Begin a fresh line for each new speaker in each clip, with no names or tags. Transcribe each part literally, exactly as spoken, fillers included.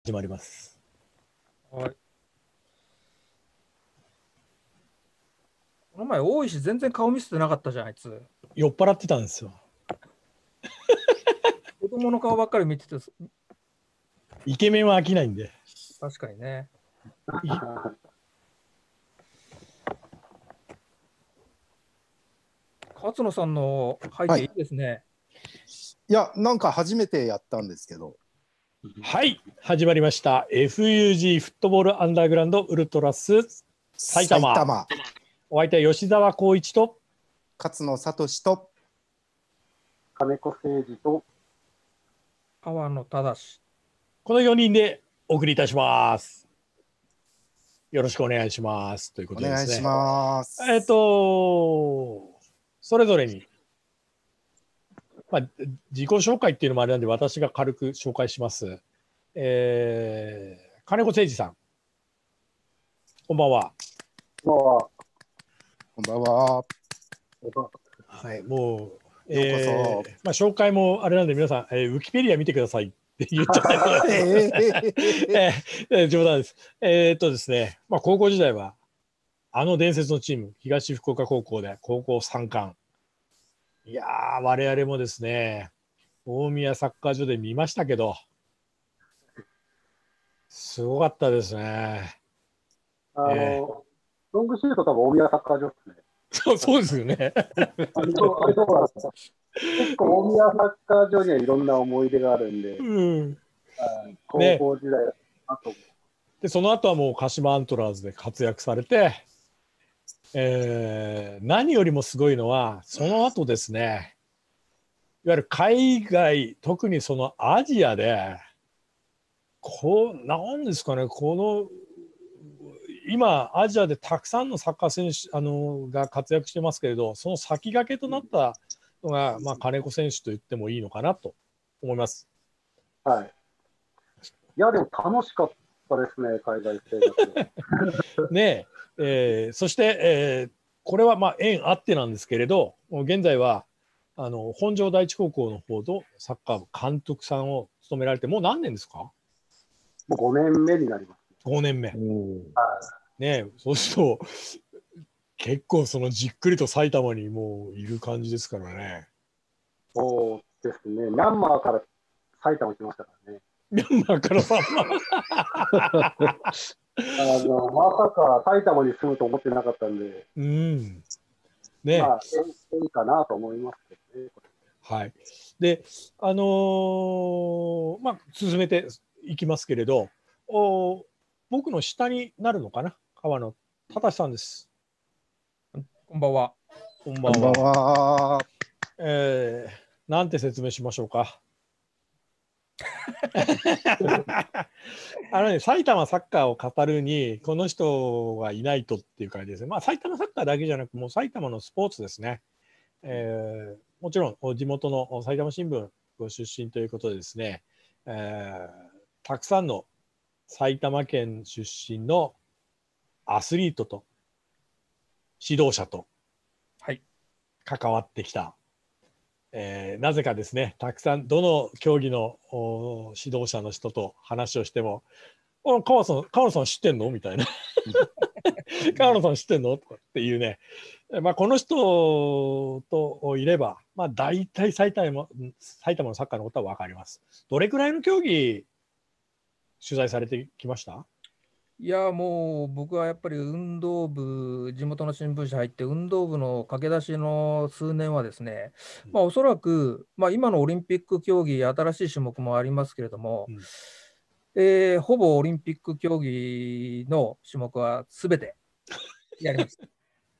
始まります。
はい。この前、大石全然顔見せてなかったじゃん、あいつ。
酔っ払ってたんですよ。
子供の顔ばっかり見てて、
イケメンは飽きないんで。
確かにね。勝野さんの背景いいですね。
いや、なんか初めてやったんですけど。
はい、始まりました。エフユージー フットボールアンダーグラウンドウルトラス埼玉。
埼玉。
お相手は吉澤光一と
勝野聡と
金子誠二と
川野忠。
このよにんでお送りいたします。よろしくお願いしますということでですね。
お願いします。
えっとそれぞれに、まあ、自己紹介っていうのもあれなんで私が軽く紹介します。えー、金子誠二さん、こんばんは。
こんばんは。
こんばんは。
はい、もう、
ようこそ。
えーまあ、紹介もあれなんで皆さん、えー、ウィキペディア見てくださいって言っちゃったことです、えー、冗談です。えー、っとですね、まあ、高校時代はあの伝説のチーム東福岡高校で高校さん冠。いやー、我々もですね大宮サッカー場で見ましたけどすごかったですね。
あの、えー、ロングシュート多分大宮サッカー場ですね。
そう、そうですよね。
結構大宮サッカー場にはいろんな思い出があるんで、うん、高校時代だなと思う、ね、
でその後はもう鹿島アントラーズで活躍されて、えー、何よりもすごいのはその後ですね、いわゆる海外、特にそのアジアでこうなんですかね、この今アジアでたくさんのサッカー選手あのが活躍してますけれど、その先駆けとなったのが、まあ、金子選手と言ってもいいのかなと思います。
はい。いやでも楽しかったですね、海外生活。
ねえ、えー、そして、えー、これはまあ縁あってなんですけれど、現在はあの本庄第一高校の方のサッカー部監督さんを務められてもう何年ですか？
もうごねんめになります。
ごねんめ。
はい、
ねえ、そうすると結構そのじっくりと埼玉にもういる感じですからね。
そうですね。ミャンマーから埼玉来ましたからね。
ミャンマーからさ
あのまさか埼玉に住むと思ってなかったんで、
うんね、
まあいいかなと思いますけどね。
はい。で、あのー、まあ進めていきますけれど、お僕の下になるのかな、川野忠さんです。
こんばんは。
こんばんは。こんばんは。えー、なんて説明しましょうか。あのね、埼玉サッカーを語るにこの人がいないとっていう感じですね。まあ埼玉サッカーだけじゃなくもう埼玉のスポーツですね。えー、もちろん地元の埼玉新聞ご出身ということでですね、えー、たくさんの埼玉県出身のアスリートと指導者と関わってきた、はい、えー、なぜかですね、たくさんどの競技の指導者の人と話をしても「あ、川野さん、川野さん知ってんの?」みたいな「川野さん知ってんの?」とかっていうね、まあ、この人といれば、まあ、大体埼玉、埼玉のサッカーのことは分かります。どれくらいの競技取材されてきました？
いやもう僕はやっぱり運動部、地元の新聞社入って運動部の駆け出しの数年はですね、まあ、おそらく、まあ、今のオリンピック競技新しい種目もありますけれども、うん、えー、ほぼオリンピック競技の種目はすべてやりました。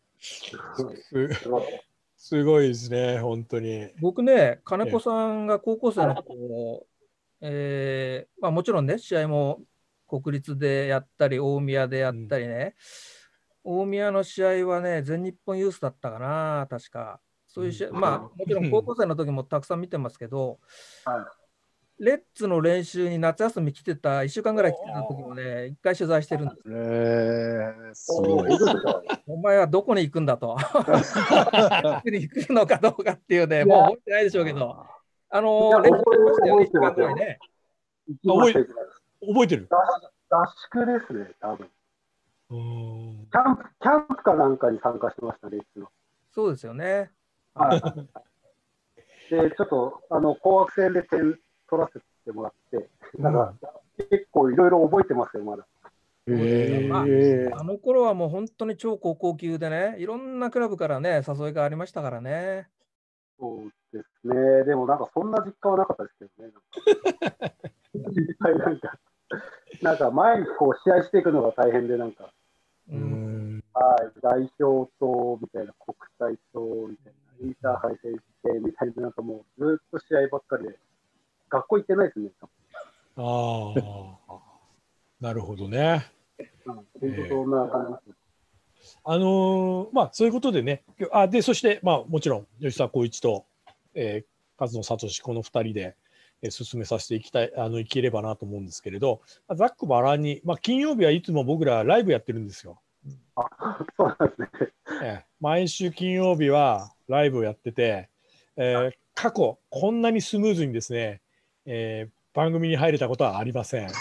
すごいですね、本当に。
僕ね、金子さんが高校生の頃、えーまあ、もちろんね、試合も国立でやったり、大宮でやったりね、うん、大宮の試合はね、全日本ユースだったかな、確か。そういう試合、うん、まあ、もちろん高校生の時もたくさん見てますけど、うん、レッツの練習に夏休み来てた、いっしゅうかんぐらい来てた時もね、一回取材してるんです。
えー、すごい。
お前はどこに行くんだと。行くのかどうかっていうね、もう覚えてないでしょうけど、あのー、レッツ来ましたよね、いっしゅうかんぐらいね。
覚え覚えてる？
合宿ですね、多分。
うーん。
キャンプ、キャンプかなんかに参加してましたね、いつも。
そうですよね。
はい。で、ちょっと、あの、紅白戦で点取らせてもらって、なんか、結構いろいろ覚えてますよ、まだ。
そうですか。まあ、
え
あの頃はもう本当に超高校級でね、いろんなクラブからね、誘いがありましたからね。
そうですね。でもなんかそんな実感はなかったですけどね。なんか、なんか、なんか前にこう試合していくのが大変で、なんか、
う。
うんん。
はい、代表とみたいな、国際とみたいな、インターハイ選手権みたいな、なんかもうずっと試合ばっかりで、学校行ってないですね。
ああ、なるほどね。
うん、本当そんな感じです。
あのーまあそういうことでね、あでそしてまあもちろん吉沢浩一と、えー、勝野聡このふたりで、えー、進めさせていきたいあのいければなと思うんですけれど、ざっくばらんに、まあ、金曜日はいつも僕らライブやってるんですよ。
あ、そうなんですね。
えー、毎週金曜日はライブをやってて、えー、過去こんなにスムーズにですね、えー、番組に入れたことはありません。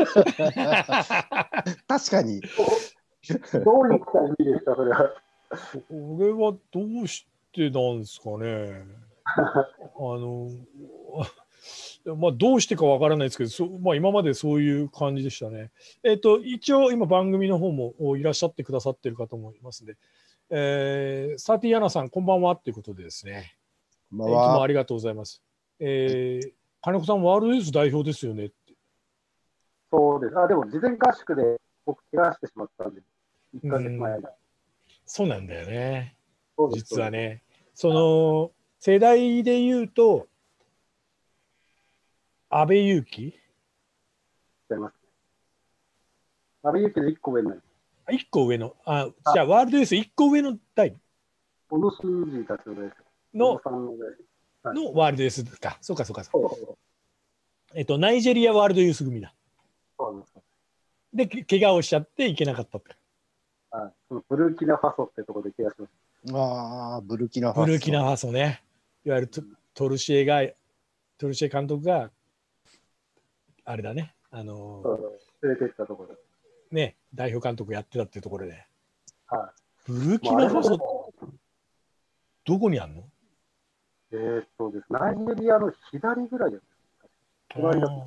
確かに。
どういった意味ですか、それは。
これはどうしてなんですかね。あの、まあ、どうしてかわからないですけど、そまあ、今までそういう感じでしたね。えっと、一応、今、番組の方もいらっしゃってくださってる方もいますんで、えー、サーティーアナさん、こんばんはということでですね、
まあ
いつもありがとうございます。えー、金子さん、ワールドユース代表ですよねって。
そうです。あ、でも事前合宿で僕、怪我してしまったんで、いっかげつまえだ。
そうなんだよね。
そうです。
実はね。その、世代で言うと、阿部勇樹
そうです。阿部勇樹のいっこ上になります。
いっこ上の、あ、じゃあ、ワールドユースいっこ上の代
小野伸二たちのです。
の
小野さんのです。はい、
のワールドユースか。そうか、そうか、そうか。
そう
えっと、ナイジェリアワールドユース組だ。
そうです。
で、け怪我をしちゃっていけなかったって。
はい、そのブルキナファソってところで怪我しました。
ああ、ブルキナファソ。
ブルキナファソね。いわゆるトトルシエが、トルシエ監督が、あれだね。あの
ー、連れて行ったところ
ね、代表監督やってたっていうところで。
はい、
ブルキナファソ、どこにあるの？
えー、っとです。ナイジェリアの左ぐらいです。隣だと。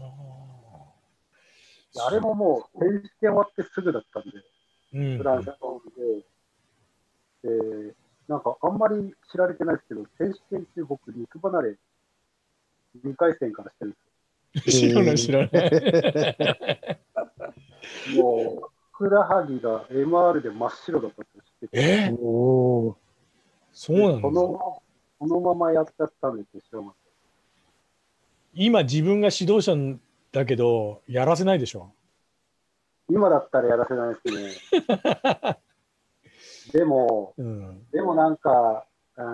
あれももう、選手権終わってすぐだったんで、
うん、
フランス飛んで、で、なんかあんまり知られてないですけど、選手権中、僕、肉離れにかい戦からしてるんです
よ。知らない、知らない。
もう、ふくらはぎが エムアール で真っ白だったんですよ。
えー、
お
そうなんだ。
そのそのままやっちゃったんですよ。
今、自分が指導者だけど、やらせないでしょ。
今だったらやらせないですね。でも、うん、でもなんか、うん、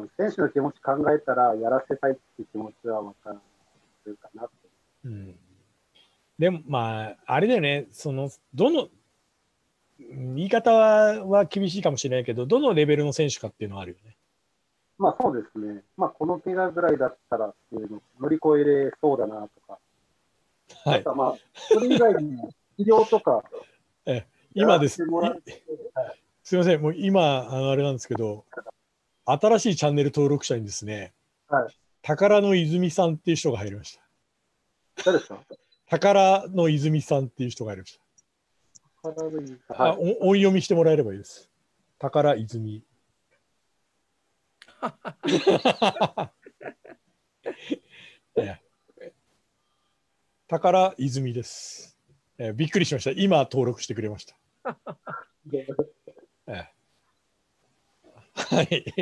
選手の気持ち考えたら、やらせたいっていう気持ちは分かるかなって。
うん、でも、まあ、あれだよね、その、どの、言い方は厳しいかもしれないけど、どのレベルの選手かっていうのはあるよね。
まあそうですね。まあこの怪我ぐらいだったらっていうのを乗り越えれそうだなとか。はい。あとはまあ、それ以外に治療とか。
え今です。すみません、もう今、あのあれなんですけど、新しいチャンネル登録者にですね、はい、宝の泉さんっていう人が入りました。
誰ですか？
宝の泉さんっていう人が入りました。宝の泉さん。あ、はい、お音読みしてもらえればいいです。宝泉。ええ、宝泉です、ええ。びっくりしました。今登録してくれました。ええ、はい、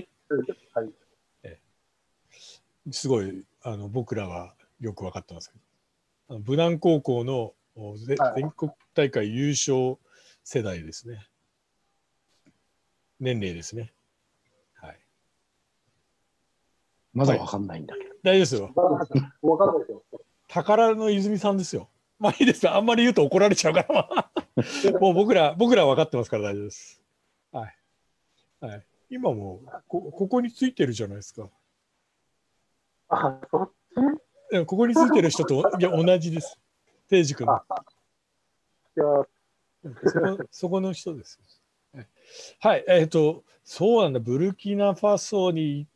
はい、ええ、すごいあの僕らはよく分かってますけど、武南高校の全国大会優勝世代ですね。年齢ですね。はい。
まだ分かんないんだけど。
はい、大丈夫ですよ。
分かんないですよ。
宝の泉さんですよ。まあいいですよ。あんまり言うと怒られちゃうから。もう僕ら、僕らは分かってますから大丈夫です。はい。はい、今もこ、ここについてるじゃないですか。
あ、そっち？
ここについてる人といや同じです。定時君の。
ってます。
そこ、そこの人です。はい、えっと、そうなんだ、ブルキナファソに行って、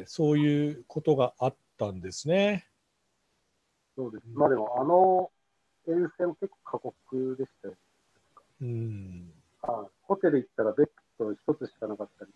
そういうことがあったんですね。
そうです。まあでも、あの沿線結構過酷でしたよ。
うん。
あ、ホテル行ったらベッド一つしかなかったり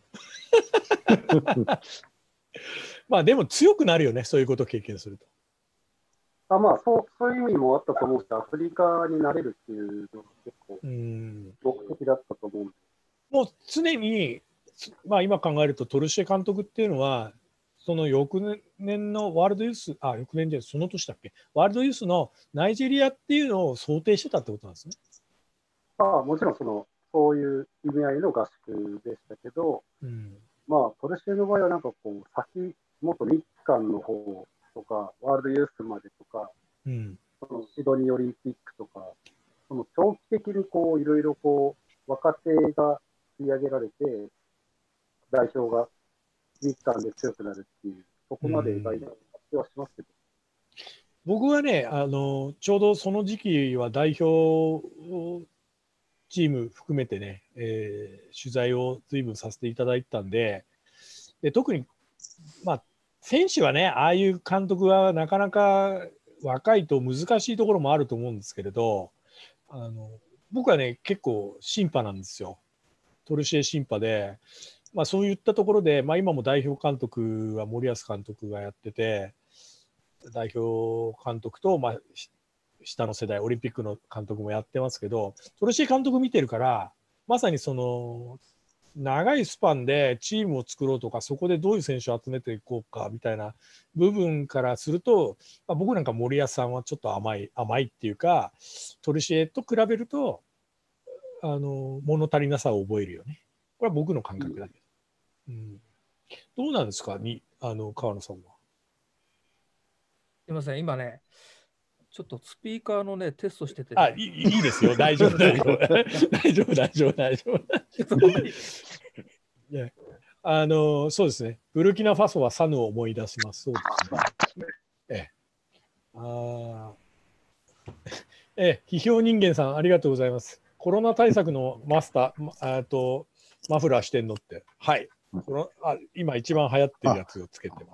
とか。
まあでも強くなるよね、そういうことを経験すると。
あ、まあそう、そういう意味もあったと思うし、アフリカになれるっていうのが結構目的だったと思うんで。
もう常に、まあ、今考えるとトルシエ監督っていうのは、その翌年のワールドユース、あ、翌年じゃその年だっけ、ワールドユースのナイジェリアっていうのを想定してたってことなんですね。
ああ、もちろんその、そういう意味合いの合宿でしたけど、うん、まあ、トルシエの場合はなんかこう、先、もっと日韓の方とか、ワールドユースまでとか、うん、そのシドニーオリンピックとか、その長期的にこう、いろいろこう、若手が吸い上げられて、代表が日韓で強くなるっていう、そこまで描いた気はしますけど。
僕はね、あのちょうどその時期は代表チーム含めてね、えー、取材を随分させていただいたんで、で特に、まあ、選手はね、ああいう監督はなかなか若いと難しいところもあると思うんですけれど、あの僕はね、結構審判なんですよ。トルシエ審判で、まあ、そういったところで、まあ、今も代表監督は森保監督がやってて、代表監督と、まあ、下の世代、オリンピックの監督もやってますけど、トルシエ監督見てるから、まさにその、長いスパンでチームを作ろうとか、そこでどういう選手を集めていこうかみたいな部分からすると、まあ、僕なんか森保さんはちょっと甘い、甘いっていうか、トルシエと比べると、あの物足りなさを覚えるよね。これは僕の感覚だけど。うん、どうなんですかに、あの川野さんは。
すみません、今ね、ちょっとスピーカーのね、テストしてて、ね。
あ、いい、いいですよ。大丈夫、大丈夫。大丈夫、大丈夫、大丈夫。ね、あの、そうですね。ブルキナファソはサヌを思い出します。そうですね。ええ。あええ、批評人間さん、ありがとうございます。コロナ対策のマスター、あと、マフラーしてんのって。はい。このあ今一番流行ってるやつをつけてます。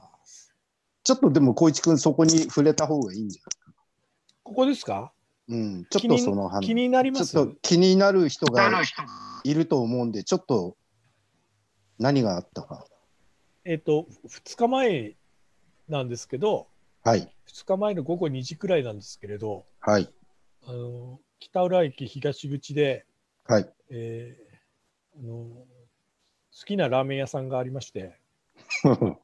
ちょっとでも、光一君、そこに触れた方がいいんじゃないですか。
ここですか？
うん、ちょっとその話、
気になります？
ちょっと気になる人がいると思うんで、ちょっと何があったか。
えっと、ふつかまえなんですけど、
はい、
ふつかまえの午後にじくらいなんですけれど、
はい、
あの北浦駅東口で、
はい、
えー、あの好きなラーメン屋さんがありまして、はい、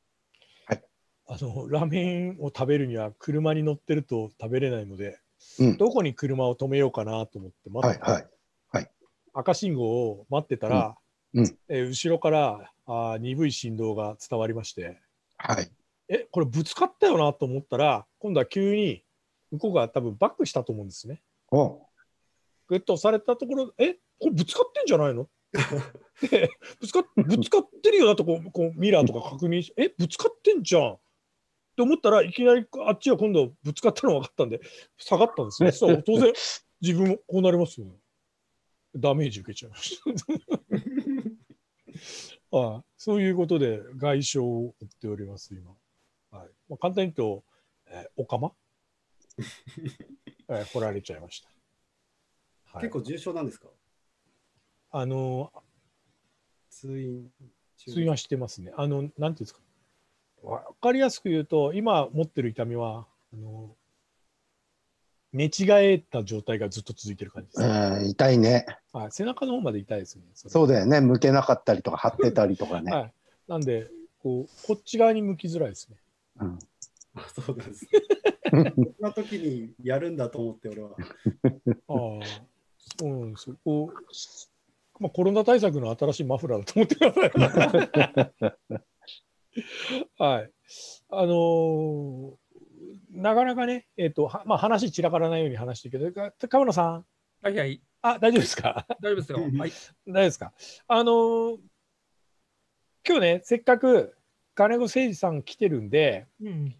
あのラーメンを食べるには車に乗ってると食べれないので、うん、どこに車を止めようかなと思って待って、はいはいはい、赤信号を待ってたら、うんうん、えー、後ろからあ鈍い振動が伝わりまして、はい、えこれぶつかったよなと思ったら、今度は急に向こうが多分バックしたと思うんですね。グッと押されたところ、えこれぶつかってんじゃないのでぶつかぶつかってるよだとこう、こうミラーとか確認して、えぶつかってんじゃんって思ったら、いきなりあっちは今度ぶつかったの分かったんで下がったんですね。そう当然自分もこうなりますよね。ダメージ受けちゃいましたああ、そういうことで外傷を負っております今。はい、まあ、簡単に言うと、えー、おかま、えー、掘られちゃいました。
はい、結構重症なんですか？
あの
通院
通院はしてますね。あのなんていうんですか、分かりやすく言うと、今持ってる痛みはあの寝違えた状態がずっと続いてる感じです、ね。
うん、痛いね。
はい、背中の方まで痛いですね。
そ, そうだよね。向けなかったりとか張ってたりとかね。
はい、なんでこうこっち側に向きづらいですね。
うん、あ、そうです。そんな時にやるんだと思って俺は。
ああ、そうなんですよ。こう、まあ、コロナ対策の新しいマフラーだと思ってください。はい。あのー、なかなかね、えっ、ー、と、まあ、話散らからないように話してるけど、川野さん。
はいはい。
あ、大丈夫ですか？
大丈夫ですよ。はい。大丈
夫ですか？あのー、今日ね、せっかく金子誠司さん来てるんで、うん、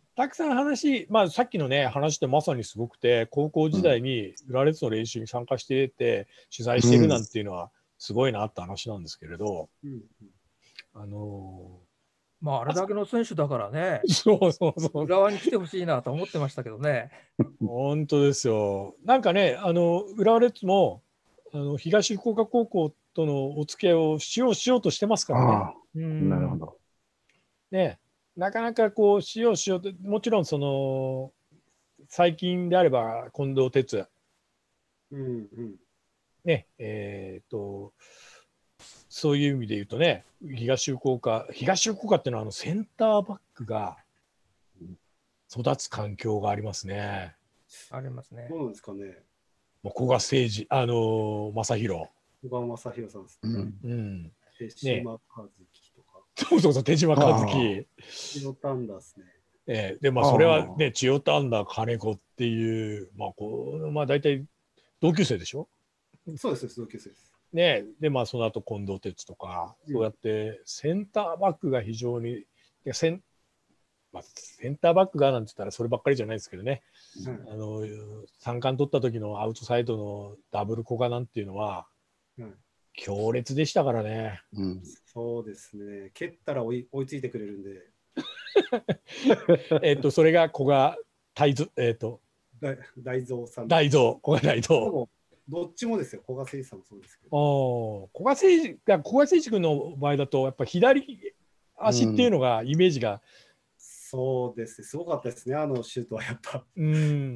たくさん話、まあ、さっきのね話ってまさにすごくて、高校時代に浦和レッズの練習に参加していて取材しているなんていうのはすごいなって話なんですけれど、うんうん、あの
ー、まああれだけの選手だからね、
そうそうそう、
浦和に来てほしいなと思ってましたけどね。
本当ですよ。なんかね、あの浦和レッズもあの東福岡高校とのお付き合いをしようしようとしてますからね。
うん、なるほど。
ね、なかなかこうしようしようと、もちろんその最近であれば近藤哲、
うんうん
ねえー、とそういう意味で言うとね、東福岡東福岡っていうのはあのセンターバックが育つ環境がありますね。
ありますね。
そうなんですかね。
もう古賀誠司、あのー、正弘。
古賀正弘さんですね。うん。手島和樹とか。
そうそうそう、手島和樹。
千代丹だですね。
えー、で、まあ、それはね、千代丹だ、金子っていう、まあ、こう、まあ、大体同級生でしょ。
そうです、同級生です。
ね、で、まあ、その後近藤哲とか、うん、そうやってセンターバックが非常に、いやセンまあ、センターバックがなんて言ったらそればっかりじゃないですけどね、うん、あの三冠取った時のアウトサイドのダブル古賀なんていうのは、うん、強烈でしたからね、
うん、そうですね、蹴ったら追い追いついてくれるんで
えっとそれが古賀大蔵、えー、と
大蔵さん、
大蔵古賀大蔵、
どっちもですよ、古賀誠司さんもそうですけど、
お古賀誠司が古賀誠司君の場合だとやっぱ左足っていうのがイメージが、うん、
そうですね、すごかったですね、あのシュートはやっぱ。
うん。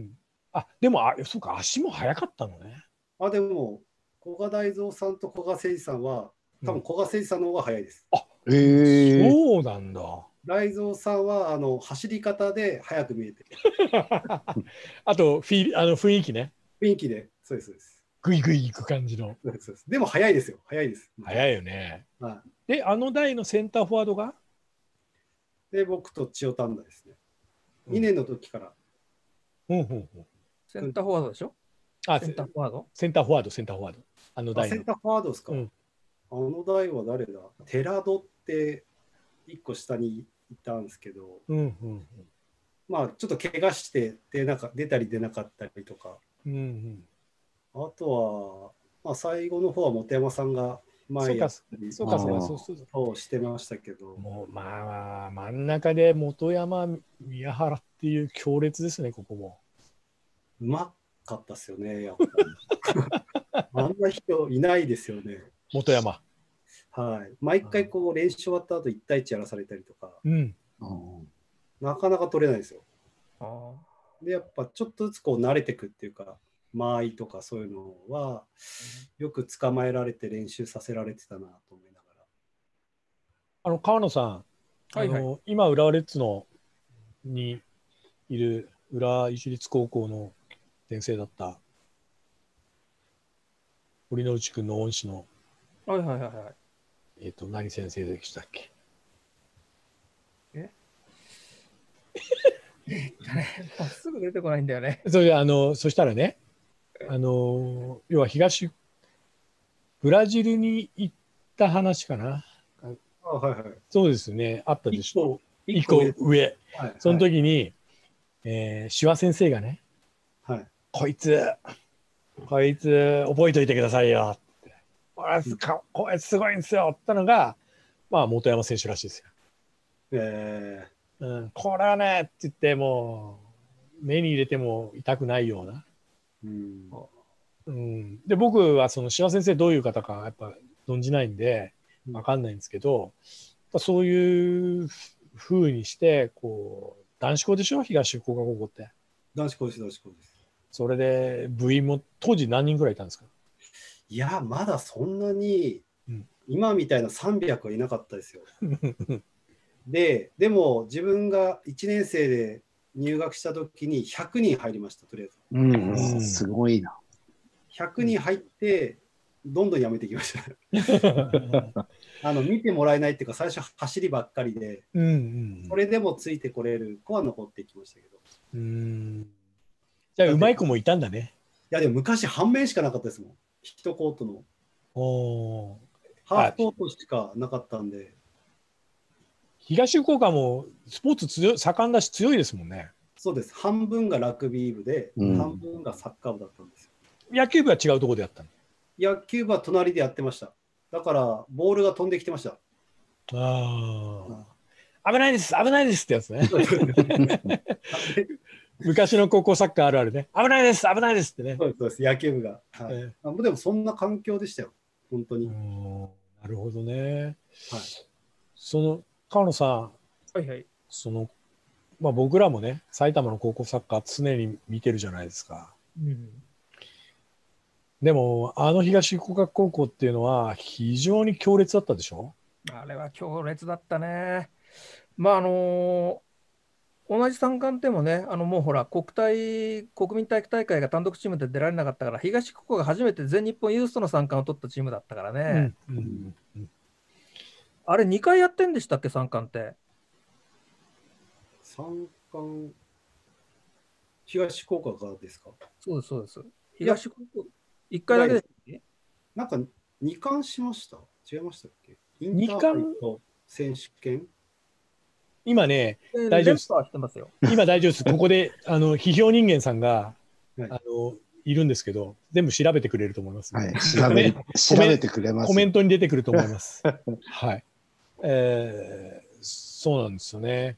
あ、でも、あ、そうか、足も速かったのね。
あ、でも、古賀大蔵さんと古賀誠司さんは、多分古賀誠司さんの方が速いです。
うん、あ、へえ。そうなんだ。
大蔵さんは、あの、走り方で速く見えてる。
あと、フィー、あの雰囲気ね。
雰囲気で、そうです、そうです。
ぐいぐい行く感じの。
そうです、そうです。でも速いですよ、速いです。
速いよね。
はい、
で、あの代のセンターフォワードが
で、僕と千代丹だですね。にねんの時から。
うんうんうん、
センターフォワードでしょ。あ、センターフォワード
センターフォワード、センターフォワード。あの代の。
センターフォワードですか、うん、あの代は誰だ寺戸っていっこ下にいたんですけど、うんうんうん、まあちょっと怪我して出なか出たり出なかったりとか、うんうん、あとは、まあ、最後の方は本山さんが前やったり
そうかそうかそうそう
そうしてましたけど、
もうまあ真ん中で本山宮原っていう強烈ですね、ここも。
うまかったですよね、やっぱり。あんな人いないですよね。
本山。
はい。毎回こう練習終わった後いち対いちやらされたりとか、うん、なかなか取れないですよ。あで、やっぱちょっとずつこう慣れてくっていうか、間合いとかそういうのはよく捕まえられて練習させられてたなと思いながら。
あの川野さん、はいはい、あの今浦和レッズのにいる浦和市立高校の先生だった堀之内君の恩師の、
はいはいはいはい。
えっ、ー、と何先生でしたっけ？
え？すぐ出てこないんだよね。
それあのそしたらね、あの要は東ブラジルに行った話かな。
あ、はいはい。
そうですね、あったでしょ。
いっこ上。
上はい、その時に、えー、手話先生がね、はい、こいつこいつ覚えといてくださいよって、これこいつすごいんですよってのが、まあ、本山選手らしいですよ。えーうん、これはねって言ってもう目に入れても痛くないような、うんうん、で僕はその手話先生どういう方かやっぱ存じないんで分かんないんですけど、そういうふうにしてこう男子校でしょ、東福岡高校って。
男子校です、男子校です。
それで部員も当時何人ぐらいいたんですか？
いやまだそんなに、うん、今みたいなさんびゃくはいなかったですよ。ででも自分がいちねん生で入学した時にひゃくにん入りました、とりあえず。
うん、すごいな。
ひゃくにん入ってどんどんやめてきましたあの見てもらえないっていうか、最初走りばっかりで、うんうん、それでもついてこれる子は残ってきましたけど。うー
ん、じゃあうまい子もいたんだね。
いやでも昔半面しかなかったですもん、ヒットコートの。おハーフコートしかなかったんで。
東福岡もスポーツ強い盛んだし強いですもんね。
そうです。半分がラグビー部で、
うん、
半分がサッカー部だったんですよ。
野球部は違うところでやったの？
野球部は隣でやってました。だからボールが飛んできてました。あ
あ、危ないです、危ないですってやつね。昔の高校サッカーあるあるね。危ないです、危ないですってね。
そうです、そうです、野球部が。はい、えー、でもそんな環境でしたよ、本当に。
なるほどね。
はい、
その川野さん、
はいはい、
そのまあ、僕らもね、埼玉の高校サッカー常に見てるじゃないですか。うん、でも、あの東福岡高校っていうのは非常に強烈だったでしょ？
あれは強烈だったね。まああのー、同じ三冠でもね、あのもうほら、国体、国民体育大会が単独チームで出られなかったから、東福岡が初めて全日本ユースとの三冠を取ったチームだったからね。うんうんうん、あれ、にかいやってんでしたっけ、三冠って。
三冠、東福岡からですか？
そうです、そうです。東福岡、いっかいだけですっけ？
なんかに冠しました？違いましたっけ？インターハイと選手権？
今ね、大丈夫です。今大丈夫です。ここであの批評人間さんが、はい、あのいるんですけど、全部調べてくれると思います、ね。
はい、調べ調べてくれます。
コメントに出てくると思います。はい、えー。そうなんですよね。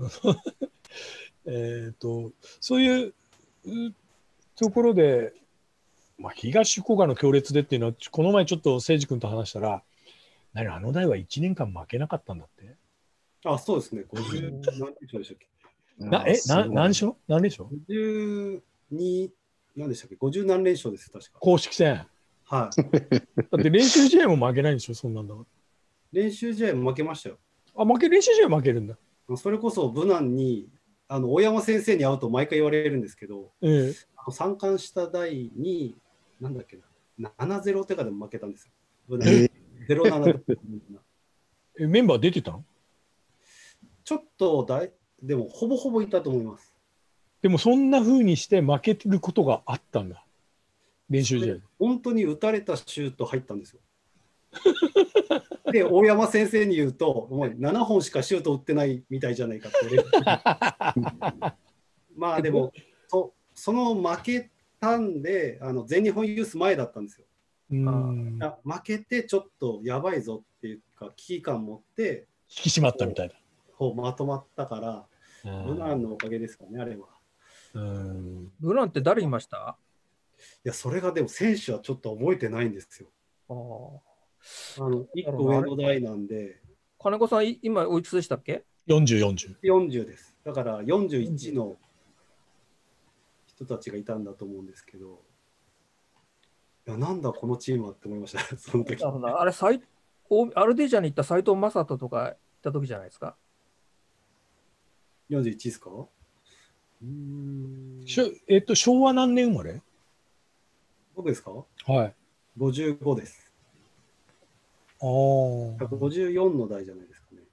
えっとそういうところで、まあ、東福岡の強烈でっていうのは、この前ちょっと誠司君と話したら、何あの代はいちねんかん負けなかったんだって。
あ、そうですね。ごじゅう何連勝でしたっけ？
なえな何勝何連勝 ?ご
じゅうに、何でしたっけ？ごじゅう何連勝です、確か。
公式戦。
はい。
だって練習試合も負けないんでしょ、そんなんだから。
練習試合も負けましたよ。
あ、負け、練習試合負けるんだ。
それこそ無難に、あの大山先生に会うと毎回言われるんですけど、ええ、あの三冠した代に、なんだっけな、ななたいゼロとかでも負けたんですよ。無難にゼロななとか
えメンバー出てたの？
ちょっとだい、でもほぼほぼいたと思います。
でもそんな風にして負けることがあったんだ。練習試合で。
本当に打たれたシュート入ったんですよ。で、大山先生に言うと、お前ななほんしかシュート打ってないみたいじゃないかって言われる。まあでもそ、その負けたんで、あの全日本ユース前だったんですよ。うんあ負けてちょっとやばいぞっていうか、危機感持って、
引き締まったみたいだ。
こうまとまったから、ブナンのおかげですかね、あれは。
うんブナンって誰いました？
いや、それがでも選手はちょっと覚えてないんですよ。ああのいっこ上の代なんで。
金子さん、今おいくつでしたっけ？
よんじゅう、よんじゅう。
よんじゅうです。だからよんじゅういちの人たちがいたんだと思うんですけど、いや、なんだこのチームはって思いました、その時。
あれ、アルディージャに行った斎藤正人とか行った時じゃないですか。
よんじゅういちですか？
うーんしょえっと、昭和何年生まれ？
僕ですか？
はい。
ごじゅうごです。
ああ。
ごじゅうよんの代じゃないですかね。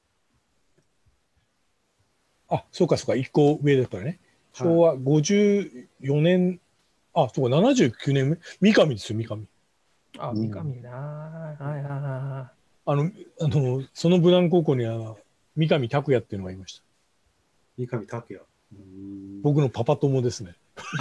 あ、そうかそうか、いっこ上だからね。昭和ごじゅうよねん、はい、あ、そうか、ななじゅうきゅうねんめ。三上ですよ、三上。
あ、三上な、うん。はいはいはい。あ
の、あの、その武南高校には三上拓也っていうのがいました。
三上拓也。
僕のパパ友ですね。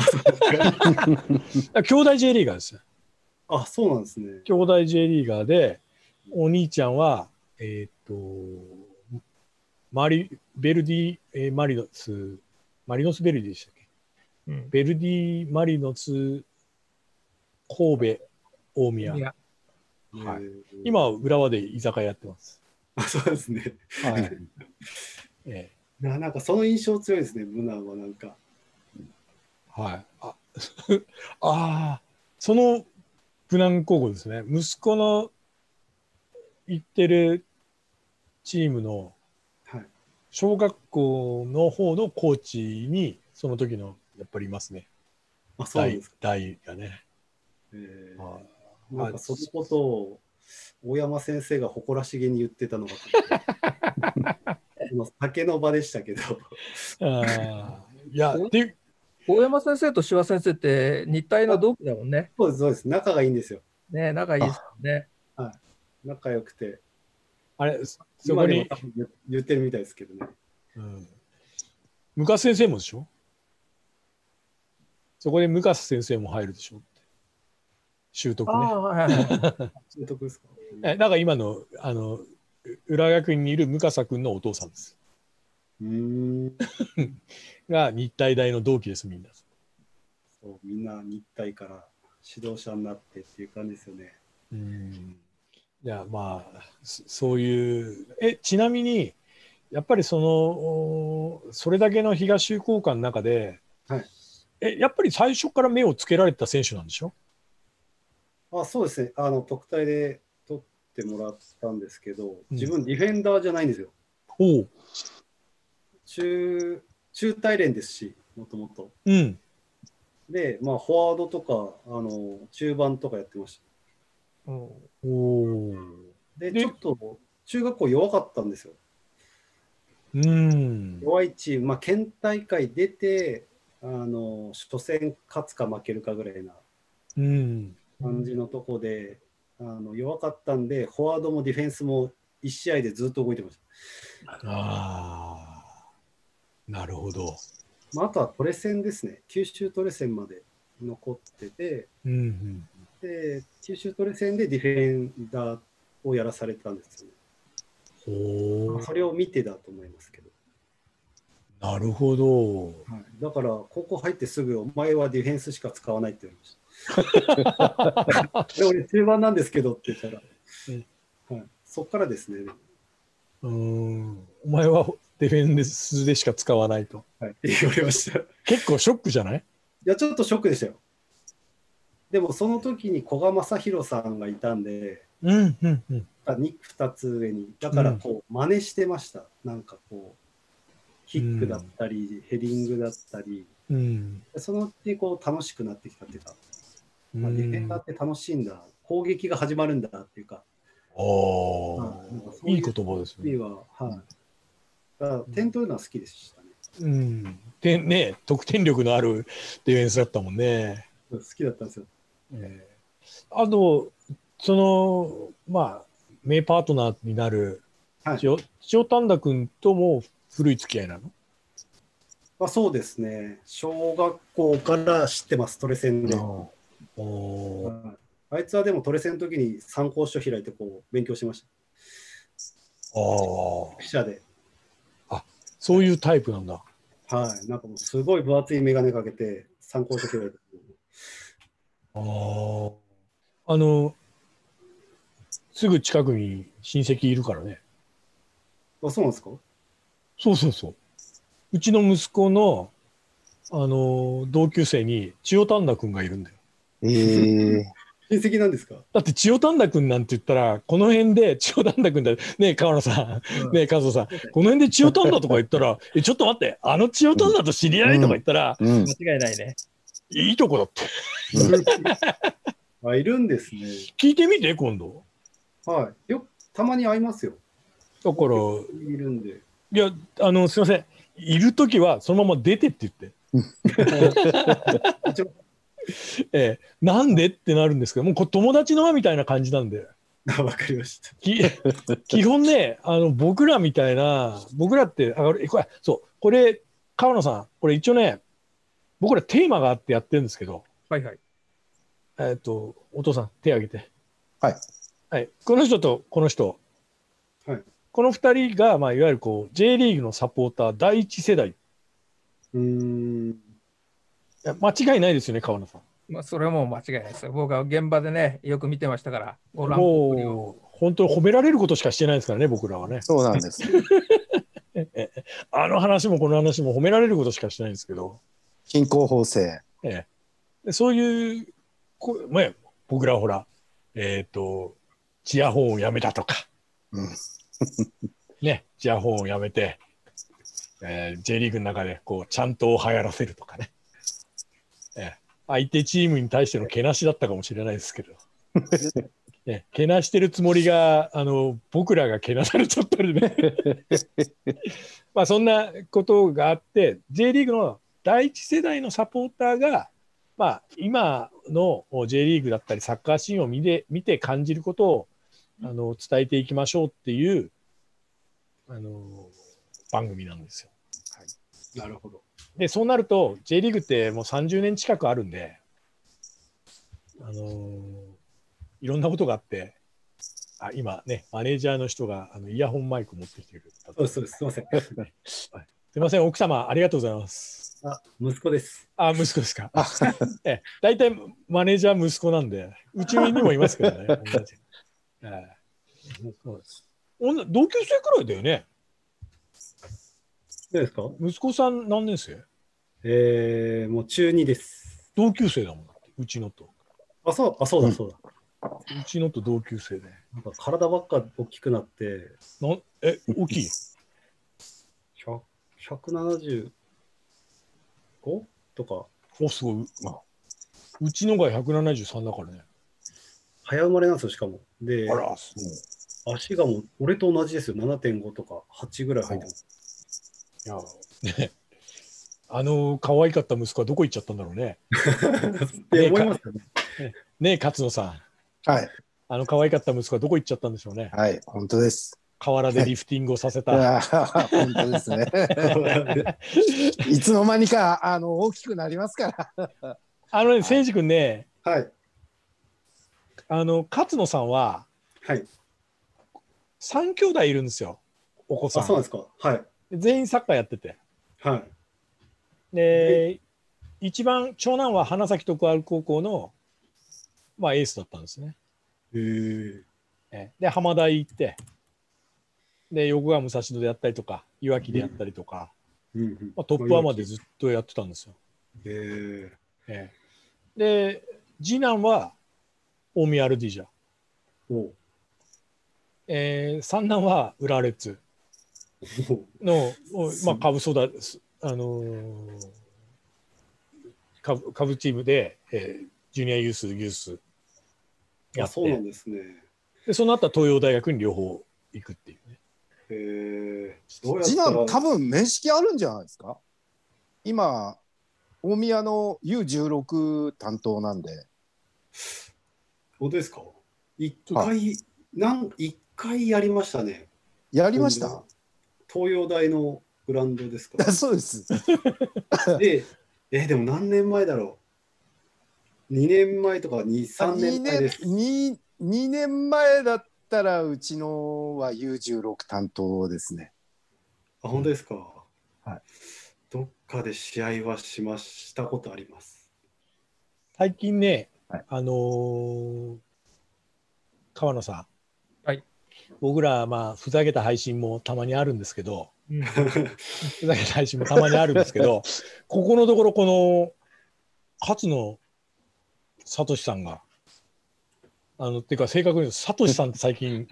兄弟 J リーガーですよ。
あ、そうなんですね。
兄弟 J リーガーで、お兄ちゃんは、えっと、マリ、ベルディ、えー、マリノス、マリノスベルディでしたっけ、うん、ベルディ、マリノス、神戸、大宮。はい、今は浦和で居酒屋やってます。
あ、そうですね。はい。ええな, なんかその印象強いですね、ムナはなんか。
はい。ああ、その武南高校ですね。息子の行ってるチームの小学校の方のコーチにその時のやっぱりいますね。
あ、そうですか。
代がね。
えー、なんかそのことを大山先生が誇らしげに言ってたのが酒の場でしたけど。
あいやで大山先生と志和先生って日体の同期だもんね。
そうです、そうです。仲がいいんですよ。
ね、仲いいですね。
はい。仲良くて。
あれ、そこに
言ってるみたいですけどね。
うん、向笠先生もでしょ。そこで向笠先生も入るでしょ。習得ね。
習得ですか。
え、だから今のあの浦和学院にいる向笠君のお父さんです。
うーん
が日体大の同期です、みんな。
そう、みんな日体から指導者になってっていう感じですよね。
うん。いや、まあ、そういう、え、ちなみに、やっぱりその、それだけの東修効果の中で、
はい、
え、やっぱり最初から目をつけられた選手なんでしょ？
あ、そうですね。あの、特待で取ってもらったんですけど、自分ディフェンダーじゃないんですよ。
うん、おう。
中、中大連ですし、もともと。
うん。
で、まあ、フォワードとか、あの、中盤とかやってました。
おお。
で、ちょっと中学校弱かったんですよ。
うん。
弱いチーム、まあ、県大会出て、あの、初戦勝つか負けるかぐらいな感じのとこで、うん、あの弱かったんで、フォワードもディフェンスもいち試合でずっと動いてました。
ああ、なるほど。
まあ、あとはトレセンですね。九州トレセンまで残ってて、
うんうん、
で九州トレセンでディフェンダーをやらされたんですよね。
ほう。
それを見てだと思いますけど。
なるほど、
はい、だから高校入ってすぐお前はディフェンスしか使わないって言われました。で俺中盤なんですけどって言ったら、はい、そっからですね。
うーん、お前はディフェンスでしか使わないと、
はい、って言われました。結
構ショックじゃない？
いやちょっとショックでしたよ。でもその時に古賀正弘さんがいたんで、
うんうんうん、
ふたつ上にだからこう真似してました。なんかこうキックだったり、うん、ヘディングだったり、うん、そのうちこう楽しくなってきたっていうか、うん、まあ、ディフェンダーって楽しいんだ、攻撃が始まるんだっていうか、
おー、まあ、いい言葉ですね。
は、はい、だから点取るのは好きでしたね。
うん、でね、得点力のあるディフェンスだったもんね。
好きだったんですよ。
えー、あとそのまあ名パートナーになる千代丹田君とも古い付き合いなの？
まあ、そうですね。小学校から知ってます、トレセンで。
お
あいつはでもトレセンの時に参考書開いてこう勉強しました。
あ
あ。記者で。
あ、そういうタイプなんだ。
はい。なんかもうすごい分厚い眼鏡かけて参考書開いて。
ああ。あの、すぐ近くに親戚いるからね。
あ、そうなんですか？
そうそうそう。うちの息子の、あの同級生に千代丹田君がいるんだよ。
えー、
親戚なんですか？
だって千代丹田君なんて言ったらこの辺で千代丹田君だねえ川野さん、うん、ねえ加藤さん、この辺で千代丹田とか言ったらえちょっと待ってあの千代丹田と知り合いとか言ったら、
うんうん、間違いないね。
いいとこだって。
あ、いるんですね。
聞いてみて今度。
はい。よたまに会いますよ。
だから
いるんで。
いやあのすいません。いるときはそのまま出てって言って。ええ、なんでってなるんですけど、もうこ友達の輪みたいな感じなんで。
わかりました。
基本ね、あの僕らみたいな、僕らってあこれそうこれ川野さん、これ一応ね、僕らテーマがあってやってるんですけど、
はいはい。
えっとお父さん手挙げて、
はい
はい、この人とこの人、
はい、
このふたりがまあいわゆるこう J リーグのサポーター第一世代。
うーん。
いや間違いないですよね、川野さん。
まあ、それはもう間違いないですよ。僕は現場でね、よく見てましたから、
ご覧もう本当に褒められることしかしてないですからね、僕らはね。
そうなんです。
あの話もこの話も褒められることしかしてないんですけど。
均衡法制。
ええ、そういうこ、まあ、僕らはほら、えっ、ー、と、チアホーンをやめたとか、うん、ね、チアホーンをやめて、えー、J リーグの中でこうちゃんと流行らせるとかね。えー相手チームに対してのけなしだったかもしれないですけど、ね、けなしてるつもりがあの僕らがけなされちゃったりねまあそんなことがあって J リーグの第一世代のサポーターが、まあ、今の J リーグだったりサッカーシーンを見て、見て感じることをあの伝えていきましょうっていうあの番組なんですよ。
はい、なるほど。
でそうなると J リーグってもうさんじゅうねん近くあるんで、あのー、いろんなことがあって、あ今ねマネージャーの人があのイヤホンマイク持ってきてくれた。
そうそうです。すみません。
すみません、奥様ありがとうございます。
あ、息子です。
あ、息子ですか。え、大体マネージャー息子なんで、うちにもいますけどね。同じ。えー、そうです。同級生くらいだよね。
どうですか。
息子さん何年生？
えー、もう中にです。
同級生だもん、うちのと。
あ、そう、あ、そうだ、そうだ。
うちのと同級生で。
なんか体ばっか大きくなって。
なえ、大きい？
ひゃくななじゅうごとか。
お、すごい。うちのがひゃくななじゅうさんだからね。
早生まれなんですよ、しかも。で、
あら、そう。
足がもう、俺と同じですよ。ななてんごとかはちぐらい入ってます。
いや、ね、あの可愛かった息子はどこ行っちゃったんだろうね。
って思いますよね。
ねえ、勝野さ
ん。はい。
あの可愛かった息子はどこ行っちゃったんでしょうね。
はい、本当です。
河原でリフティングをさせた。
はい、本当ですね。いつの間にかあの大きくなりますから。
あのね、誠司君ね、
はい。
あの勝野さんは、
はい。
三兄弟いるんですよ、お子さん。
あ、そうなんですか。はい。
全員サッカーやってて。
はい。
で、一番長男は花咲徳栄高校の、まあ、エースだったんですね。
へー。
で、浜田行って、で、横川武蔵野でやったりとか、いわきでやったりとか、
うんうん
まあ、トップワンまでずっとやってたんですよ。
へー。
ええ、で、次男は大宮アルディジャ。
お
えー、三男は浦和レッズの、まあ、株育て、あのー、株株チームで、えー、ジュニアユース、ユースやって、
そうなんですね。
でその後は東洋大学に両方行くっていうね。
へー。
どうやったら次男多分面識あるんじゃないですか。今大宮の ユーじゅうろく 担当なんで。
本当ですか。一回、なん一回やりましたね。
やりました。
東洋大のグラウンドですか。
そうです。
で、えでも何年前だろう。にねんまえとかに、さんねんまえです。
に, にねんまえだったらうちのは ユーじゅうろく 担当ですね。
あ、本当ですか。
はい。
どっかで試合はしましたことあります。
最近ね、
はい、
あのー、川野さん、
はい、
僕ら、まあ、ふざけた配信もたまにあるんですけど、うん、ふざけた配信もたまにあるんですけど、ここのところ、この勝野聡さんが、あのっていうか、正確に言うと、聡さんって最近、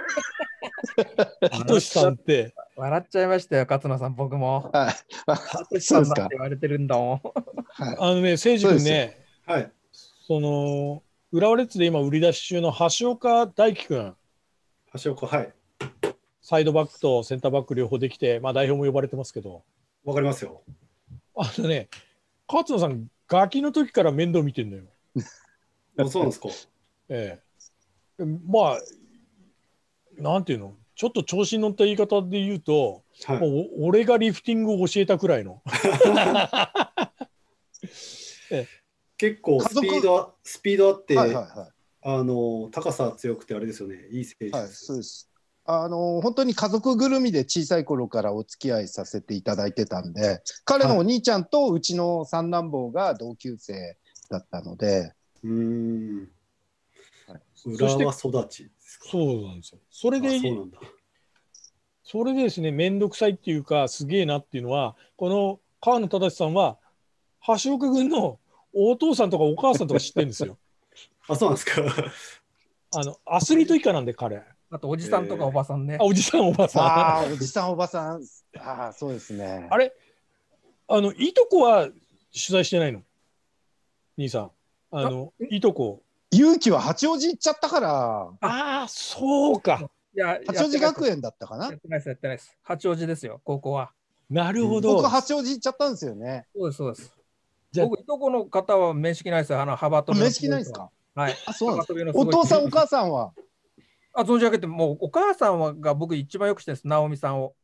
聡さんって、
笑っちゃいましたよ、勝野さん、僕も。
はい。
聡さんだって言われてるんだもん。
はい、あのね、誠司君ね、
はい、
その浦和レッズで今売り出し中の橋岡大輝君。
橋岡、はい。
サイドバックとセンターバック両方できて、まあ、代表も呼ばれてますけど。
わかりますよ。
あのね、勝野さん、ガキの時から面倒見てんのよ。
あ、そうなんですか。
ええ。まあ、なんていうの、ちょっと調子に乗った言い方で言うと、はい、もう俺がリフティングを教えたくらいの。
ええ、結構スピード、スピードあって、はいはいはい、あの高さ強くてあれですよね、いい選手です。
はい、そうです。あの本当に家族ぐるみで小さい頃からお付き合いさせていただいてたんで、彼のお兄ちゃんとうちの三男坊が同級生だったので、はい、
うーん、はい、浦和育ちですか。
そうなんですよ。それで、そうなんだ。それでですね、面倒くさいっていうか、すげえなっていうのは、この川野忠さんは、橋岡君のお父さんとかお母さんとか知ってるんですよ。
あ、そうなんですか。
あのアスリート以下なんで彼。
あとおじさんとかおばさんね。
あ、おじさんおばさん。
ああ、おじさんおばさん。ああ、そうですね。
あれ、あのいとこは取材してないの？兄さん、あのいとこ。
勇気は八王子行っちゃったから。
ああ、そうか。
いや、
八王子学園だったかな。
やってないです、やってないです。八王子ですよ、高校は。
なるほど。
僕八王子行っちゃったんですよね。
そうです、そうです。僕、いとこの方は面識ないですよ、あの幅跳びの。
面識ないですか。
はい。
あ、そうなんです。お父さん、お母さんは。
あ、存じ上げて、もうお母さんはが僕一番よく知ってるんです、直美さんを。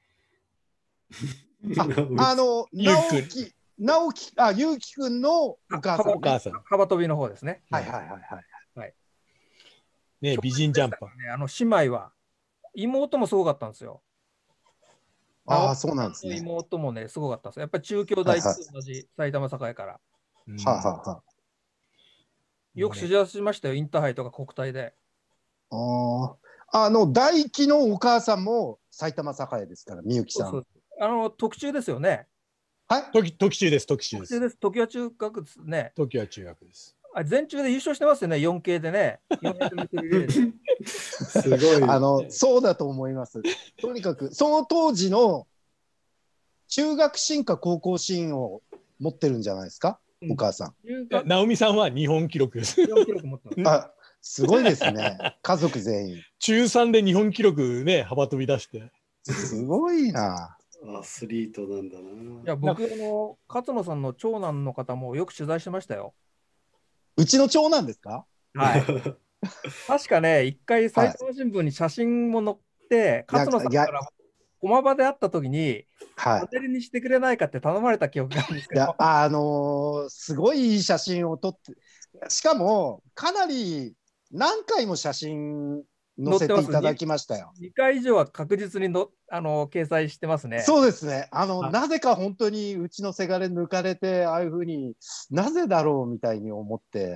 あ、あの、直樹、直樹、あ、ゆうきくんのお母さん、ね。
お母さん。
幅跳びの方ですね。
はいはいはいはい。はい、
ね、美人ジャンパー。
ね、あの姉妹は、妹もすごかったんですよ。
ああ、そうなんですね。
妹もね、すごかったんです。やっぱり中京大と同じ埼玉栄から。
ははは。
よく取材しましたよ、インターハイとか国体で。
ああ、あの、大輝のお母さんも埼玉栄ですから、みゆきさん。そうそう、
あの、特注ですよね。
はい、
特特注です、特注です。
特注です。時は中学ですね。
時は中学です。
あ、全中で優勝してますよね、よん系でね。よんひゃくメートルリレーで。
すごい。あの、そうだと思います。とにかく、その当時の中学進か高校進を持ってるんじゃないですか、うん、お母さん。
直美さんは日本記録です。
日本記録持ってます。
あ、すごいですね。家族全員。
中さんで日本記録ね、幅跳び出して。
すごいな。
アスリートなんだな。い
や、僕の勝野さんの長男の方もよく取材してましたよ。
うちの長男ですか？
はい。確かね、一回埼玉新聞に写真も載って、はい、勝野さんから駒場で会った時に、はい、モデルにしてくれないかって頼まれた記憶があるんですけど。いや、
あのー、すごいいい写真を撮って、しかもかなり何回も写真載せていただきましたよ。
にかい以上は確実にのあの掲載してますね。
そうですね。あの、なぜか本当にうちのせがれ抜かれて、ああいうふうになぜだろうみたいに思って、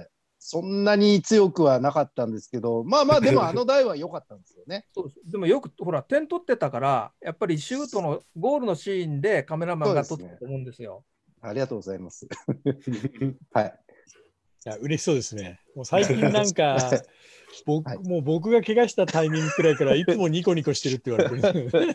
そんなに強くはなかったんですけど、まあまあ、でもあの台は良かったんですよね。
そうです。でもよく、ほら、点取ってたから、やっぱりシュートのゴールのシーンでカメラマンが撮ってたと思うんですよ。
すね、ありがとうございます。はい。
いや、嬉しそうですね。もう最近なんか、僕、はい、もう僕が怪我したタイミングくらいからいつもニコニコしてるって言われてる。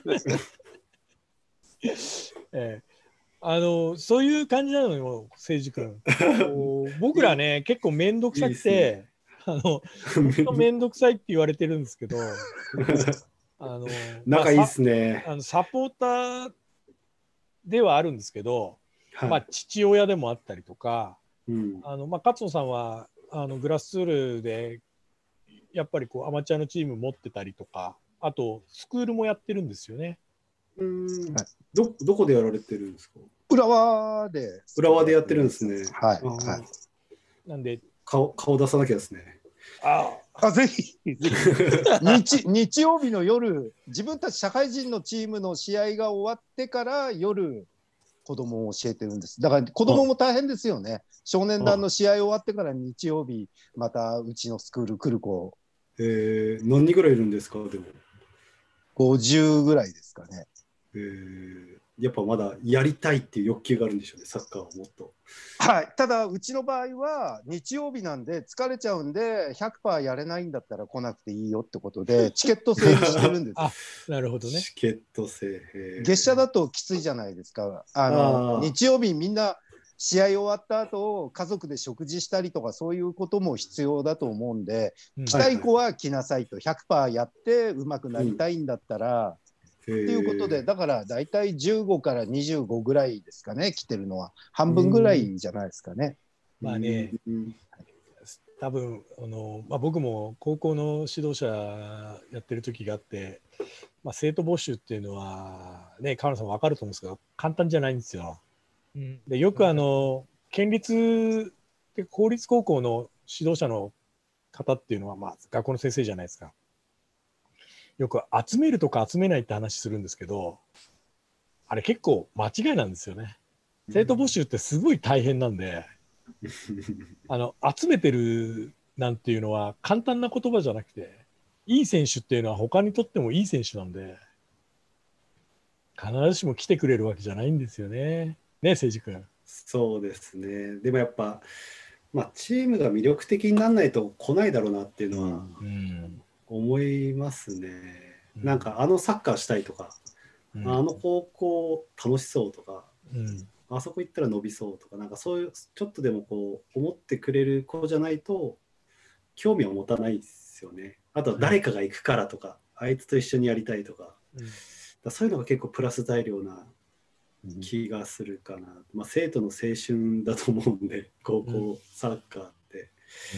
ええ、あのそういう感じなのよ、誠司君。僕らね、結構面倒くさくて、いいね、あの本当面倒くさいって言われてるんですけど、あの
仲いいですね。
あのサポーターではあるんですけど、はい、まあ父親でもあったりとか、うん、あのまあ勝野さんはあのグラスツールでやっぱりこうアマチュアのチーム持ってたりとか、あとスクールもやってるんですよね。
うん、はい、どどこでやられてるんですか？
浦和で。
浦和でやってるんですね。
はい。はい、
なんで
顔顔出さなきゃですね。
ああ、ぜひ日。日曜日の夜、自分たち社会人のチームの試合が終わってから夜、子供を教えてるんです。だから子供も大変ですよね。少年団の試合終わってから日曜日、またうちのスクール来る子。
えー、何人ぐらいいるんですか？でも。
ごじゅうぐらいですかね。
えー、やっぱまだやりたいっていう欲求があるんでしょうね、サッカーをもっと。
はい、ただうちの場合は日曜日なんで疲れちゃうんで ひゃくパーセント やれないんだったら来なくていいよってことでチケット制にしてるんです。
あ、なるほどね。
チケット制。
月謝だときついじゃないですか。あのあ日曜日みんな試合終わった後家族で食事したりとかそういうことも必要だと思うんで、うん、来たい子は来なさいと ひゃくパーセント やって上手くなりたいんだったら、うんっていうことで、だから大体じゅうごからにじゅうごぐらいですかね、来てるのは。半分ぐらいじゃないですかね。
まあね、多分あの、まあ、僕も高校の指導者やってる時があって、まあ、生徒募集っていうのは、ね、川野さん分かると思うんですけど、簡単じゃないんですよ。うん、でよくあの県立で公立高校の指導者の方っていうのは、まあ、学校の先生じゃないですか。よく集めるとか集めないって話するんですけど、あれ結構間違いなんですよね。生徒募集ってすごい大変なんで、あの集めてるなんていうのは簡単な言葉じゃなくて、いい選手っていうのは他にとってもいい選手なんで、必ずしも来てくれるわけじゃないんですよね。ね、誠司君。
そうですね。でもやっぱ、まあ、チームが魅力的にならないと来ないだろうなっていうのは、うん、思いますね。うん、なんかあのサッカーしたいとか、うん、あの高校楽しそうとか、うん、あそこ行ったら伸びそうとか、なんかそういうちょっとでもこう思ってくれる子じゃないと興味を持たないですよね。あとは誰かが行くからとか、うん、あいつと一緒にやりたいとか、うん、だそういうのが結構プラス材料な気がするかな。まあ、生徒の青春だと思うんで、高校サッカーって。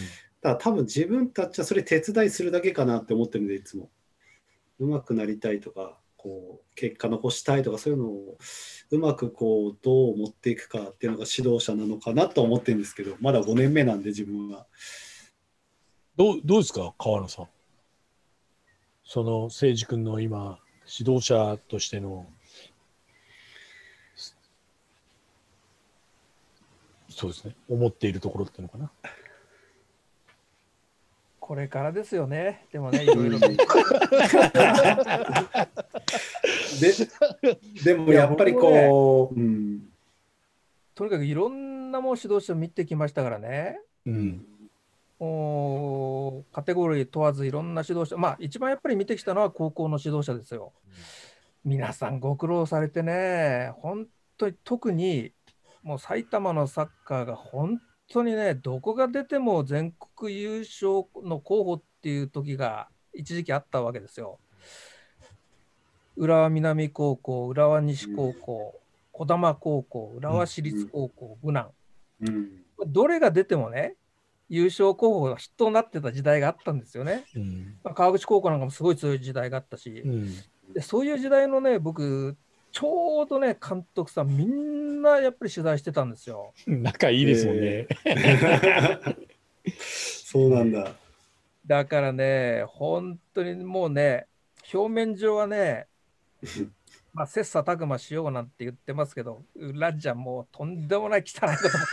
だから多分自分たちはそれ手伝いするだけかなって思ってるんで、いつも。うまくなりたいとか、こう結果残したいとか、そういうのをうまくこうどう持っていくかっていうのが指導者なのかなと思ってるんですけど、まだごねんめなんで自分は。
どう、どうですか、川野さん。その誠司君の今、指導者としての、そうですね、思っているところっていうのかな。
これからですよね。でもね、いろいろ。で、
でもやっぱりこう、ね、うん、
とにかくいろんなもう指導者見てきましたからね。
うん、
おカテゴリー問わずいろんな指導者、まあ一番やっぱり見てきたのは高校の指導者ですよ。うん、皆さんご苦労されてね、本当に特にもう埼玉のサッカーが本当にね、どこが出ても全国優勝の候補っていう時が一時期あったわけですよ。浦和南高校、浦和西高校、児玉高校、浦和市立高校、武南、うん、どれが出てもね、優勝候補が筆頭になってた時代があったんですよね。うん、まあ、川口高校なんかもすごい強い時代があったし、うん、でそういう時代のね、僕、ちょうどね、監督さん、みんなやっぱり取材してたんですよ。
仲いいですもんね。
えー、そうなんだ。
だからね、本当にもうね、表面上はね、まあ、切磋琢磨しようなんて言ってますけど、裏じゃもうとんでもない汚いことも。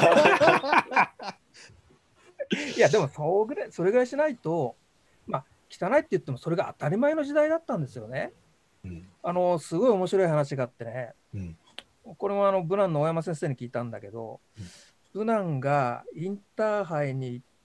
いや、でもそぐらい、それぐらいしないと、まあ、汚いって言ってもそれが当たり前の時代だったんですよね。うん、あのすごい面白い話があってね、うん、これもあのブナンの大山先生に聞いたんだけど、うん、ブナンがインターハイに行って、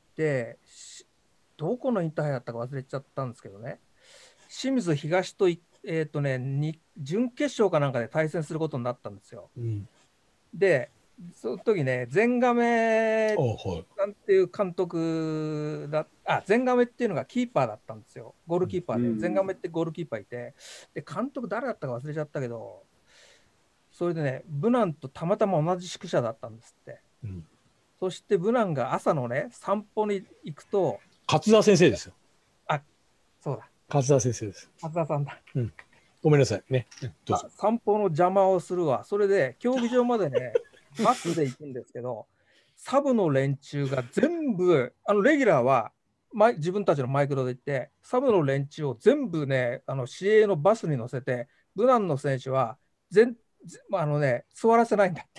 どこのインターハイだったか忘れちゃったんですけどね、清水東と、えーとね、に準決勝かなんかで対戦することになったんですよ。うん、で、その時ね、全亀さんっていう監督だ、あ、全亀っていうのがキーパーだったんですよ。ゴールキーパーで。うん、全亀ってゴールキーパーいて、で、監督誰だったか忘れちゃったけど、それでね、ブナンとたまたま同じ宿舎だったんですって。うん、そしてブナンが朝のね、散歩に行くと。
勝田先生ですよ。
あ、そうだ。
勝田先生です。
勝田さんだ。
うん、ごめんなさいね。
どうぞ。散歩の邪魔をするわ。それで競技場までね、バスで行くんですけど、サブの連中が全部、あのレギュラーは自分たちのマイクロで行って、サブの連中を全部ね、あの市営のバスに乗せて、ブナンの選手は全あのね、座らせないんだって。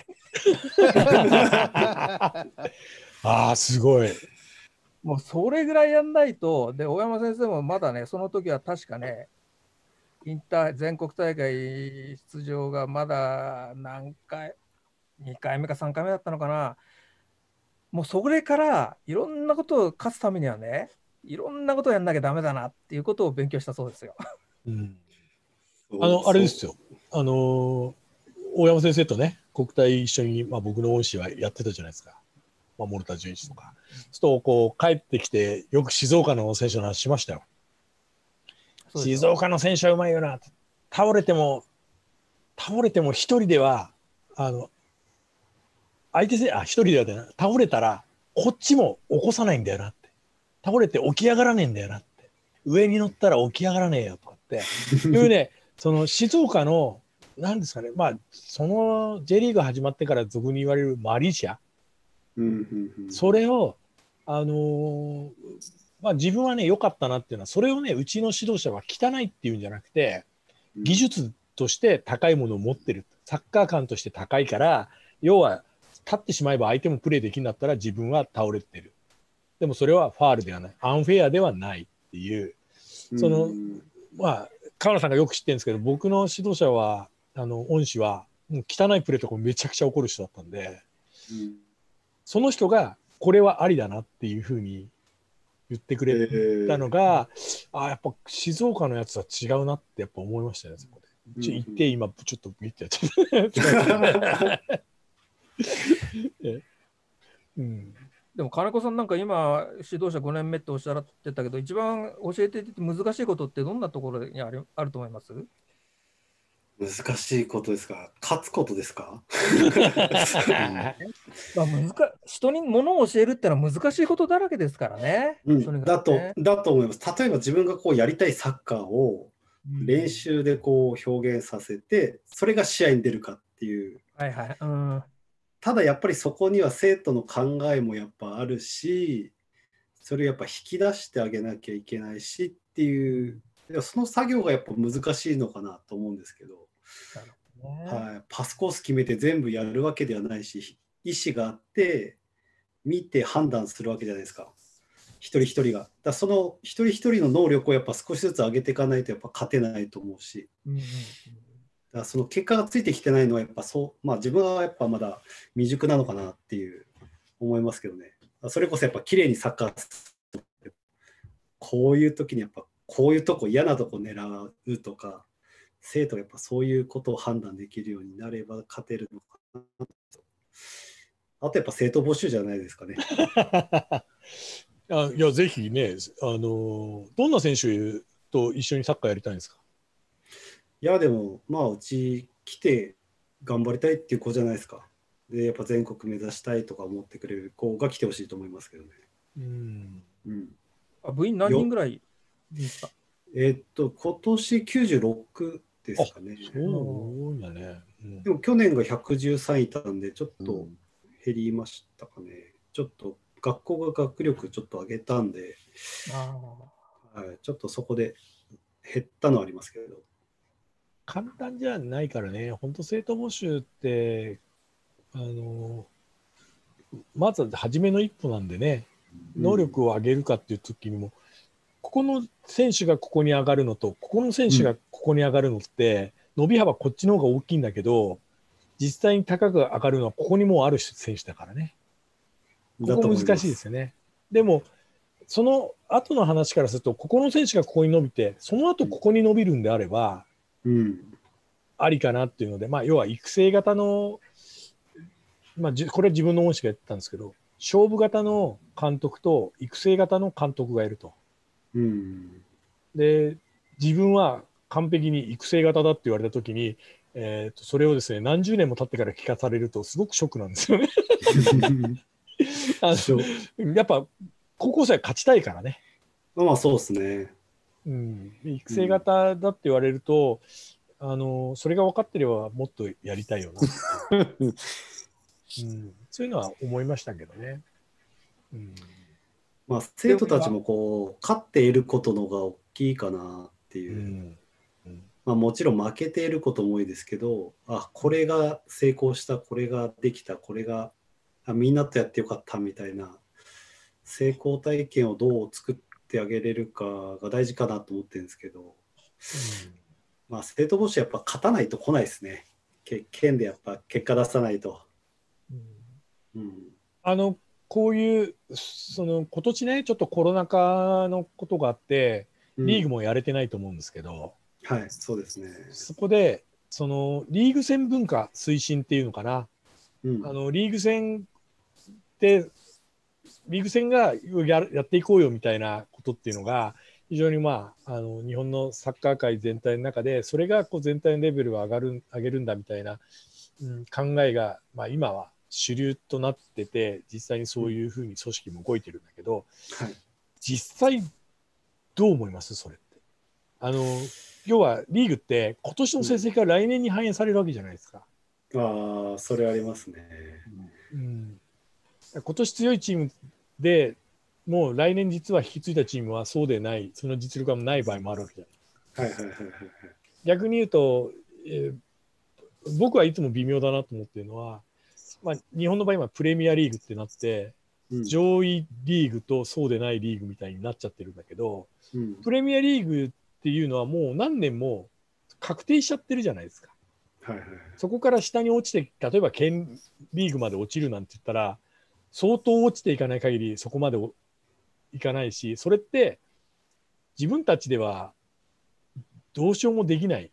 ああ、すごい。
もうそれぐらいやんないと、で、大山先生もまだね、その時は確かね、インター全国大会出場がまだ何回、にかいめかさんかいめだったのかな。もうそれからいろんなことを勝つためにはね、いろんなことをやんなきゃダメだなっていうことを勉強したそうですよ。
うん、あの、あれですよ。あの、大山先生とね、国体一緒に、まあ、僕の恩師はやってたじゃないですか。まあ、諸田純一とか。そうすると、こう、帰ってきて、よく静岡の選手の話しましたよ。静岡の選手はうまいよな。倒れても、倒れても一人では、あの、相手せ、あ、一人ではでな、倒れたら、こっちも起こさないんだよなって。倒れて起き上がらねえんだよなって。上に乗ったら起き上がらねえよとかって。いうね、その静岡の、なんですかね、まあ、その J リーグ始まってから俗に言われるマリーシャ。それを、あのー、まあ自分はね、良かったなっていうのは、それをね、うちの指導者は汚いっていうんじゃなくて、技術として高いものを持ってる。サッカー感として高いから、要は、立ってしまえば相手もプレーできるんだったら自分は倒れてる。でもそれはファールではない。アンフェアではないっていう。その、まあ、川野さんがよく知ってるんですけど、僕の指導者は、あの、恩師は、もう汚いプレーとかめちゃくちゃ怒る人だったんで、うん、その人が、これはありだなっていうふうに言ってくれたのが、えー、あ、やっぱ静岡のやつは違うなってやっぱ思いましたね、そこで。ちょ、言って、今、ちょっと見てやっちゃった。
うん、でも金子さんなんか今指導者ごねんめっておっしゃってたけど、一番教えていて難しいことってどんなところにある、あると思います？
難難しいことですか。勝つことですか。
まあ難人に物を教えるってのは難しいことだらけですからね。
うん、
とにか
だと
くね
だと思います。例えば自分がこうやりたいサッカーを
うん
練習でこう表現させて、それが試合に出るかっていう。
はいはい。うん。
ただやっぱりそこには生徒の考えもやっぱあるし、それをやっぱ引き出してあげなきゃいけないしっていう、いやその作業がやっぱ難しいのかなと思うんですけど、
なるほどね
はい、パスコース決めて全部やるわけではないし、意思があって見て判断するわけじゃないですか、一人一人が。だからその一人一人の能力をやっぱ少しずつ上げていかないとやっぱ勝てないと思うし、
うんうん
だからその結果がついてきてないのはやっぱそう、まあ自分はやっぱまだ未熟なのかなっていう思いますけどね。それこそやっぱ綺麗にサッカー、こういう時にやっぱこういうとこ嫌なとこ狙うとか、生徒がやっぱそういうことを判断できるようになれば勝てるのかなと。あとやっぱ生徒募集じゃないですかね。
あいやぜひね、あのどんな選手と一緒にサッカーやりたいんですか。
いやでもまあうち来て頑張りたいっていう子じゃないですか。でやっぱ全国目指したいとか思ってくれる子が来てほしいと思いますけどね。
うん
うん、
あ部員何人ぐらいですか。
えーっと今年きゅうじゅうろくですかね。
そう多いんだね、うん、
でも去年がひゃくじゅうさんいたんでちょっと減りましたかね。ちょっと学校が学力ちょっと上げたんで、
あ
はい、ちょっとそこで減ったのはありますけど。
簡単じゃないからね、本当生徒募集ってあのまず初めの一歩なんでね、能力を上げるかっていう時にも、うん、ここの選手がここに上がるのとここの選手がここに上がるのって、うん、伸び幅こっちの方が大きいんだけど、実際に高く上がるのはここにもうある選手だからね。ここ難しいですよね。でもその後の話からすると、ここの選手がここに伸びてその後ここに伸びるんであれば、うん、ありかなっていうので、まあ、要は育成型の、まあ、これは自分の恩師が言ってたんですけど、勝負型の監督と育成型の監督がいると。うん、で自分は完璧に育成型だって言われたときに、えー、とそれをですね何十年も経ってから聞かされるとすごくショックなんですよね。あのやっぱ高校生は勝ちたいからね。
まあそうですね、
うん、育成型だって言われると、うん、あのそれが分かってればもっとやりたいよな、うん、そういうのは思いましたけどね。うん、
まあ、生徒たちもこう勝っていることのが大きいかなっていう、うんうん、まあ、もちろん負けていることも多いですけど、あこれが成功した、これができた、これがあみんなとやってよかったみたいな成功体験をどう作ってあげれるかが大事かなと思ってるんですけど、うん、まあ、生徒募集やっぱ勝たないと来ないですね。県でやっぱ結果出さないと、
うんうん、あのこういうその今年ねちょっとコロナ禍のことがあってリーグもやれてないと思うんですけど、
うん、はいそうですね。
そこでそのリーグ戦文化推進っていうのかな、うん、あのリーグ戦でリーグ戦が や, やっていこうよみたいなことっていうのが非常に、まあ、あの日本のサッカー界全体の中でそれがこう全体のレベルを上がる上げるんだみたいな、うん、考えが、まあ、今は主流となってて実際にそういうふうに組織も動いてるんだけど、はい、実際どう思いますそれって。あの要はリーグって今年の成績が来年に反映されるわけじゃないですか。
うん、ああそれありますね、
うん、今年強いチームでもう来年実は引き継いだチームはそうでない、その実力がない場合もあるわけじゃないですか。はいはいはいはい、逆に言うと、えー、僕はいつも微妙だなと思っているのは、まあ、日本の場合はプレミアリーグってなって、うん、上位リーグとそうでないリーグみたいになっちゃってるんだけど、うん、プレミアリーグっていうのはもう何年も確定しちゃってるじゃないですか。はいはいはい、そこから下に落ちて、例えば県リーグまで落ちるなんて言ったら相当落ちていかない限りそこまでいかないし、それって自分たちではどうしようもできない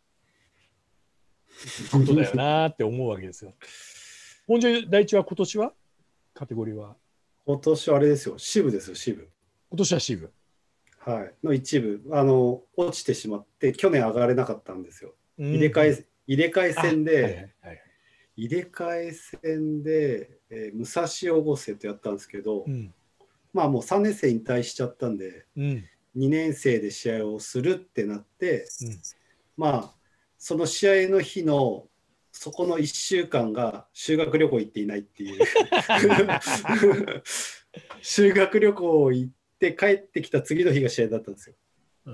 ことだよなって思うわけですよ。本庄第一は今年はカテゴリーは
今年はあれですよ、支部ですよ、支部。
今年は支部、
はい、の一部あの落ちてしまって去年上がれなかったんですよ。 入れ替え、入れ替え戦で、はいはいはい、入れ替え戦で、えー、武蔵越生とやったんですけど、うん、まあもうさんねん生引退しちゃったんで、うん、にねん生で試合をするってなって、うん、まあその試合の日のそこのいっしゅうかんが修学旅行行っていないっていう修学旅行行って帰ってきた次の日が試合だったんですよ。うん、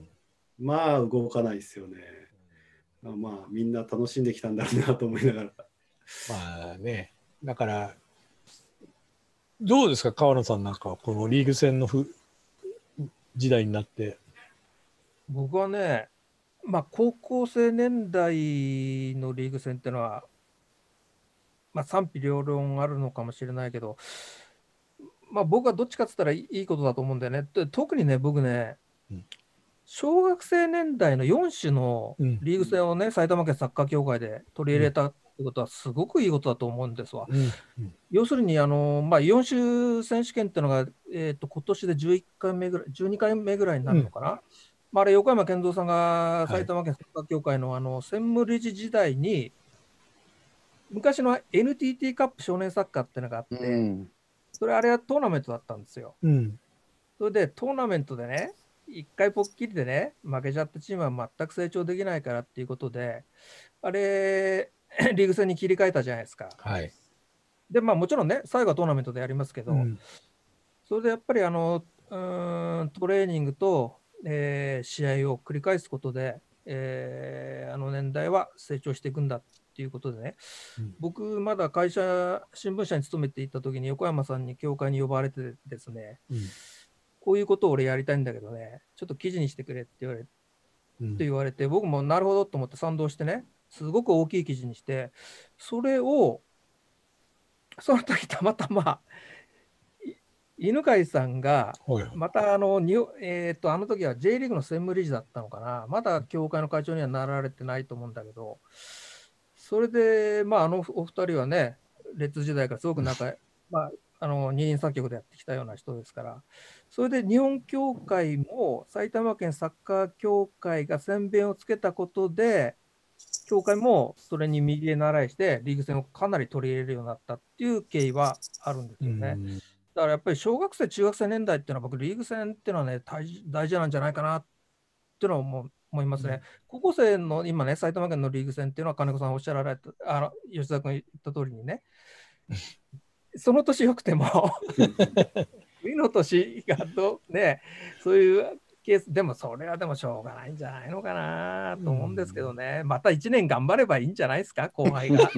まあ動かないですよね。まあみんな楽しんできたんだろうなと思いながら。
まあね、だからどうですか川野さん、なんかこのリーグ戦のふ時代になって。
僕はね、まあ高校生年代のリーグ戦っていうのは、まあ、賛否両論あるのかもしれないけど、まあ、僕はどっちかって言ったらいいことだと思うんだよね。特にね、僕ね、うん、小学生年代のよん種のリーグ戦をね、うん、埼玉県サッカー協会で取り入れたってことはすごくいいことだと思うんですわ。うんうん、要するにあの、まあ、よん種選手権っていうのが、えーと、今年でじゅういっかいめぐらい、じゅうにかいめぐらいになるのかな。うん、まあ、あれ、横山健三さんが埼玉県サッカー協会の、はい、あの専務理事時代に、昔の エヌティーティー カップ少年サッカーっていうのがあって、うん、それあれはトーナメントだったんですよ。うん、それでトーナメントでね、一回ぽっきりでね、負けちゃったチームは全く成長できないからっていうことで、あれ、リーグ戦に切り替えたじゃないですか。はい、で、まあもちろんね、最後はトーナメントでやりますけど、うん、それでやっぱりあのうーんトレーニングと、えー、試合を繰り返すことで、えー、あの年代は成長していくんだっていうことでね、うん、僕まだ会社新聞社に勤めていた時に横山さんに協会に呼ばれてですね、うん、こういうことを俺やりたいんだけどね、ちょっと記事にしてくれって言われて、うん、って言われて、僕もなるほどと思って賛同してね、すごく大きい記事にして、それをその時たまたま犬飼さんがまたあのに、えー、とあの時は J リーグの専務理事だったのかな、まだ協会の会長にはなられてないと思うんだけど、それで、まあ、あのお二人はね、レッツ時代からすごく仲、まあ、あの二人三脚でやってきたような人ですから、それで日本協会も埼玉県サッカー協会が先鞭をつけたことで、協会もそれに右へ習いして、リーグ戦をかなり取り入れるようになったっていう経緯はあるんですよね。だからやっぱり小学生、中学生年代っていうのは、僕、リーグ戦っていうのはね、大事、大事なんじゃないかなっていうのは思う。思いますね。うん、高校生の今ね、埼玉県のリーグ戦っていうのは、金子さんおっしゃられた、あの吉田君言った通りにね、その年よくても、次の年がど、ね、そういうケース、でもそれはでもしょうがないんじゃないのかなと思うんですけどね、うん、またいちねん頑張ればいいんじゃないですか、後輩が。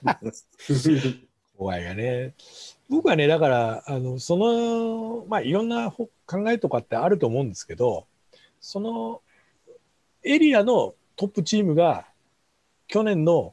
後輩がね。僕はね、だから、あのその、まあ、いろんな考えとかってあると思うんですけど、その、エリアのトップチームが去年の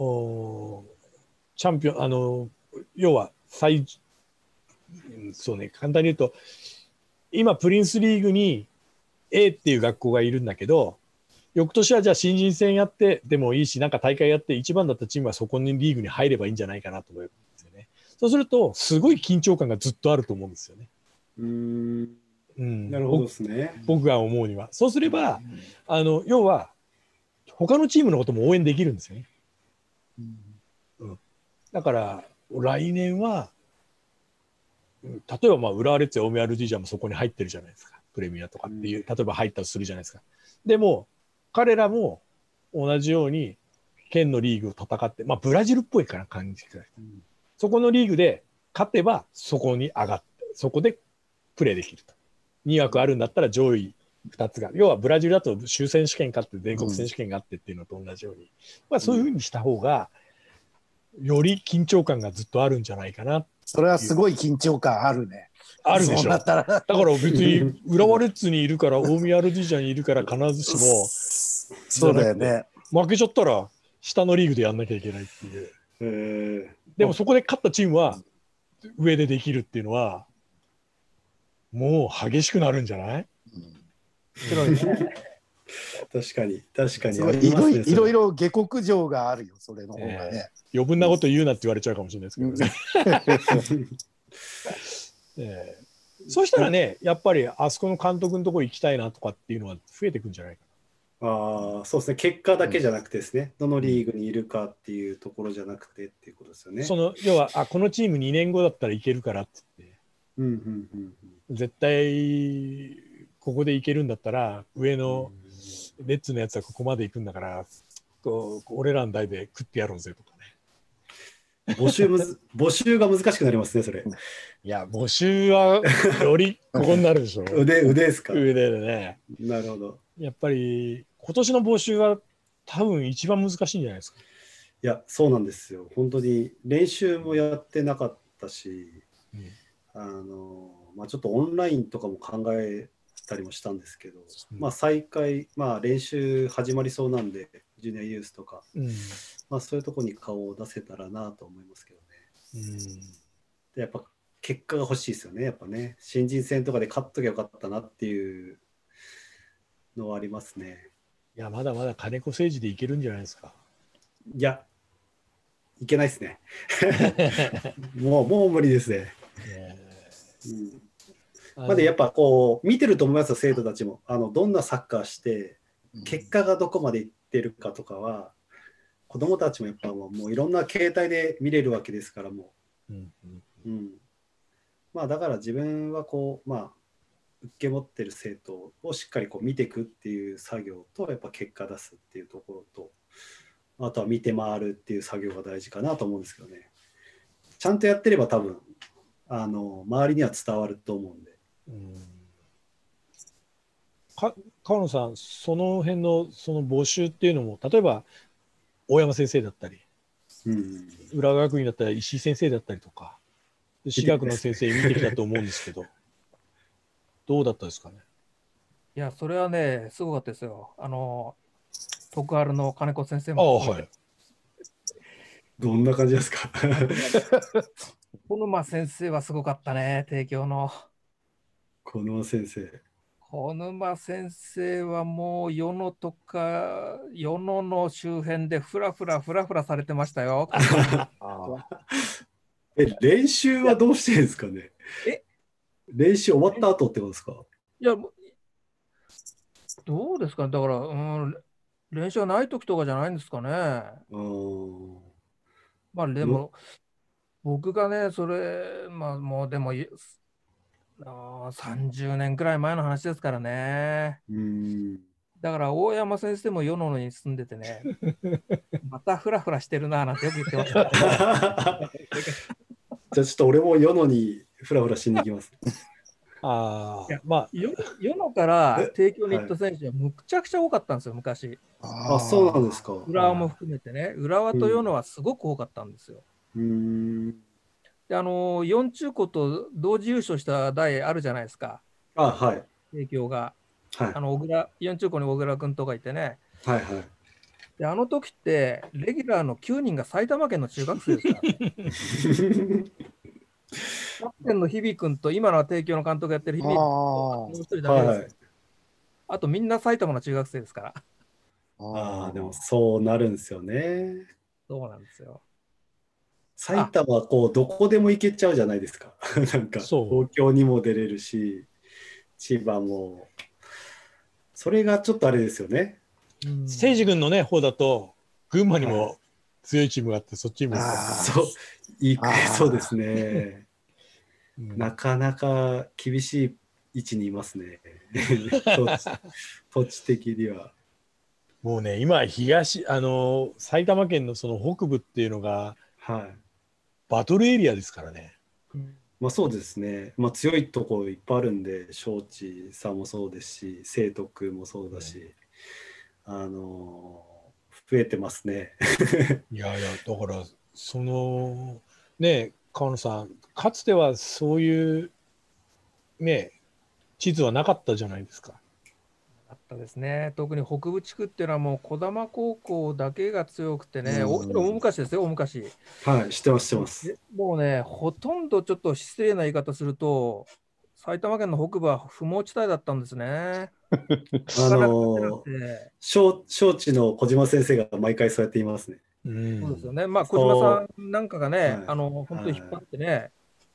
チャンピオン、あの要は最、そうね、簡単に言うと、今プリンスリーグに A っていう学校がいるんだけど、翌年はじゃあ新人戦やってでもいいし、なんか大会やって一番だったチームはそこにリーグに入ればいいんじゃないかなと思うんですよね。そうするとすごい緊張感がずっとあると思うんですよね。
うーんうん、なるほどですね。
僕が思うには。そうすれば、あの要は他のチームのことも応援できるんですよね。うん、だから来年は、例えばまあ浦和レッズや大宮ルディジャーもそこに入ってるじゃないですか。プレミアとかっていう、例えば入ったとするじゃないですか。でも彼らも同じように県のリーグを戦って、まあブラジルっぽいから感じてください。うん、そこのリーグで勝てばそこに上がって、そこでプレーできると。に枠あるんだったら上位ふたつが、要はブラジルだと州選手権があって全国選手権があってっていうのと同じように、うん、まあ、そういうふうにした方がより緊張感がずっとあるんじゃないかな。
それはすごい緊張感あるね。
あるでしょ。だから別に浦和レッズにいるから大宮アルディジャにいるから必ずしも
そうだよね。
負けちゃったら下のリーグでやんなきゃいけないっていう。えー、でもそこで勝ったチームは上でできるっていうのはもう激しくなるんじゃない？うん、
確かに確かに、
ね、いろいろいろ下克上があるよ、それの方がね。
えー、余分なこと言うなって言われちゃうかもしれないですけどね。えー、そうしたらね、やっぱりあそこの監督のところ行きたいなとかっていうのは増えてくんじゃないか
ああ、そうですね。結果だけじゃなくてですね、うん、どのリーグにいるかっていうところじゃなくてっていうことですよね。
その要はあこのチームにねんごだったらいけるからって言って、
うんうんうんうん、
絶対ここでいけるんだったら上のレッツのやつはここまで行くんだからこう俺らの代で食ってやろうぜとか
ね。募集むず募集が難しくなりますねそれ。
いや募集はよりここになるでしょ。
腕腕ですか。
腕でね。
なるほど。
やっぱり今年の募集は多分一番難しいんじゃないですか。
いやそうなんですよ。本当に練習もやってなかったし、うん、あのまあ、ちょっとオンラインとかも考えたりもしたんですけど、うん、まあ再開、まあ、練習始まりそうなんでジュニアユースとか、うん、まあ、そういうところに顔を出せたらなと思いますけどね。うん、でやっぱ結果が欲しいですよね。やっぱね新人戦とかで勝っときゃよかったなっていうのはありますね。
いやまだまだ金子誠司でいけるんじゃないですか。
いやいけないですね。もうもう無理ですね。うん、までやっぱこう見てると思いますよ生徒たちも。あのどんなサッカーして結果がどこまでいってるかとかは子どもたちもやっぱもういろんな形態で見れるわけですからもう、うんうん、まあだから自分はこうまあ受け持ってる生徒をしっかりこう見ていくっていう作業とやっぱ結果出すっていうところとあとは見て回るっていう作業が大事かなと思うんですけどね。ちゃんとやってれば多分あの周りには伝わると思うんで。うん
か川野さんその辺のその募集っていうのも例えば大山先生だったり、うん、浦和学院だったら石井先生だったりとか私学の先生見てきたと思うんですけどどうだったですかね。
いやそれはねすごかったですよ。あの徳春の金子先生も、
はい、
どんな感じですか。
小沼先生はすごかったね。帝京の
小沼先生
小沼先生はもう与野とか与野の周辺でフラフラフラフラされてましたよ。
え練習はどうしてるんですかね。え練習終わった後ってことですか。
いやどうですかね。だから、うん、練習がない時とかじゃないんですかね。うんまあでも僕がねそれまあもうでもあさんじゅうねんくらい前の話ですからね。うんだから大山先生も与野に住んでてねまたフラフラしてるななんてよく言ってました、ね、
じゃあちょっと俺も与野にフラフラしに行きます。
あいやまあ与野から帝京に行った選手はむちゃくちゃ多かったんですよ昔。
ああそうなんですか。
浦和も含めてね浦和と与野はすごく多かったんですよ。うんであのよん中高と同時優勝した代あるじゃないですか。
あはい
帝京が、はい、あの小倉よん中高に小倉君とかいてね。
はいはい。
であの時ってレギュラーのきゅうにんが埼玉県の中学生ですから、ね、キャプテンの日比君と今の帝京の監督やってる日比君ともう一人だけです、はい、あとみんな埼玉の中学生ですから。
ああでもそうなるんですよね。
そうなんですよ。
埼玉はこうどこでも行けちゃうじゃないですか。なんか東京にも出れるし千葉もそれがちょっとあれですよね。
誠司君のね方だと群馬にも強いチームがあって、はい、そっちにも
そういいそうですね、うん、なかなか厳しい位置にいますね土, 地土地的には。
もうね今東あの埼玉県のその北部っていうのが、はい、バトルエリアですからね。
まあそうですね、まあ、強いところいっぱいあるんで庄司さんもそうですし清徳もそうだし、うん、あの増えてますね
いやいやだからそのね川野さんかつてはそういうね地図はなかったじゃないですか。
あったですね。特に北部地区っていうのはもう児玉高校だけが強くてね、大昔ですよ、大昔。
はい、知ってます、知ってます。
もうね、ほとんどちょっと失礼な言い方すると、埼玉県の北部は不毛地帯だったんですね。
あのー、招致の小島先生が毎回そうやって言いますね。
うん、そうですよね。まあ、小島さんなんかがね、はい、あの本当に引っ張ってね、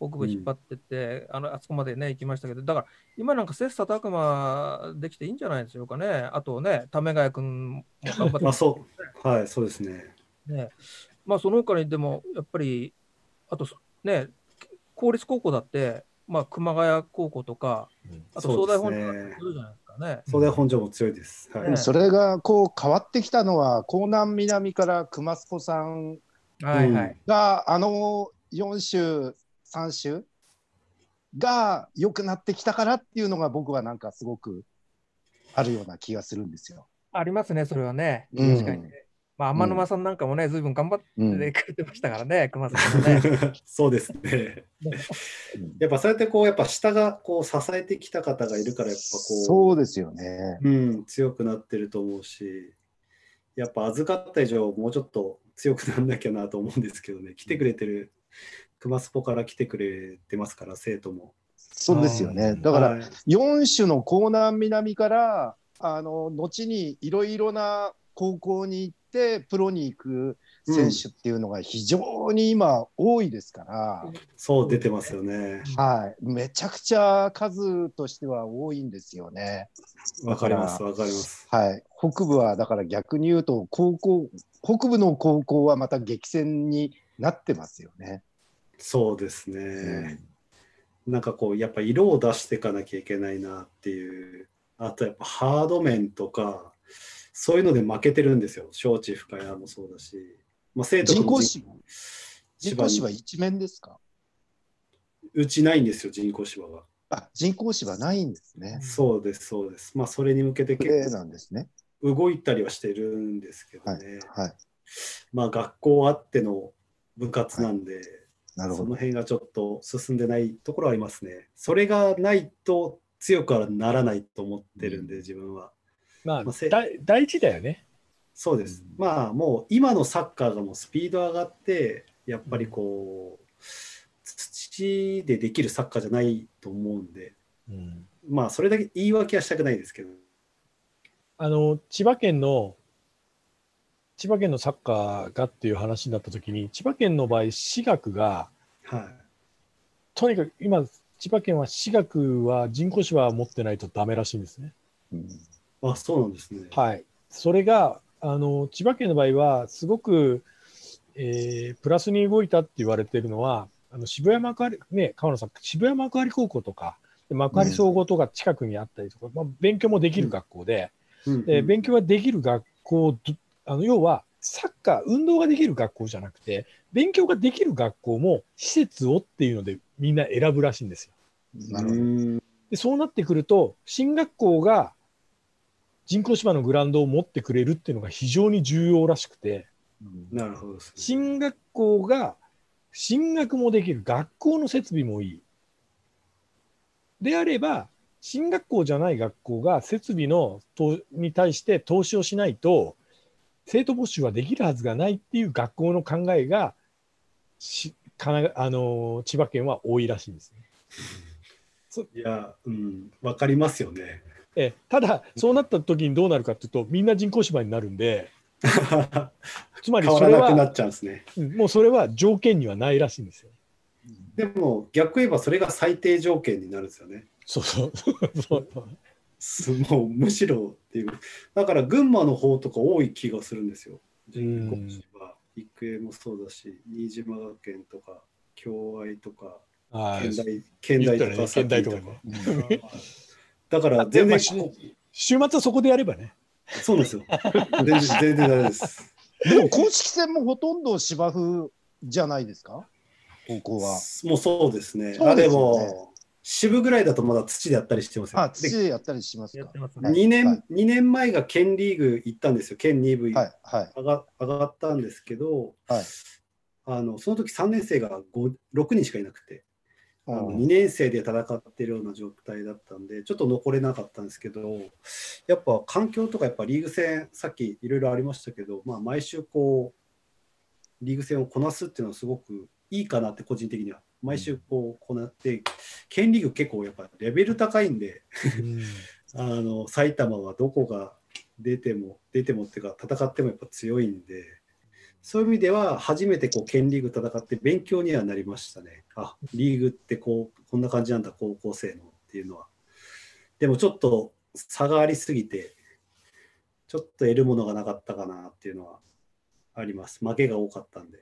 北部引っ張ってって、うん、あのあそこまでね行きましたけど、だから今なんか切磋琢磨できていいんじゃないでしょうかね。あとね、為ヶ谷君も頑張って、
あ、そう、はい、そうですね。
ね、まあその他にでもやっぱりあとね、公立高校だって、まあ、熊谷高校とか、あと総大本庄が強いじゃないですかね。
総大本庄も強いです。
はいね、それがこう変わってきたのは、江南南から熊須子さんが、はいはい、あのよん州、さん州が良くなってきたからっていうのが、僕はなんかすごくあるような気がするんですよ。
ありますね、それはね。確かにね。うん、まあ、天沼さんなんかもね、ずいぶん頑張ってくれてましたからね、うん、熊須さんね。
そうですね。やっぱそうやってこう、やっぱ下がこう支えてきた方がいるから、やっぱこう、
そうですよね。
うん、強くなってると思うし、やっぱ預かった以上、もうちょっと強くなんなきゃなと思うんですけどね、来てくれてる、熊スポから来てくれてますから、生徒も。
そうですよね。だから、よん種の江南南から、あの後にいろいろな高校に行って、プロに行く選手っていうのが非常に今多いですから、
うん、そう出てますよね。
はい、めちゃくちゃ数としては多いんですよね。
わかります、わかります。
はい、北部はだから逆に言うと、高校、北部の高校はまた激戦になってますよね。
そうですね。うん、なんかこう、やっぱ色を出していかなきゃいけないなっていう、あとやっぱハード面とか、そういうので負けてるんですよ。小地深谷もそうだし。まあ、生徒
人工芝。人工芝一面ですか？
うちないんですよ、人工芝が。
あ、人工芝ないんですね。
そうです、そうです。まあ、それに向けて
結構なんですね。
動いたりはしてるんですけどね。
はいはい、
まあ、学校あっての部活なんで、はい、
なるほど。
その辺がちょっと進んでないところはありますね。それがないと強くはならないと思ってるんで、自分は。
まあ、まあ、大事だよね。
そうです。まあ、もう今のサッカーがもうスピード上がって、やっぱりこう、土でできるサッカーじゃないと思うんで、うん、まあ、それだけ言い訳はしたくないですけど。
あの、千葉県の、千葉県のサッカーがっていう話になったときに、千葉県の場合、私学が、
はい、
とにかく今、千葉県は私学は人工芝は持ってないとダメらしいんですね。
うん、あ、そうなんですね。
はい。それが、あの、千葉県の場合は、すごく、えー、プラスに動いたって言われているのは、あの渋谷幕張、ね、川野さん、渋谷幕張高校とか、幕張総合とか近くにあったりとか、うん、まあ、勉強もできる学校で、うん、で勉強ができる学校、あの要はサッカー、運動ができる学校じゃなくて、勉強ができる学校も施設をっていうのでみんな選ぶらしいんですよ。
なるほど。
でそうなってくると、進学校が人工芝のグラウンドを持ってくれるっていうのが非常に重要らしくて、
なるほどですね。
進学校が進学もできる、学校の設備もいい。であれば、進学校じゃない学校が設備のに対して投資をしないと、生徒募集はできるはずがないっていう学校の考えが、しかなあの千葉県は多いらしいんですね。
いや、うん、わかりますよね。
えただ、そうなった時にどうなるかというと、みんな人工芝になるんで、つまりそれは、
なっちゃうんですね。
もうそれは条件にはないらしいんですよ。
でも逆言えばそれが最低条件になるんですよね。
そうそう
そうもうむしろっていう。だから群馬の方とか多い気がするんですよ。人工芝、育英もそうだし、新島学園とか共愛とか県大県大とか
県大とかね。
だから全然
週末はそこでやればね。
そうなんですよ。全然全然ダメです。
でも公式戦もほとんど芝生じゃないですか。高校は。
もうそうですね。あでも渋ぐらいだとまだ土でやったりしてますよ。
あ、土でやったりしますか。
にねん、はい、にねんまえが県リーグ行ったんですよ。県に部、はいはい、上が上がったんですけど、はい、あのその時さんねん生がろくにんしかいなくて、あのにねん生で戦ってるような状態だったんで、ちょっと残れなかったんですけど、やっぱ環境とかやっぱリーグ戦、さっきいろいろありましたけど、まあ、毎週こうリーグ戦をこなすっていうのはすごくいいかなって個人的には。毎週こうこうなって県リーグ結構やっぱレベル高いんで、うん、あの埼玉はどこが出ても出てもっていうか戦ってもやっぱ強いんで、 そういう意味では初めてこう県リーグ戦って勉強にはなりましたね。あ、リーグってこうこんな感じなんだ、高校生のっていうのは。でもちょっと差がありすぎて、ちょっと得るものがなかったかなっていうのはあります。負けが多かったんで。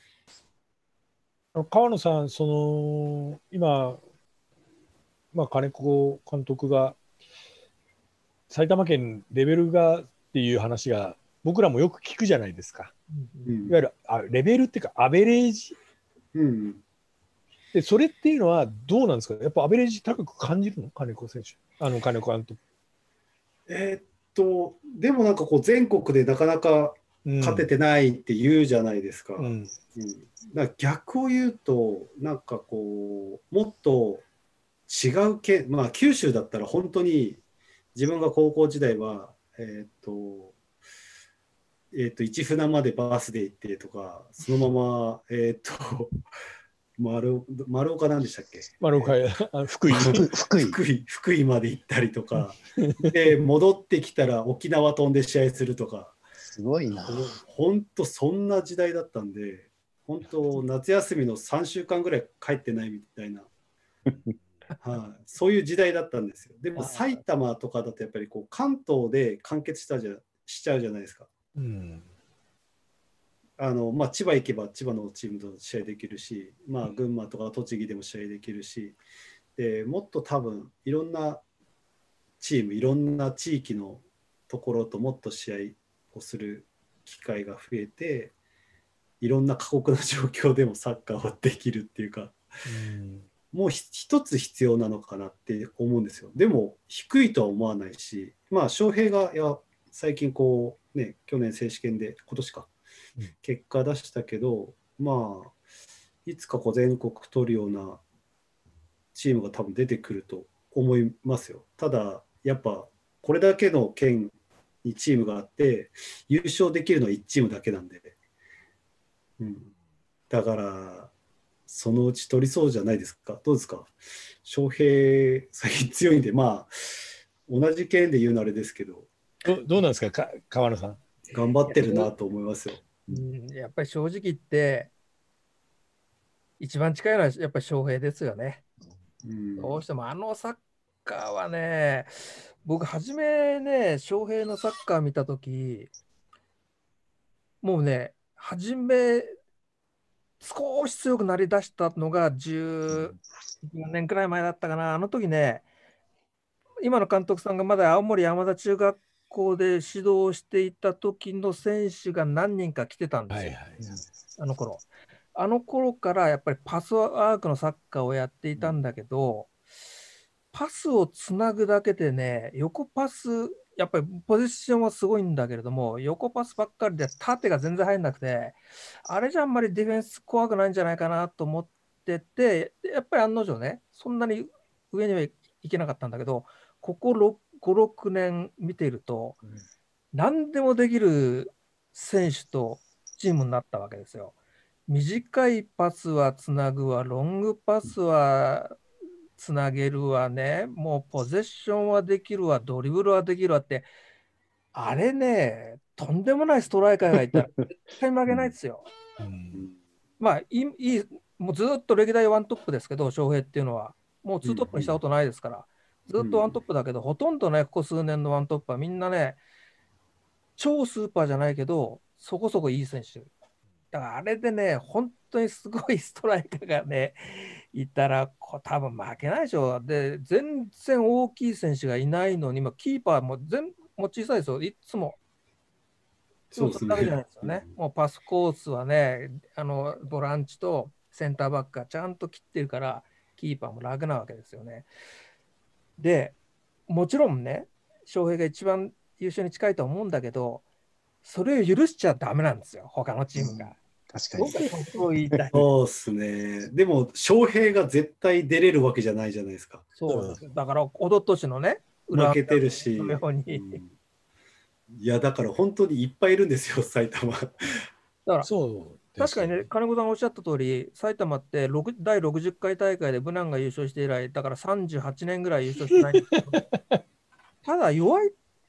川野さん、その今、まあ、金子監督が埼玉県レベルがっていう話が僕らもよく聞くじゃないですか。うん、いわゆるあレベルっていうかアベレージ、うん、でそれっていうのはどうなんですか。やっぱアベレージ高く感じるの、金子選手、あの金子監督。
えー、っとでもなんかこう全国でなかなか勝ててないって言うじゃないですか。うんうん、だから逆を言うとなんかこうもっと違う県、まあ九州だったら本当に自分が高校時代はえー、っとえー、と市船までバスで行ってとか、そのまま、えー、と 丸, 丸岡なんでしたっけ、
丸岡、えー、福井
福井福井福井まで行ったりとかで戻ってきたら沖縄飛んで試合するとか、
すごいな。
本当そんな時代だったんで、本当夏休みのさんしゅうかんぐらい帰ってないみたいな、はあ、そういう時代だったんですよ。でも埼玉とかだとやっぱりこう関東で完結したじゃしちゃうじゃないですか。うん、あのまあ、千葉行けば千葉のチームと試合できるし、まあ、群馬とか栃木でも試合できるし、でもっと多分いろんなチームいろんな地域のところともっと試合をする機会が増えて、いろんな過酷な状況でもサッカーをできるっていうか、うん、もう一つ必要なのかなって思うんですよ。でも低いとは思わないし、まあ翔平がいや最近こうね、去年選手権で今年か、うん、結果出したけど、まあいつかこう全国取るようなチームが多分出てくると思いますよ。ただやっぱこれだけの県にチームがあって優勝できるのはいちチームだけなんで、うん、だからそのうち取りそうじゃないですか。どうですか、翔平最近強いんで、まあ同じ県で言うのあれですけど、
ど, どうなんですか、か川野さん。
頑張ってるなと思いますよ。
うん、やっぱり正直言って一番近いのはやっぱり翔平ですよね。うん、どうしてもあのサッカーはね、僕初めね翔平のサッカー見たとき、もうね初め少し強くなりだしたのがじゅうよねんくらい前だったかな。あの時ね、今の監督さんがまだ青森山田中学校で指導していた時の選手が何人か来てたんですよ、はいはい、あの頃。あの頃からやっぱりパスワークのサッカーをやっていたんだけど、パスをつなぐだけでね、横パス、やっぱりポジションはすごいんだけれども、横パスばっかりで縦が全然入んなくて、あれじゃあんまりディフェンス怖くないんじゃないかなと思ってて、やっぱり案の定ね、そんなに上にはいけなかったんだけど、ここご、ろくねん見ていると、うん、何でもできる選手とチームになったわけですよ。短いパスはつなぐわ、ロングパスはつなげるわね、もうポゼッションはできるわ、ドリブルはできるわって、あれね、とんでもないストライカーがいたら絶対負けないですよ。うんうん、まあいい、もうずっと歴代ワントップですけど、翔平っていうのは、もうツートップにしたことないですから、ずっとワントップだけど、ほとんどね、ここ数年のワントップはみんなね、超スーパーじゃないけど、そこそこいい選手。だからあれでね、本当にすごいストライカーがね、いたら、こ多分負けないでしょ。で、全然大きい選手がいないのに、今、キーパーも全もう小さいですよ、いつも。そうですね。だけじゃないですよね。もうパスコースはね、あのボランチとセンターバックがちゃんと切ってるから、キーパーも楽なわけですよね。で、もちろんね、翔平が一番優勝に近いと思うんだけど、それを許しちゃダメなんですよ、他のチームが。うん、
確かに。
そう言いたい。そうですね。でも、翔平が絶対出れるわけじゃないじゃないですか。
そう。だから、おととしのね、
負けてるし。うん、いや、だから本当にいっぱいいるんですよ、埼玉。だか
ら、そう確かにね、金子さんがおっしゃった通り、埼玉ってだいろくじゅっかい大会でブナンが優勝して以来、だからさんじゅうはちねんぐらい優勝してないんですけど、ただ弱い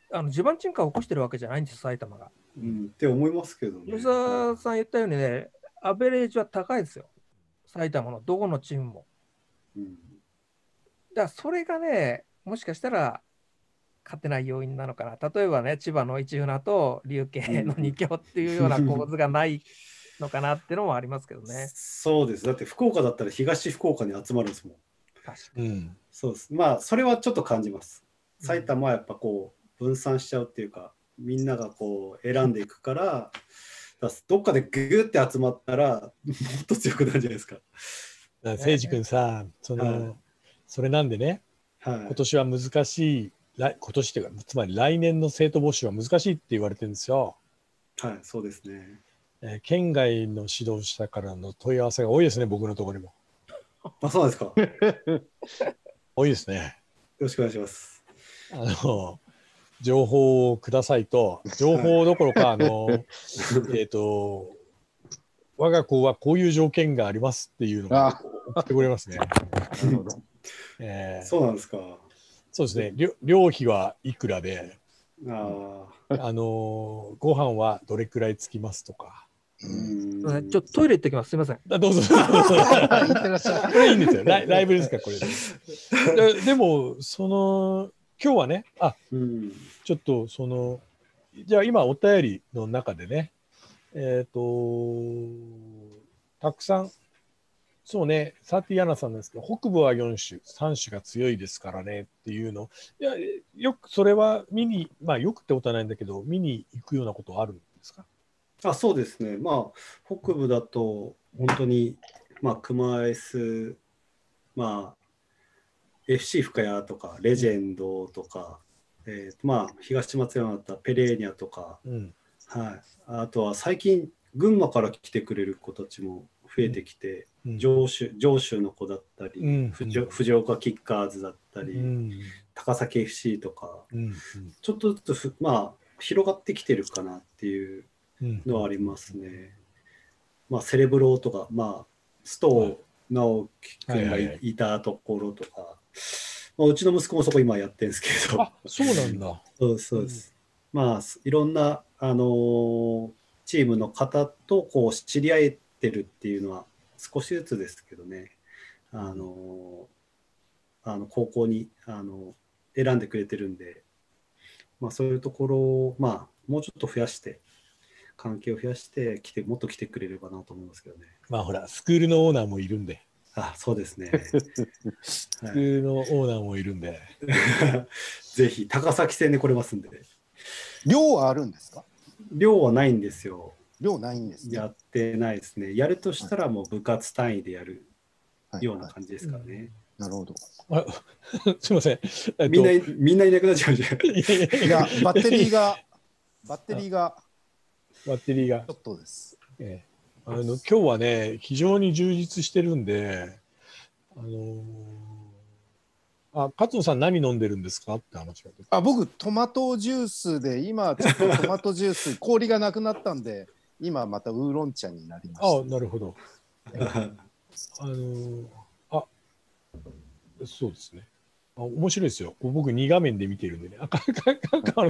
あの地盤沈下を起こしてるわけじゃないんです、埼玉が。
うん、って思いますけどね。
吉沢さん言ったようにね、アベレージは高いですよ、埼玉のどこのチームも。
うん、
だからそれがね、もしかしたら勝てない要因なのかな。例えばね、千葉の市船と琉球のに強っていうような構図がないのかなっていうのもありますけどね。
そうです。だって福岡だったら東福岡に集まるんですもん。
確かに。
うん、
そうです。まあそれはちょっと感じます。埼玉はやっぱこう分散しちゃうっていうか、みんながこう選んでいくから、だどっかでグーって集まったらもっと強くなるんじゃないですか。
誠司君さ、その、はい、それなんでね、はい、今年は難しい、来今年っていうか、つまり来年の生徒募集は難しいって言われてるんですよ。
はい、そうですね。
えー、県外の指導者からの問い合わせが多いですね、僕のところにも。
あ、そうですか。
多いですね。
よろしくお願いします。
あの情報をくださいと、情報どころか、はい、あのえっと我が校はこういう条件がありますっていうのを送ってくれますね。なるほど。
えー、そうなんですか。
そうですね。寮費はいくらで、
あ
あのご飯はどれくらいつきますとか。
うんちょっとトイレ行ってきます。すみません。
どうぞどうぞ。これいいんですよ。ライ、ライブですかこれで。で, でもその今日はね、あ、うん、ちょっとそのじゃあ今お便りの中でね、えっ、ー、とたくさんそうね、サーティアナさんですけど、北部はよん種、さん種が強いですからねっていうの、いやよくそれは見に、まあよくってことはないんだけど、見に行くようなことはあるんですか？
あ、そうですね。まあ北部だと本当にまあ熊 S、まあエフシー 深谷とかレジェンドとか、うん、えー、まあ東松山だったらペレーニャとか、うん、はい、あとは最近群馬から来てくれる子たちも増えてきて、うん、上州上州の子だったり、うん、藤, 藤岡キッカーズだったり、うん、高崎 エフシー とか、うん、ちょっとずつまあ広がってきてるかなっていうのはありますね。うん、まあセレブローとか、まあストー直樹君がいたところとか、はいはいはい、まあ、うちの息子もそこ今やってるんですけど。
あ、そうなんだ。
そうそうです。うん、まあいろんなあのー、チームの方とこう知り合えてるっていうのは少しずつですけどね。あのー、あの高校にあの選んでくれてるんで、まあそういうところをまあもうちょっと増やして関係を増やして来てもっと来てくれればなと思いますけどね。
まあほらスクールのオーナーもいるんで。
あ、そうですね。
スクールのオーナーもいるんで。
ぜひ高崎線で来れますんで。
寮はあるんですか？
寮はないんですよ。
寮ないんですね。
やってないですね。やるとしたらもう部活単位でやるような感じですからね。はいはい、
なるほど。
あすみません。
みんなみんないなくなっちゃうじゃん。
いやバッテリーがバッテリーが
バッテリーが
ちょっとです。
ええあの今日はね非常に充実してるんで、あのー、あ勝野さん何飲んでるんですかって話が出て。
あ、僕トマトジュースで今ちょっとトマトジュース氷がなくなったんで今またウーロン茶になりました。
あ、なるほど。あのー、あそうですね。あ面白いですよ。僕に画面で見てるんでね。あかかかか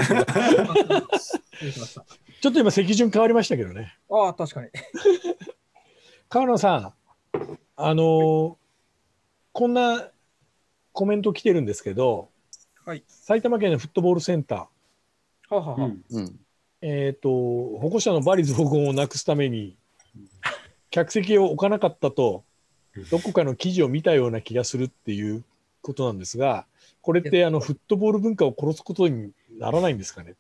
ちょっと今席順変わりましたけどね。
ああ確かに。
川野さん、あのー、こんなコメント来てるんですけど、
はい、
埼玉県のフットボールセンター、
ははは
うん、えっと保護者の罵詈雑言をなくすために客席を置かなかったとどこかの記事を見たような気がするっていうことなんですが、これってあのフットボール文化を殺すことにならないんですかねって。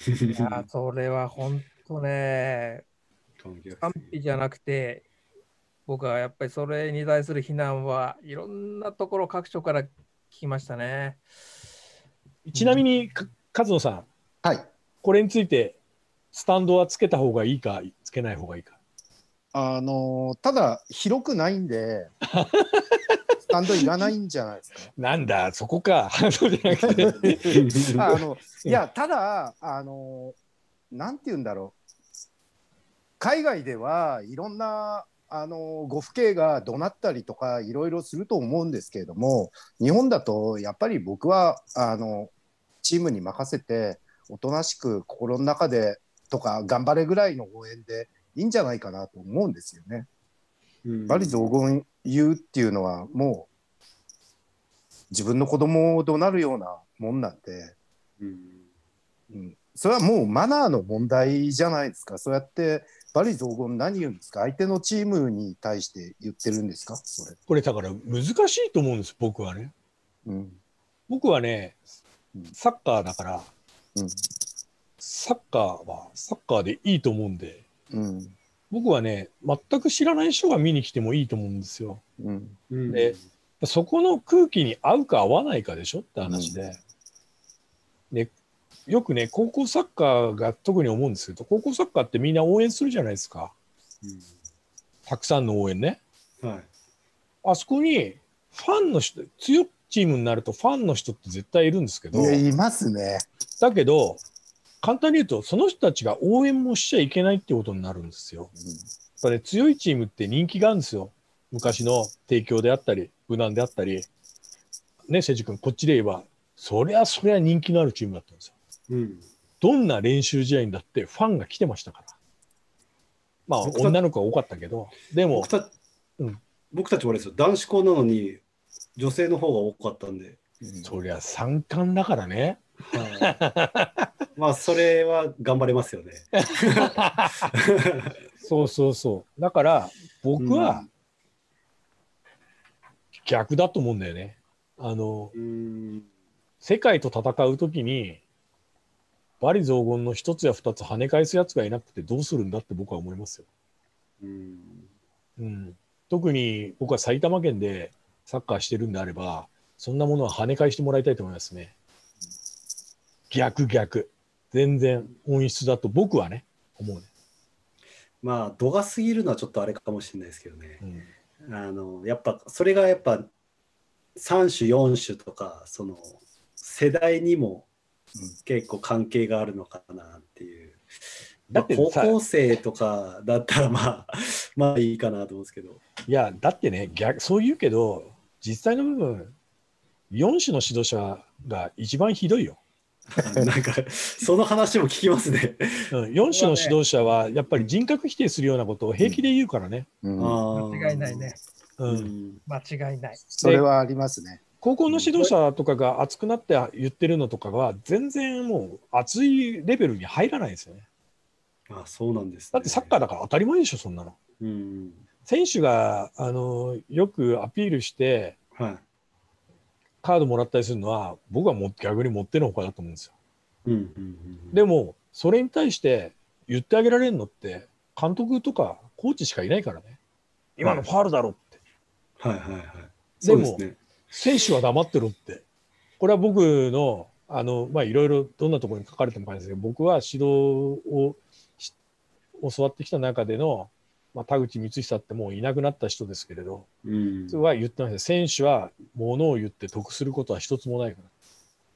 いやそれは本当ね、賛否じゃなくて、僕はやっぱりそれに対する非難はいろんなところ各所から聞きましたね。
ちなみに勝野さん、
はい、
これについてスタンドはつけた方がいいかつけない方がいいか。
あのただ広くないんでスタンドいらないんじゃないですか。
なんだそこか。そうじゃなくて
あのいやただあのなんて言うんだろう、海外ではいろんなあのご父兄が怒鳴ったりとかいろいろすると思うんですけれども、日本だとやっぱり僕はあのチームに任せておとなしく心の中でとか頑張れぐらいの応援でいいんじゃないかなと思うんですよね。罵詈雑言言うっていうのはもう自分の子供を怒鳴るようなもんなんで、うんうん、それはもうマナーの問題じゃないですか。そうやって罵詈雑言何言うんですか。相手のチームに対して言ってるんですか。それ
これだから難しいと思うんです僕はね、うん、僕はねサッカーだから、うん、サッカーはサッカーでいいと思うんで、うん、僕はね全く知らない人が見に来てもいいと思うんですよ、うん、でそこの空気に合うか合わないかでしょって話で、うん、でよくね高校サッカーが特に思うんですけど、高校サッカーってみんな応援するじゃないですか、うん、たくさんの応援ね、はい、あそこにファンの人、強いチームになるとファンの人って絶対いるんですけど、
いやいますね。
だけど簡単に言うとその人たちが応援もしちゃいけないってことになるんですよ、うん、やっぱり、ね、強いチームって人気があるんですよ。昔の帝京であったり武南であったりね、瀬地君こっちで言えばそりゃそりゃ人気のあるチームだったんですよ、うん、どんな練習試合にだってファンが来てましたから。まあ女の子が多かったけど、でも
僕た、うん、僕たちもあれですよ、男子校なのに女性の方が多かったんで、
うん、そりゃ三冠だからね、
はい、まあそれは頑張れますよね
そうそうそう、だから僕は逆だと思うんだよね。あのうーん世界と戦うときに罵詈雑言の一つや二つ跳ね返すやつがいなくてどうするんだって僕は思いますよ。うーん、うん、特に僕は埼玉県でサッカーしてるんであればそんなものは跳ね返してもらいたいと思いますね。逆逆全然本質だと僕はね思うね。
まあ度が過ぎるのはちょっとあれかもしれないですけどね、うん、あのやっぱそれがやっぱさん種よん種とかその世代にも結構関係があるのかなっていう、うん、だって高校生とかだったらまあまあいいかなと思うんですけど、
いやだってね逆そう言うけど実際の部分よん種の指導者が一番ひどいよ
なんかその話も聞きますね、
うん、よん種の指導者はやっぱり人格否定するようなことを平気で言うからね、
うんうん、間違いないね、うん、間違いない。
それはありますね。
高校の指導者とかが熱くなって言ってるのとかは全然もう熱いレベルに入らないですよね。
あ、そうなんですね。
だってサッカーだから当たり前でしょそんなの、うん、選手があのよくアピールして、はい、カードもらったりするのは僕はも逆に持ってのほかだと思うんですよ、うんうんうん、でもそれに対して言ってあげられるのって監督とかコーチしかいないからね。今のファールだろって、はいはいはいはい、でもそうですね、選手は黙ってろって。これは僕のあのまあいろいろどんなところに書かれてもかんないですけど、僕は指導を教わってきた中での、まあ、田口光久ってもういなくなった人ですけれど、うん、それは言ってました。選手は物を言って得することは一つもないから、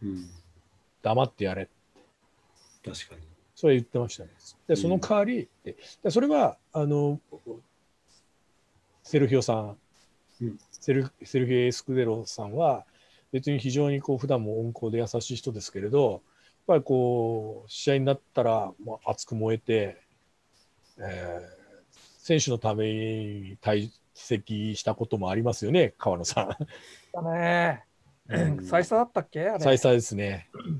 うん、黙ってやれって。
確かに
それ言ってましたね。でその代わり、うん、でそれはあのセルヒオさん、うん、セルセルヒオ・エスクデロさんは別に非常にこう普段も温厚で優しい人ですけれど、やっぱりこう試合になったら、まあ、熱く燃えて、えー、選手のために退席したこともありますよね、川野さん。
だね。再三だったっけあれ。
再三ですね、うん。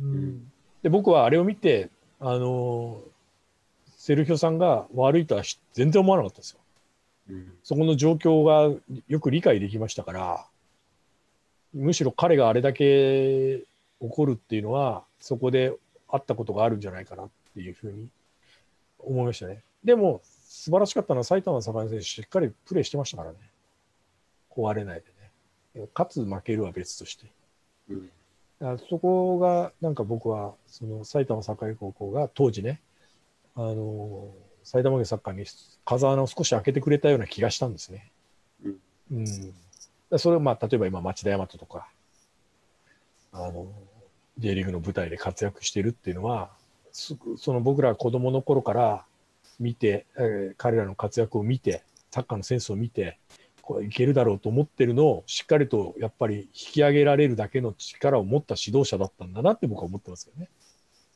で僕はあれを見て、あのセルヒオさんが悪いとは全然思わなかったですよ。うん、そこの状況がよく理解できましたから、むしろ彼があれだけ怒るっていうのはそこであったことがあるんじゃないかなっていうふうに思いましたね。でも素晴らしかったのは埼玉栄選手しっかりプレーしてましたからね。壊れないでね。勝つ負けるは別として、うん、そこがなんか僕はその埼玉栄高校が当時ね、あの埼玉県サッカーに風穴を少し開けてくれたような気がしたんですね。うんうん、それをまあ例えば今町田大和とかあの J リーグの舞台で活躍しているっていうのは、その僕ら子どもの頃から見て、えー、彼らの活躍を見て、サッカーのセンスを見て、これいけるだろうと思ってるのをしっかりとやっぱり引き上げられるだけの力を持った指導者だったんだなって僕は思ってますけどね。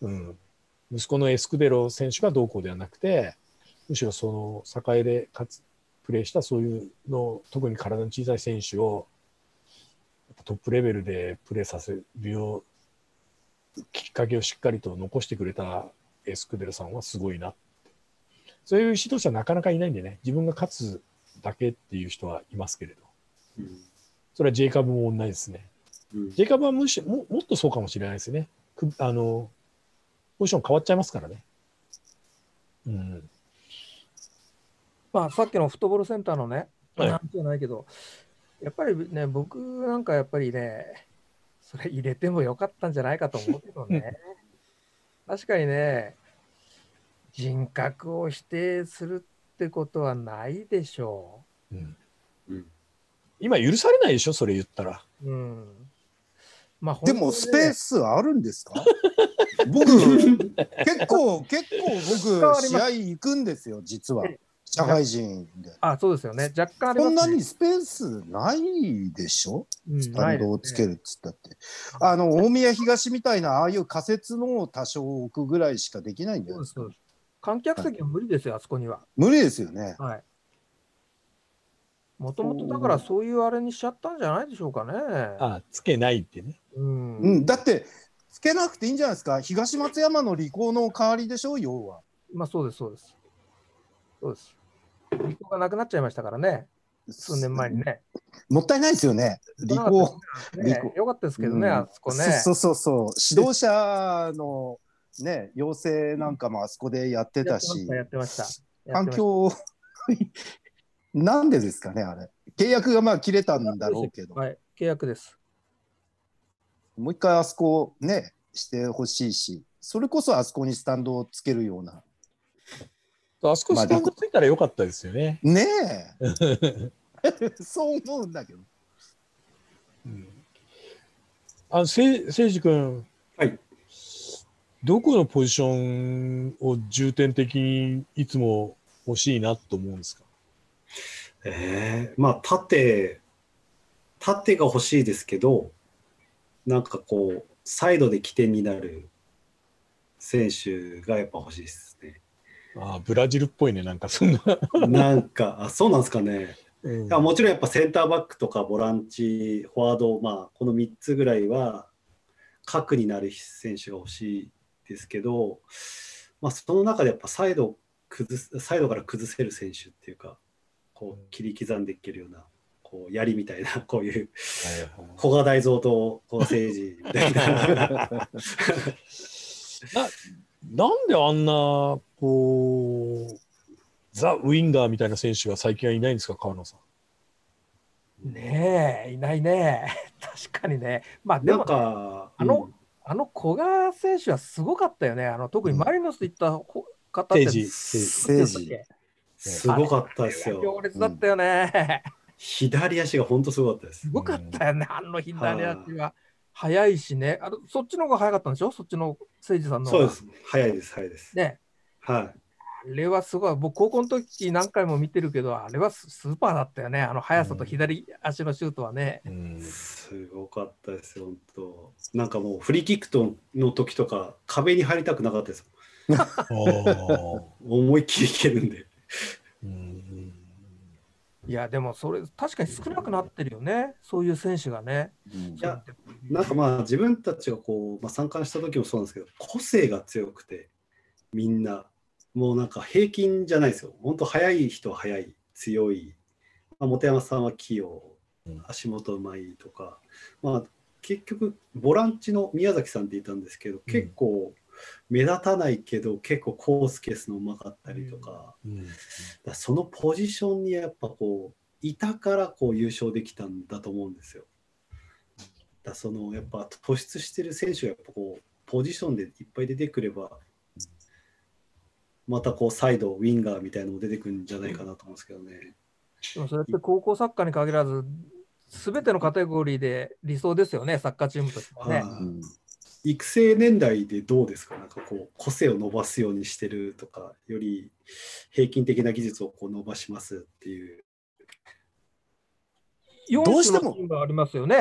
うん、息子のエスクデロ選手がどうこうではなくて、むしろその栄でかつプレーしたそういうの、特に体の小さい選手をトップレベルでプレーさせるようきっかけをしっかりと残してくれたエスクデロさんはすごいなって。そういう指導者はなかなかいないんでね、自分が勝つだけっていう人はいますけれど、うん、それはジェイカブも同じですね。うん、ジェイカブはむしろ も, もっとそうかもしれないですね。あのポジション変わっちゃいますからね。うん、
まあさっきのフットボールセンターのね、はい、なんじゃないけど、やっぱりね、僕なんかやっぱりね、それ入れてもよかったんじゃないかと思うけどね。確かにね、人格を否定するってことはないでしょう。うん
うん、今許されないでしょ、それ言ったら。うん、
まあ、でもスペースあるんですか？僕結構結構僕試合行くんですよ、実は。社会人で。
あ、そうですよね。若干ありますね。
そんなにスペースないでしょ、うん、スタンドをつけるっつったって。ね、あの大宮東みたいなああいう仮設のを多少置くぐらいしかできないんじゃないですか。そうです。
観客席は無理ですよ、はい、あそこには。
無理ですよね。
はい。もともとだからそういうあれにしちゃったんじゃないでしょうかね。
ああ、つけないってね。
うん、うん、だってつけなくていいんじゃないですか。東松山の理工の代わりでしょ、要は。
まあそうです、そうです。そうです。理工がなくなっちゃいましたからね。数年前にね。
もったいないですよね。理工。
ね、よかったですけどね、うん、あそこね。
そうそうそう。指導者のね、養成なんかもあそこでやってたし。
やってました。
環境、なんでですかね、あれ。契約がまあ切れたんだろうけど。
はい、契約です。
もう一回あそこね、してほしいし、それこそあそこにスタンドをつけるような。
あそこスタンドついたらよかったですよね。
ねえ。そう思うんだけど。
うん、あ、せいじ君、
はい、
どこのポジションを重点的にいつも欲しいなと思うんですか？
えー、まあ縦縦が欲しいですけど、なんかこうサイドで起点になる選手がやっぱ欲しいですね。
ああ、ブラジルっぽいね、なんかそんな。
なんか、あ、そうなんですかね。うん、もちろんやっぱセンターバックとかボランチ、フォワード、まあ、このみっつぐらいは核になる選手が欲しいですけど、まあ、その中でやっぱサイド崩す、サイドから崩せる選手っていうか、こう切り刻んでいけるような、こう槍みたいな、こういう古賀大蔵と古賀誠司みたいな。
な, なんであんなこうザ・ウィンガーみたいな選手が最近はいないんですか、川野さ
ん。ねえ、いないね。確かにね。まあでも、ね、かあの、うん、あの古賀選手はすごかったよね。あの特にマリノス行った方って、うん、
政治
すごかったですよ。
強烈だったよね。うん、
左足が本当すごかったです。
すごかったよね、あの左足は。速いしね。あのそっちの方が速かったんでしょ、そっちの誠司さんの方が。
そうです。速いです、速いです。
ね。
はい。
あれはすごい。僕、高校の時何回も見てるけど、あれはスーパーだったよね。あの速さと左足のシュートはね。
うん、すごかったですよ、本当。なんかもう、フリーキックとの時とか、壁に入りたくなかったです。思いっきりいけるんで。うん、
いや、でもそれ、確かに少なくなってるよね、そういう選手がね。
うん、いや、なんかまあ、自分たちがこう、まあ、参加した時もそうなんですけど、個性が強くて、みんな、もうなんか平均じゃないですよ。本当、速い人は速い、強い。まあ、本山さんは器用、足元うまいとか、まあ、結局、ボランチの宮崎さんっていたんですけど、結構、目立たないけど結構コースケースのうまかったりとか、うんうん、だそのポジションにやっぱこういたからこう優勝できたんだと思うんですよ。だそのやっぱ突出してる選手がやっぱこうポジションでいっぱい出てくればまたこうサイドウィンガーみたいなのも出てくるんじゃないかなと思うんですけどね。
でもそれって高校サッカーに限らず全てのカテゴリーで理想ですよね、サッカーチームとしてはね。はあ、
育成年代でどうですか、なんかこう個性を伸ばすようにしてるとか、より平均的な技術をこう伸ばしますっていう。
どうしてもありますよね。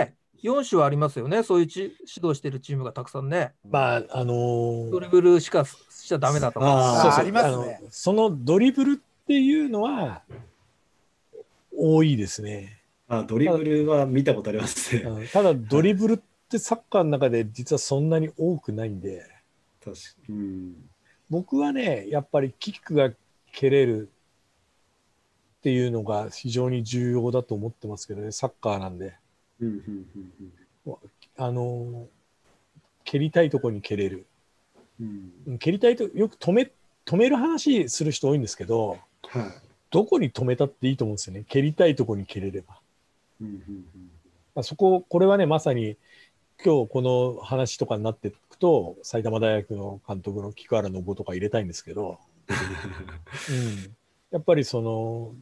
よん種はありますよね、そういうち指導しているチームがたくさんね。
まああのー、
ドリブルしかしちゃダメだとか。
あ
そうそう
ありますね。
あのそのドリブルっていうのは多いですね。
あ、ドリブルは見たことありますね。
うん、ただドリブルってサッカーの中で実はそんなに多くないんで、
確かに。うん、
僕はねやっぱりキックが蹴れるっていうのが非常に重要だと思ってますけどね、サッカーなんで。
うんうんうん
あの蹴りたいとこに蹴れる、
うん、
蹴りたいとよく止め止める話する人多いんですけど、
はい、
どこに止めたっていいと思うんですよね、蹴りたいとこに蹴れれば。
うんうんうん、
まあ、そここれはねまさに今日この話とかになっていくと埼玉大学の監督の菊原信夫とか入れたいんですけど、うん、やっぱりその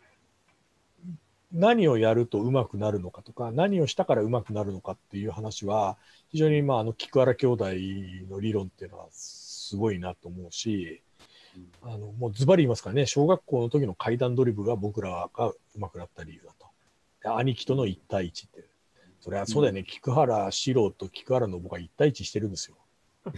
何をやると上手くなるのかとか何をしたから上手くなるのかっていう話は非常にまああの菊原兄弟の理論っていうのはすごいなと思うし、あのもうズバリ言いますからね、小学校の時の階段ドリブルが僕らが上手くなった理由だと。兄貴とのいち対いちって、それはそうだよね、うん、菊原史郎と菊原信夫がいち対いちしてるんですよ。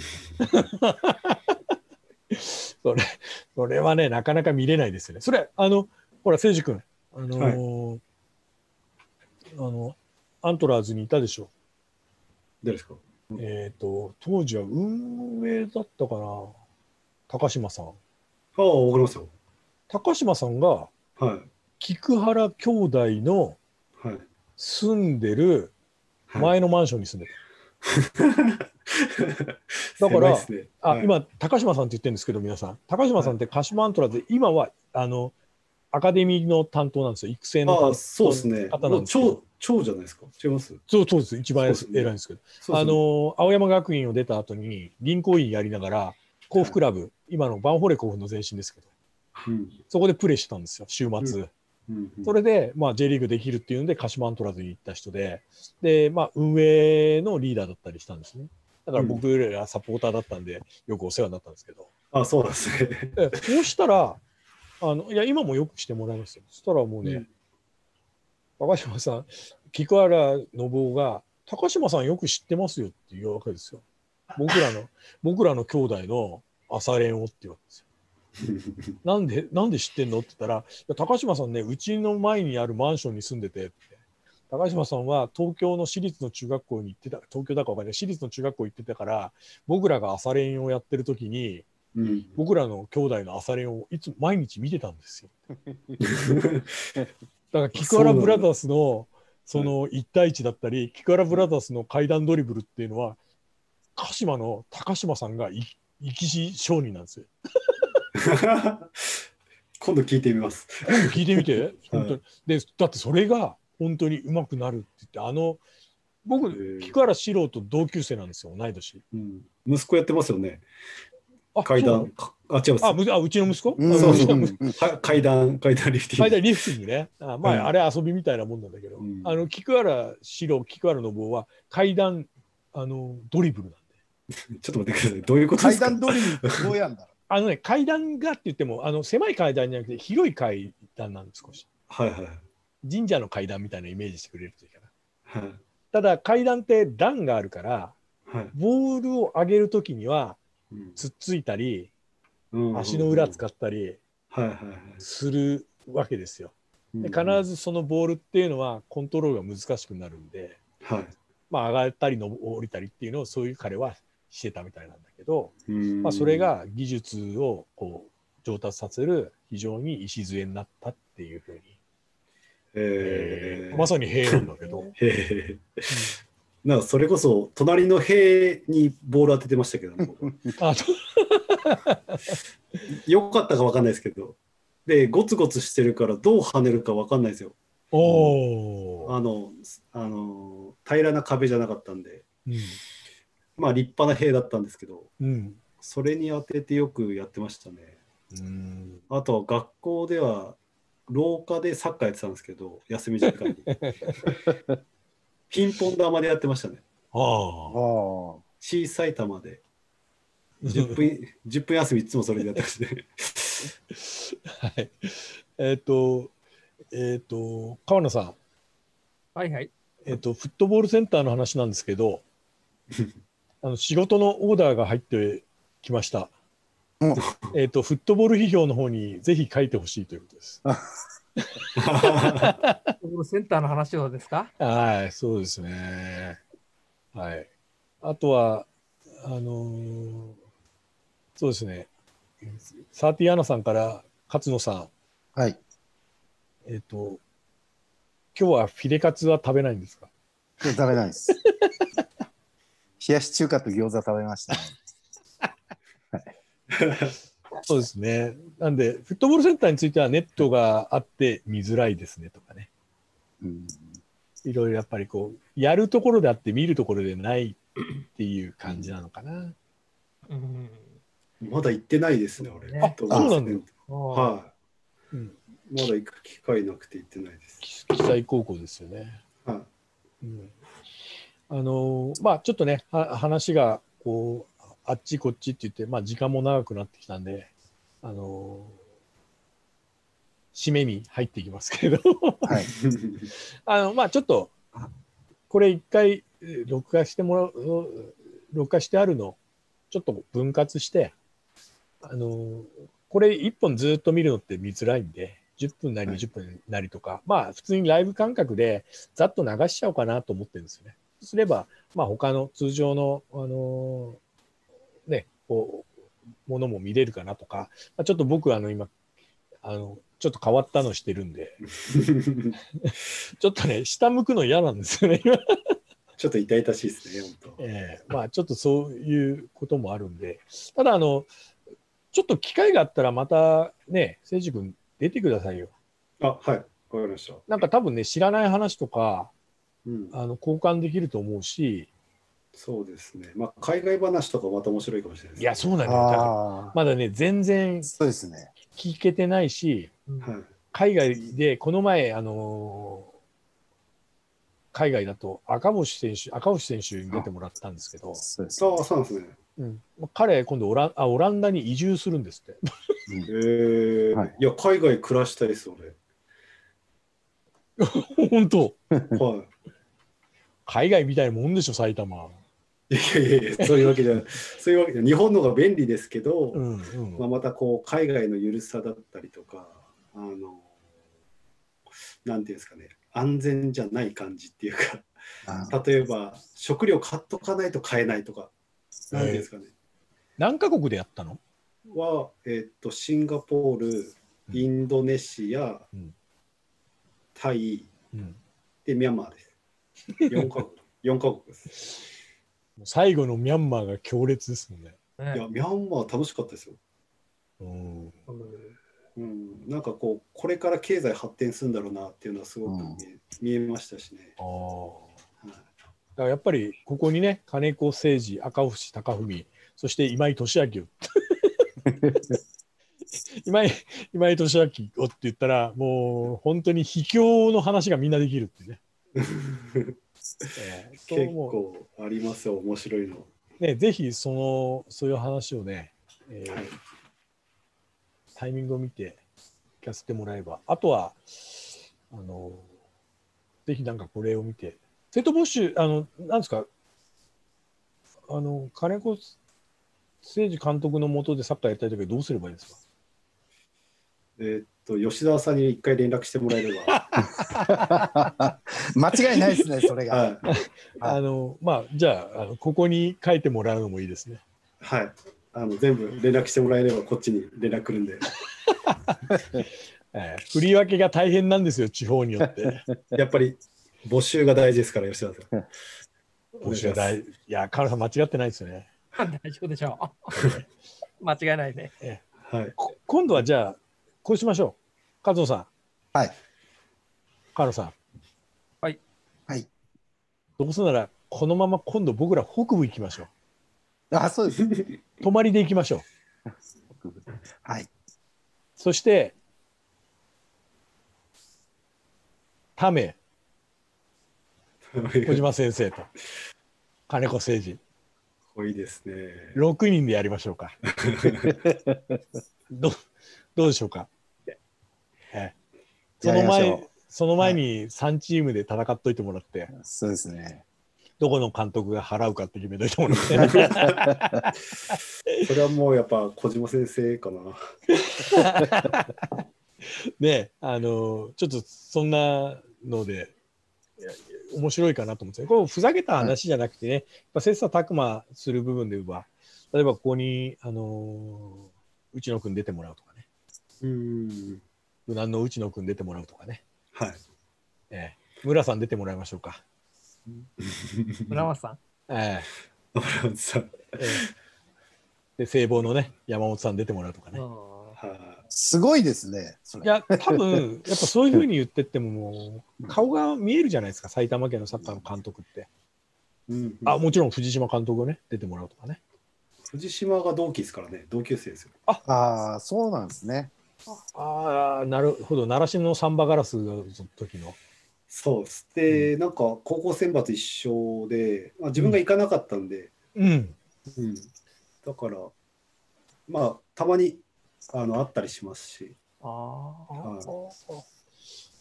それそれはねなかなか見れないですよね。それあのほら誠司君、あのーはい、あのアントラーズにいたでしょ。
誰ですか？
えっと当時は運営だったかな、高島さん。あ
あ、わかりますよ。
高島さんが、はい、菊原兄弟の住んでる前のマンションに住んでた。はい、だから、ね、あ、はい、今高島さんって言ってるんですけど、皆さん高島さんって鹿島アントラーズで今はあのアカデミーの担当なんですよ。育成の方なんですけど。ああ、そうですね。
超、超じゃないですか。違います？
そう、そうです。一番偉いんですけど。ね、あの、青山学院を出た後に、銀行員やりながら、甲府クラブ、はい、今のバンホーレ甲府の前身ですけど、うん、そこでプレーしてたんですよ、週末。うんうんうん、それで、まあ、J リーグできるっていうんで、鹿島アントラーズに行った人で、で、まあ、運営のリーダーだったりしたんですね。だから僕らサポーターだったんで、よくお世話になったんですけど。
あ、そうなんですね。
そうしたら、あのいや今もよくしてもらいますよ。そしたらもうね、うん、高島さん、菊原信夫が、高島さんよく知ってますよっていうわけですよ。僕らの、僕らの兄弟の朝練をって言うわけですよ。なんで、なんで知ってんのって言ったら、いや高島さんね、うちの前にあるマンションに住んでてって。高島さんは東京の私立の中学校に行ってた、東京だかわかんない、私立の中学校行ってたから、僕らが朝練をやってる時に、うん、僕らの兄弟の朝練をいつも毎日見てたんですよ。だから菊原ブラザーズのそのいち対いちだったり、菊原ブラザーズの階段ドリブルっていうのは鹿島の高島さんが生き死証人なんですよ。
今度聞いてみます。
今度聞いてみて。本当にでだってそれが本当に上手くなるって言って、あの僕菊原史郎と同級生なんですよ、同い年。
うん、息子やってますよね。階段、あ、違う
あ、あ、うちの息子？
うん、そうそう。階段、階段リフティング。
階段リフティングね。あ、まあ、うん、あれ遊びみたいなもんなんだけど、うん、あの菊原史郎、菊原信夫は階段あのドリブルなん
で。ちょっと待ってください。どういうことですか？
階段ドリブルってどうやんだろう。
あのね、階段がって言ってもあの狭い階段じゃなくて広い階段なんです、少し。
はいはい。
神社の階段みたいなイメージしてくれるといいかな。
はい。
ただ階段って段があるから、はい、ボールを上げるときにはつっついたり、うん、足の裏使ったりするわけですよ。で必ずそのボールっていうのはコントロールが難しくなるんで、はい、まあ上がったりの降りたりっていうのをそういう彼はしてたみたいなんだけど、まあ、それが技術をこう上達させる非常に礎になったっていうふうに、えー、まさに兵なんだけど。
へーなんかそれこそ隣の塀にボール当ててましたけど、ね、あよかったか分かんないですけど、でゴツゴツしてるからどう跳ねるか分かんないですよ。おあのあの平らな壁じゃなかったんで、うん、まあ立派な塀だったんですけど、うん、それに当ててよくやってましたね。うん、あとは学校では廊下でサッカーやってたんですけど、休み時間にピンポン玉でやってましたね。ああ。小さい玉で。じゅっぷん、じゅっぷん休みいつもそれでやってましたね。
はい。えっ、ー、と、えっ、ー、と、川野さん。
はいはい。
えっと、フットボールセンターの話なんですけど、あの仕事のオーダーが入ってきました。えっと、フットボール批評の方にぜひ書いてほしいということです。
フットボールセンターの話をですか？
はい、そうですね。はい。あとは、あのー、そうですね。サーティアナさんから勝野さん。
はい。
えっと、今日はフィレカツは食べないんですか？
今日食べないです。冷やし中華と餃子食べましたね。はい、
そうですね。なんで、フットボールセンターについてはネットがあって見づらいですねとかね。うん、いろいろやっぱりこう、やるところであって見るところでないっていう感じなのかな。
うん、まだ行ってないですね、俺。
あ、そうなんだ。
はい、うん。まだ行く機会なくて行ってないです。
記載高校ですよね。はい。うん、あのー、まあちょっとね、は話がこう、あっちこっちって言って、まあ時間も長くなってきたんで、あのー、締めに入っていきますけれど、はい、あの、まあちょっと、これ一回録画してもらう、録画してあるの、ちょっと分割して、あのー、これ一本ずっと見るのって見づらいんで、じゅっぷんなりにじゅっぷんなりとか、はい、まあ普通にライブ感覚でざっと流しちゃおうかなと思ってるんですよね。そうすれば、まあ他の通常の、あのー、ね、こう、ものも見れるかなとか、まあ、ちょっと僕はあの今、あの、ちょっと変わったのしてるんで、ちょっとね、下向くの嫌なんですよね、今。
ちょっと痛々しいですね、本当。
ええー、まあちょっとそういうこともあるんで、ただあの、ちょっと機会があったらまたね、誠司君出てくださいよ。
あ、はい、わかりました。
なんか多分ね、知らない話とか、
うん、
あの交換できると思うし。
そうですね。まあ、海外話とかまた面白いかもしれないです、ね。
いや、そうなんだよ。だからまだね、全然聞けてないし、
はい、
海外で、この前、あのー、海外だと赤星選手、赤星選手に出てもらったんですけど、
そうですね、ああ、そうなんですね。
うん、彼、今度オランあ、オランダに移住するんですって。
へえーはい、いや、海外暮らしたいです、俺。
本当、
はい、
海外みたいなもんでしょ、埼玉。
いやいやいや、そういうわけじゃない。そういうわけじゃ日本の方が便利ですけど、うんうん、まあ、またこう、海外の緩さだったりとか、あの、なんていうんですかね、安全じゃない感じっていうか、例えば、食料買っとかないと買えないとか、なんていうんですかね。
何カ国でやったの？
は、えっと、シンガポール、インドネシア、うん、タイ、うん、で、ミャンマーです。よんカ国。よんカ国です。
最後のミャンマーが強烈ですもんね。
いや、ミャンマー楽しかったですよ。うんうん、なんかこう、これから経済発展するんだろうなっていうのはすごく見え、うん、見えましたしね。あ、
はい、だからやっぱりここにね、金子誠二、赤星貴文、そして今井俊明を今井今井俊明をって言ったら、もう本当に秘境の話がみんなできるってね。
えー、結構ありますよ、面白いの。
ね、ぜひそのそういう話をね、えーはい、タイミングを見て聞かせてもらえば、あとはあのぜひなんかこれを見て、生徒募集、あのなんですか、あの金子誠二監督の下でサッカーやりたいときはどうすればいいですか？
えー、っと吉澤さんに一回連絡してもらえれば
間違いないですね、それが。はい、
あのまあじゃあ、あのここに書いてもらうのもいいですね。
はい、あの全部連絡してもらえればこっちに連絡来るんで。
えー、振り分けが大変なんですよ、地方によって。
やっぱり募集が大事ですから、吉田さん。
募集が大事。いや、カナさん間違ってないですよね。
大丈夫でしょう。間違いないね。
えーはい、今度はじゃあ、こうしましょう。加藤さん。
はい。
カナさん。
はい。
はい。
どうせなら、このまま今度僕ら北部行きましょ
う。あ、そうです。
泊まりで行きましょう。
はい。
そして、ため、小島先生と、金子誠二。
多いですね。
ろくにんでやりましょうか。ど, どうでしょうか。えその前、 その前にさんチームで戦っといてもらって、
はい、そうですね。
どこの監督が払うかって決めといてもらって。
それはもうやっぱ小島先生かな。
ね、あのちょっとそんなので面白いかなと思って、これふざけた話じゃなくてね、やっぱ切磋琢磨する部分で言えば、例えばここにあの内野君出てもらうとかね、
うん
無難の内野君出てもらうとかね、
はい、
えー、村さん出てもらいましょうか。
村松さん、
え
ー、村松さん、
えー、で聖望のね山本さん出てもらうとかね。
すごいですね。
いや多分やっぱそういうふうに言ってってももう顔が見えるじゃないですか、埼玉県のサッカーの監督って。うんうん、あもちろん藤島監督をね出てもらうとかね。
藤島が同期ですからね、同級生ですよ。
ああそうなんですね。
ああなるほど、習志野サンバガラスの時の。
そうです。で、うん、なんか高校選抜一緒で、まあ、自分が行かなかったんで、
うん
うん、だからまあたまにあのあったりしますし。
ああ、
はい、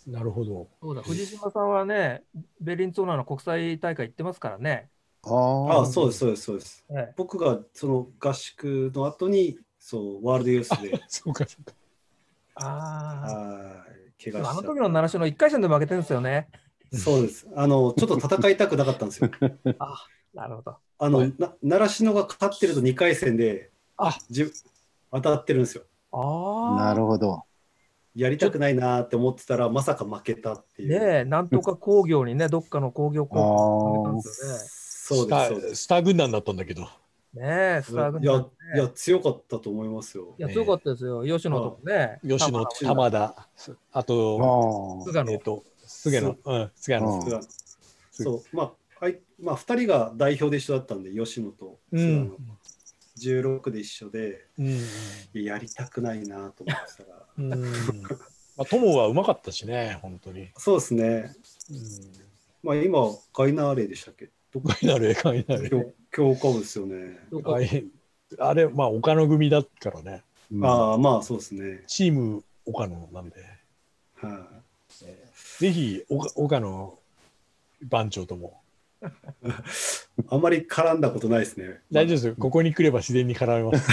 なるほど。
そうだ、藤島さんはね、ベリンツォーナの国際大会行ってますからね。
ああ、そうです、そうです、そうです。ええ、僕がその合宿の後に、そう、ワールドユースで。
そうか、そうか。
ああ。
怪我した。
あの時の習志野いっかい戦で負けてるんですよね。
そうです。あの、ちょっと戦いたくなかったんですよ。
あ、なるほど。
あの、な習志野が勝ってるとにかい戦で、
あ、
じ当たってるんですよ。
ああ。
なるほど。
やりたくないなって思ってたら、まさか負けたっていう。
ねえ、なんとか工業にね、どっかの工業高校に負けたんですよね。
そうです、そうです。
スター軍団だったんだけど。
ねえ、スター軍団、ね。
いや、いや、強かったと思いますよ。
いや、強かったですよ。吉野とかね。
吉野、玉田、あと、
菅野。
えっと、菅野。うん、菅野。
そう、まあ、はい、まあ、ふたりが代表で一緒だったんで、吉野と菅野。じゅうろくで一緒で、うん、やりたくないなと思ってたら。うん
まあ、友はうまかったしね、本当に。
そうですね。うん、まあ、今、ガイナーレでしたっけ？
ガイナーレ、ガイナーレ。
強化部ですよね。
あれ、まあ、岡野組だからね。
うん、ああ、まあ、そうですね。
チーム岡野なんで。はい、えー。ぜひ、岡野番長とも。
あんまり絡んだことないですね。
大丈夫ですよ。ここに来れば自然に絡めます。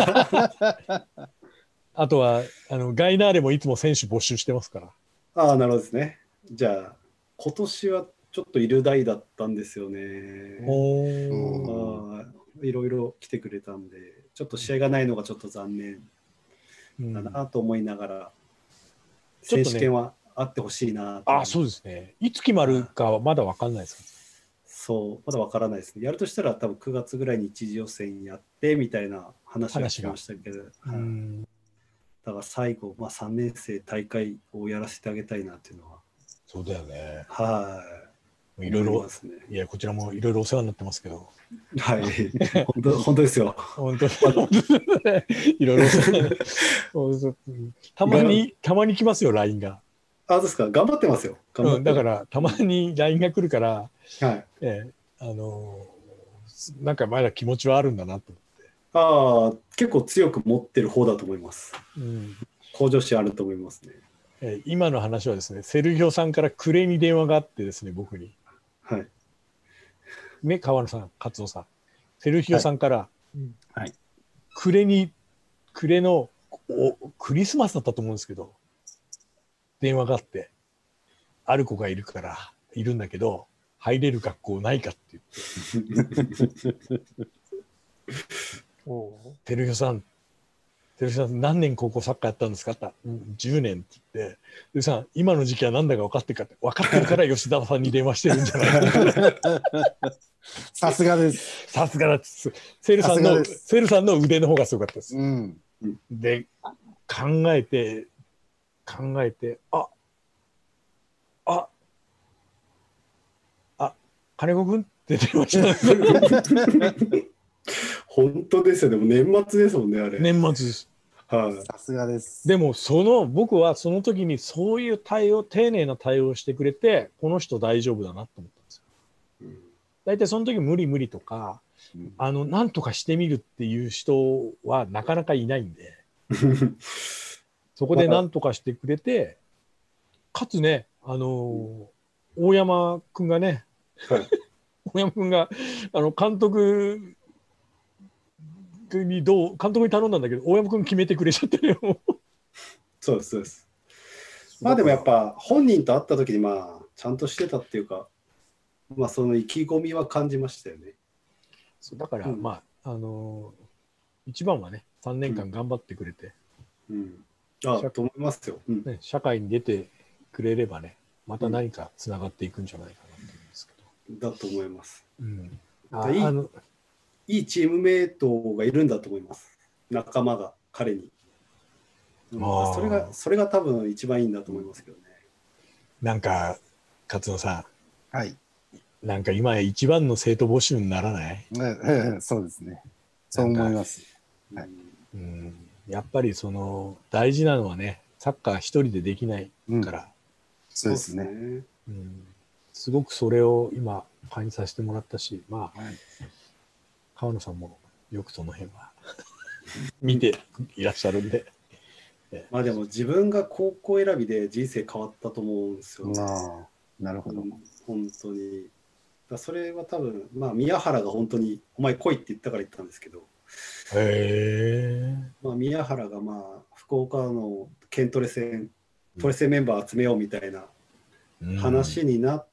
あとはあのガイナーレもいつも選手募集してますから。
ああ、なるほどですね。じゃあ今年はちょっといる代だったんですよね。おあいろいろ来てくれたんで、ちょっと試合がないのがちょっと残念だなと思いながら、うん、選手権はあってほしいな。
ああ、そうですね。いつ決まるかはまだ分かんないですか。
そう、まだわからないですね。やるとしたら多分くがつぐらいに一次予選やってみたいな話がしましたけど、うん、だから最後、まあ、さんねん生大会をやらせてあげたいなっていうのは。
そうだよね。
はい。
いろいろ、いや、こちらもいろいろお世話になってますけど。
はい。本当、本当ですよ。
本当、いろいろお世話たまに、たまに来ますよ、ライン が。
あ、そうですか。頑張ってますよ。
うん、だからたまに ライン が来るから、
はい
ええ、あのー、なんかまだ気持ちはあるんだなと思って。
ああ、結構強く持ってる方だと思います。
うん、
向上心あると思いますね。
ええ、今の話はですね、セルヒオさんからクレに電話があってですね、僕に。
はい。
ね、川野さん、勝夫さん。セルヒオさんから、
はい、
クレに、クレのおクリスマスだったと思うんですけど、電話があって、ある子がいるから、いるんだけど、入れる学校ないかって言って。テルヒョさん、テルヒョさん何年高校サッカーやったんですかって言ったら、うん、じゅうねんって言って、テルヒョさん、今の時期は何だか分かってるかって、分かってるから吉田さんに電話してるんじゃないか。
さすがです。
さすがだです。セルさんの、セルさんの腕の方がすごかったです。
うん、
で、考えて、考えて、あああ金子君って出ました
本当ですよね。もう年末ですもんね、あれ。
年末です。
はい、
さすがです。
でもその僕はその時にそういう対応、丁寧な対応をしてくれて、この人大丈夫だなと思ったんですよ。うん、大体その時無理無理とか、うん、あの何とかしてみるっていう人はなかなかいないんで、そこで何とかしてくれて。かつね、 あのー、大山君がね、はい、大山君があの監督にどう監督に頼んだんだけど、大山君決めてくれちゃってね。
そうですそうです。まあでもやっぱ本人と会った時にまあちゃんとしてたっていうか、まあその意気込みは感じましたよね。
そうだから、うん、まああのー、一番はねさんねんかん頑張ってくれて、
うん、うん、ああと思いますよ、うん
ね。社会に出てくれればね、また何かつながっていくんじゃないかなと思うんですけ
ど。だと思います。
うん、
あいい、あのいいチームメイトがいるんだと思います。仲間が彼に。うん、それがそれが多分一番いいんだと思いますけどね。
なんか勝野さ
ん、はい。
なんか今一番の生徒募集にならない？
ええ、そうですね。そう思います。
はい、うん、やっぱりその大事なのはね、サッカー一人でできないから、うん、
そうですね、
うん。すごくそれを今感じさせてもらったし、まあ、はい、川野さんもよくその辺は見ていらっしゃるんで。
まあでも自分が高校選びで人生変わったと思うんですよね。
ああ、なるほど。
本当に。だそれは多分、まあ宮原が本当にお前来いって言ったから言ったんですけど。
へえ。
まあ宮原がまあ福岡の県トレ戦、トレセンメンバー集めようみたいな話になって、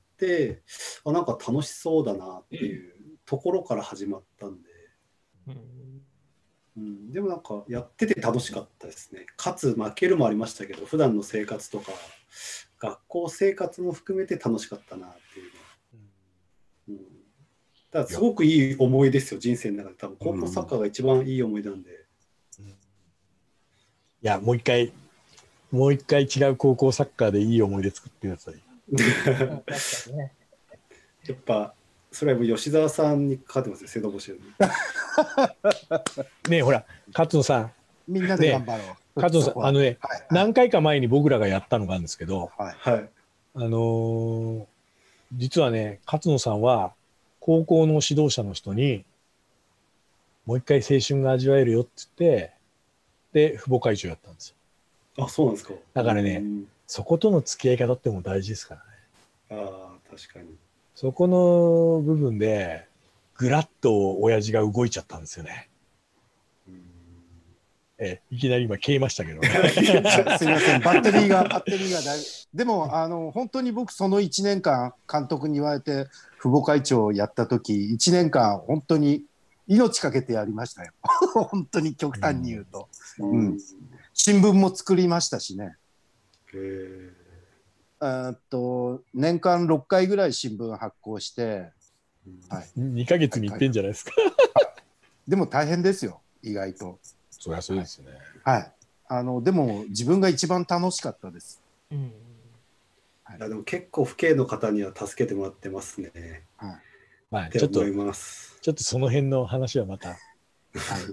うん、あなんか楽しそうだなっていうところから始まったんで。うんうん、でもなんかやってて楽しかったですね。勝つ負けるもありましたけど、普段の生活とか学校生活も含めて楽しかったなっていう、うん、だからすごくいい思いですよ、人生の中で。多分高校サッカーが一番いい思い出なんで、
うん、いやもう一回もう一回違う高校サッカーでいい思い出作ってください。
やっぱそれはもう吉沢さんにかかってますよ、生徒募集に。
ねえほら勝野さん、
みんなで頑張ろう。ね、
勝野さんあのね、はいはい、何回か前に僕らがやったのがあるんですけど、はいはい、あのー、実はね勝野さんは高校の指導者の人にもう一回青春が味わえるよって言ってで父母会長やったんです
よ。あ、そうなんですか。
だからね、そことの付き合い方っても大事ですから
ね。ああ、確かに。
そこの部分でぐらっと親父が動いちゃったんですよね。うんえいきなり今消えましたけど、ね、
すいません、バッテリーがバッテリーがだいぶでもあの本当に僕そのいちねんかん監督に言われて父母会長をやった時いちねんかん本当に命かけてやりましたよ。本当に極端に言うと、うんうん、新聞も作りましたしね。へーっと年間ろっかいぐらい新聞発行して、
はい、にかげつにいっぺんじゃないですか。
でも大変ですよ意外と。
そりゃそうですね。
はい、はい、あのでも自分が一番楽しかったです。うん
はい、いやでも結構父兄の方には助けてもらってますね。はい、
まあちょっとちょっとその辺の話はまた、はい、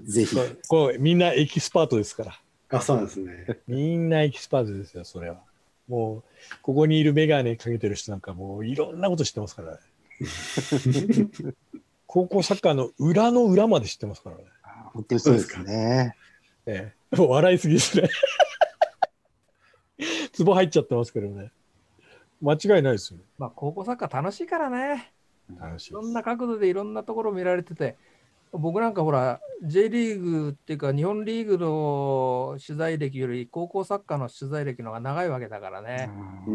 ぜひこうみんなエキスパートですから。
あ、そうなんですね。
みんなエキスパートですよそれは。もうここにいるメガネかけてる人なんかもういろんなこと知ってますからね。高校サッカーの裏の裏まで知ってますからね。
本当にそうですね。
ええ、もう笑いすぎですね。ツボ入っちゃってますけどね。間違いないですよね。
まあ高校サッカー楽しいからね。
楽しい。
いろんな角度でいろんなところ見られてて、僕なんかほら J リーグっていうか日本リーグの取材歴より高校サッカーの取材歴の方が長いわけだからね。うん、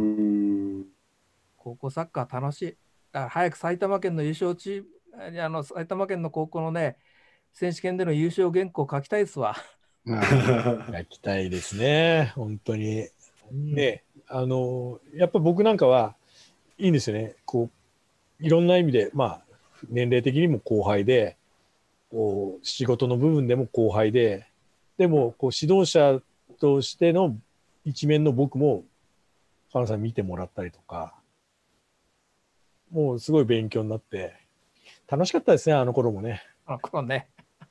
高校サッカー楽しい。だから早く埼玉県の優勝チーム、あの埼玉県の高校のね選手権での優勝原稿書きたいですわ。
書きたいですね本当に。うん、ねあのやっぱ僕なんかはいいんですよね。こういろんな意味でまあ年齢的にも後輩で。こう仕事の部分でも後輩ででもこう指導者としての一面の僕も川野さんに見てもらったりとかもうすごい勉強になって楽しかったですねあの頃もね。
あの頃ね。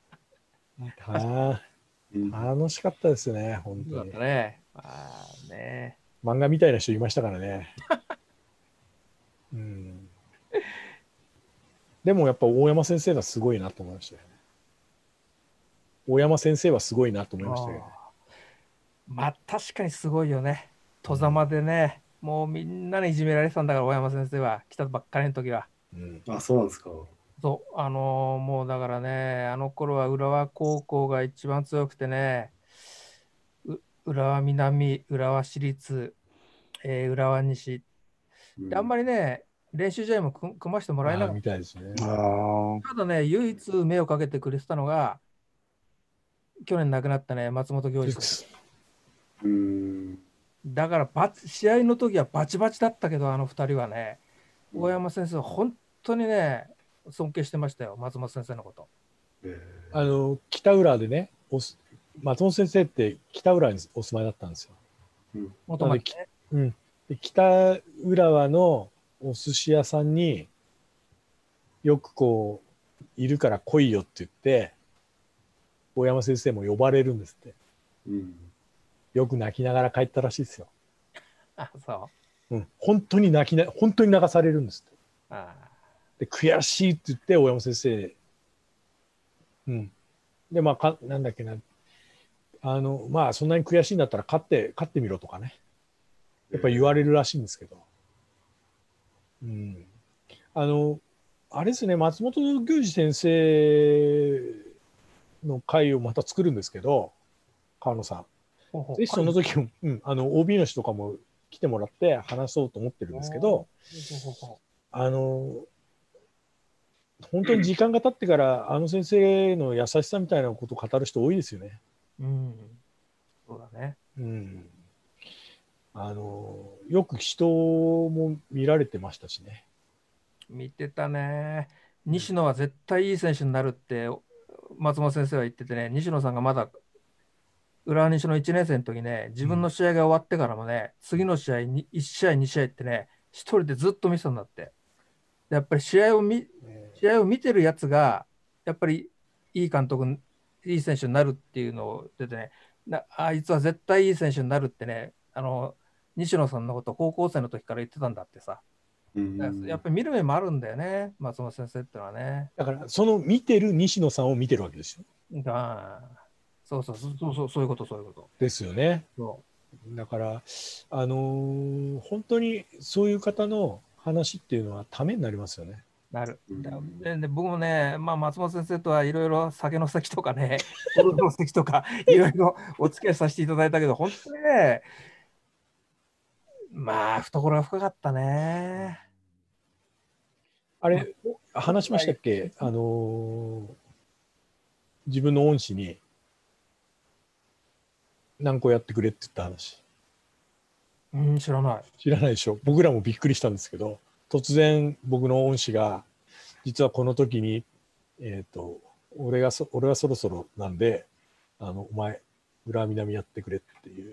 は楽しかったですね本当に。
ねあね
漫画みたいな人いましたからね。うん、でもやっぱ大山先生がすごいなと思いましたよね。大山先生はすごいなと思いましたけどね。
まあ確かにすごいよね。戸ざまでね、 もうみんなにいじめられてたんだから、大山先生は来たばっかりの時は。
うん、あ、そうなんですか。
そう、あのーもうだからね、あの頃は浦和高校が一番強くてね、う浦和南、浦和市立、えー浦和西。で、あんまりね、練習試合も組組ましてもらえなかっ
みたいですね。
あ
た。ただね、唯一目をかけてくれてたのが、去年亡くなったね、松本行司先生。
うん。
だからバチ、試合の時はバチバチだったけど、あのふたりはね、大山先生、本当にね、尊敬してましたよ、松本先生のこと。
あの北浦でね、おす松本先生って北浦にお住まいだったんですよ。
元々ね。
うん、で北浦和のお寿司屋さんによくこういるから来いよって言って大山先生も呼ばれるんですって、うん、よく泣きながら帰ったらしいですよ。
あ、そう、
うん、本当に泣きな本当に泣かされるんですって。
あ
で悔しいって言って大山先生、うん、でまあかなんだっけなあのまあそんなに悔しいんだったら勝って勝ってみろとかね、やっぱり言われるらしいんですけど、うん、あのあれですね、松本行司先生の会をまた作るんですけど、川野さん、
ほうほう、
ぜひその時も、うん、あの オービー の人とかも来てもらって話そうと思ってるんですけど、
ほうほうほ
あの本当に時間が経ってからあの先生の優しさみたいなことを語る人多いですよね。
う、うん、そうだね。
うん、あのよく人も見られてましたしね。
見てたね。西野は絶対いい選手になるって松本先生は言っててね、西野さんがまだ浦和西のいちねん生の時ね、自分の試合が終わってからもね、次の試合にいち試合に試合ってね、一人でずっと見てたんだって。やっぱり試合を見試合を見てるやつがやっぱりいい監督、いい選手になるっていうのを言っててね、なあいつは絶対いい選手になるってね、あの西野さんのことを高校生の時から言ってたんだってさ。やっぱり見る目もあるんだよね、松本先生ってのはね。
だからその見てる西野さんを見てるわけですよ。
ああ、そうそうそうそう、そういうこと、そういうこと。
ですよね。
そう
だから、あのー本当にそういう方の話っていうのはためになりますよね。
なる。で、で僕もね、まあ、松本先生とはいろいろ酒の席とかね、ゴルフの席とか、いろいろお付き合いさせていただいたけど、本当にね、まあ、懐が深かったね。
あれ、話しましたっけ、あのー自分の恩師に何個やってくれって言った話。
うん、知らない。
知らないでしょ。僕らもびっくりしたんですけど、突然僕の恩師が、実はこの時に、えっと、俺がそ、俺はそろそろなんで、あの、お前、浦和南やってくれっていう。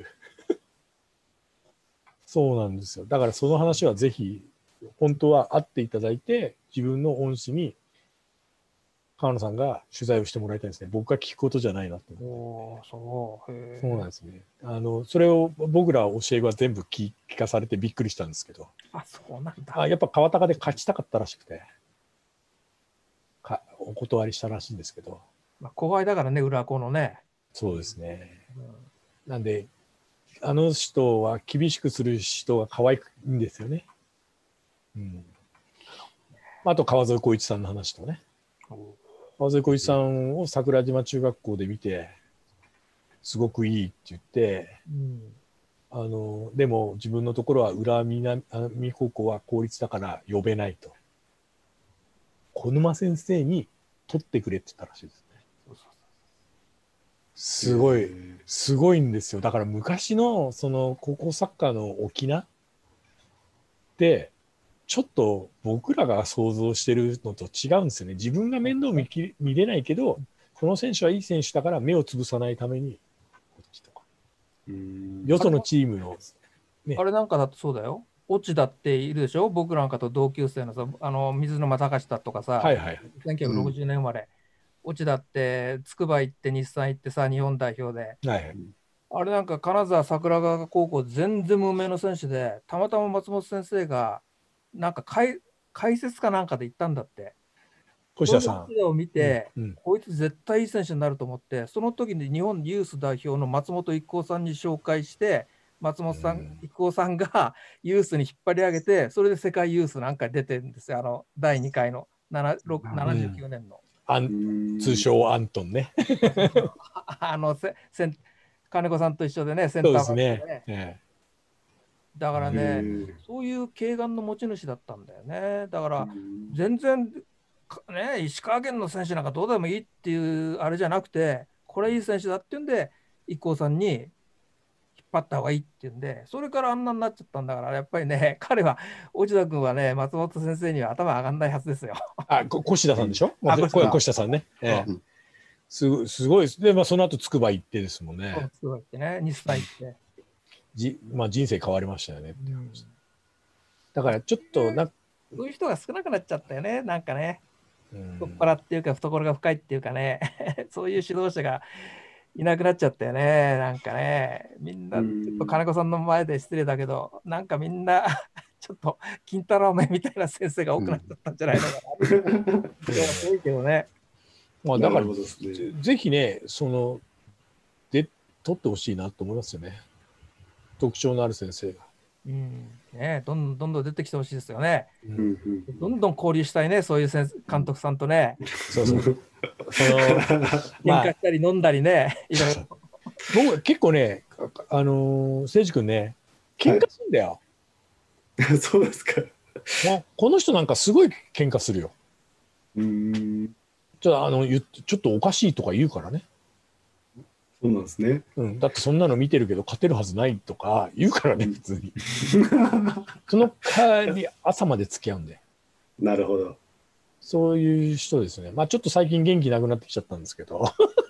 そうなんですよ。だからその話はぜひ、本当は会っていただいて、自分の恩師に、川野さんが取材をしてもらいたいですね。僕が聞くことじゃないなと思って。
おそうへ
そうなんですね。あの、それを僕ら教え子は全部聞聞かされてびっくりしたんですけど。
あ、そうなんだ。
あ、やっぱ川高で勝ちたかったらしくて、かお断りしたらしいんですけど。
まあ、後輩だからね、浦和のね。
そうですね。うん、なんで、あの人は厳しくする人が可愛いんですよね。うん。あと、川添浩一さんの話とね。川添浩一さんを桜島中学校で見て、すごくいいって言って、うん、あのでも自分のところは浦和南高校は公立だから呼べないと。小沼先生に取ってくれって言ったらしいですね。すごい、すごいんですよ。だから昔のその高校サッカーの沖縄って、ちょっと僕らが想像してるのと違うんですよね。自分が面倒 見, き見れないけど、この選手はいい選手だから目を潰さないために、こっちとか。よそのチームの、
ね。あれなんかだとそうだよ。落ちだっているでしょ、僕なんかと同級生のさ、あの水沼隆だとかさ、
はいはい、
せんきゅうひゃくろくじゅうねん生まれ。うん、落ちだって筑波行って日産行ってさ、日本代表で、
はいはい、
あれなんか金沢桜川高校全然無名の選手で、たまたま松本先生がなんか解解説かなんかで言ったんだって。
越田さん
を見て、うんうん、こいつ絶対いい選手になると思って、その時に日本ユース代表の松本一行さんに紹介して、 松本さん、郁夫さんがユースに引っ張り上げて、それで世界ユースなんか出てるんですよ、あのだいにかいのななじゅうきゅうねんの。
アン通称アントンね。
あのせせん金子さんと一緒でね、センターバックでね。
ねええ、
だからね、そういう慧眼の持ち主だったんだよね。だから全然、ね、石川県の選手なんかどうでもいいっていうあれじゃなくて、これいい選手だっていうんで、郁夫さんに引っ張った方がいいっていうんで、それからあんなになっちゃったんだから、やっぱりね、彼は、落田君はね、松本先生には頭上がんないはずですよ。
あ、越田さんでしょ、うん、あ、越田さんね。ええ、す, すごいです。で、まあ、その後筑波行ってですもんね。
筑波行ってね、日大行って。
じまあ、人生変わりましたよね。うん、だからちょっとな、
そういう人が少なくなっちゃったよね、なんかね。太っ腹っていうか、懐が深いっていうかね、そういう指導者がいなくなっちゃったよね、なんかね。みんな、ちょっと金子さんの前で失礼だけど、なんかみんな、ちょっと金太郎めみたいな先生が多くなっちゃったんじゃないのかな。多いけどね。
まあ、だから、ぜひね、その、で、取ってほしいなと思いますよね。特徴のある先生が。
うんね、どんどんどんどん出てきてほしいですよね。
うん、
どんどん交流したいね、そういう先監督さんとね。
そうそう。その
喧嘩したり飲んだりね、いろいろ。
僕結構ね、あのー、誠司君ね、喧嘩するんだよ。
はい、そうですか。
まあ、この人なんかすごい喧嘩するよ。
うん。
ちょっとあのちょっとおかしいとか言うからね。
そうなんですね。
うん、だってそんなの見てるけど勝てるはずないとか言うからね、普通に。その代わり朝まで付き合うんで。
なるほど。
そういう人ですね。まあちょっと最近元気なくなってきちゃったんですけど。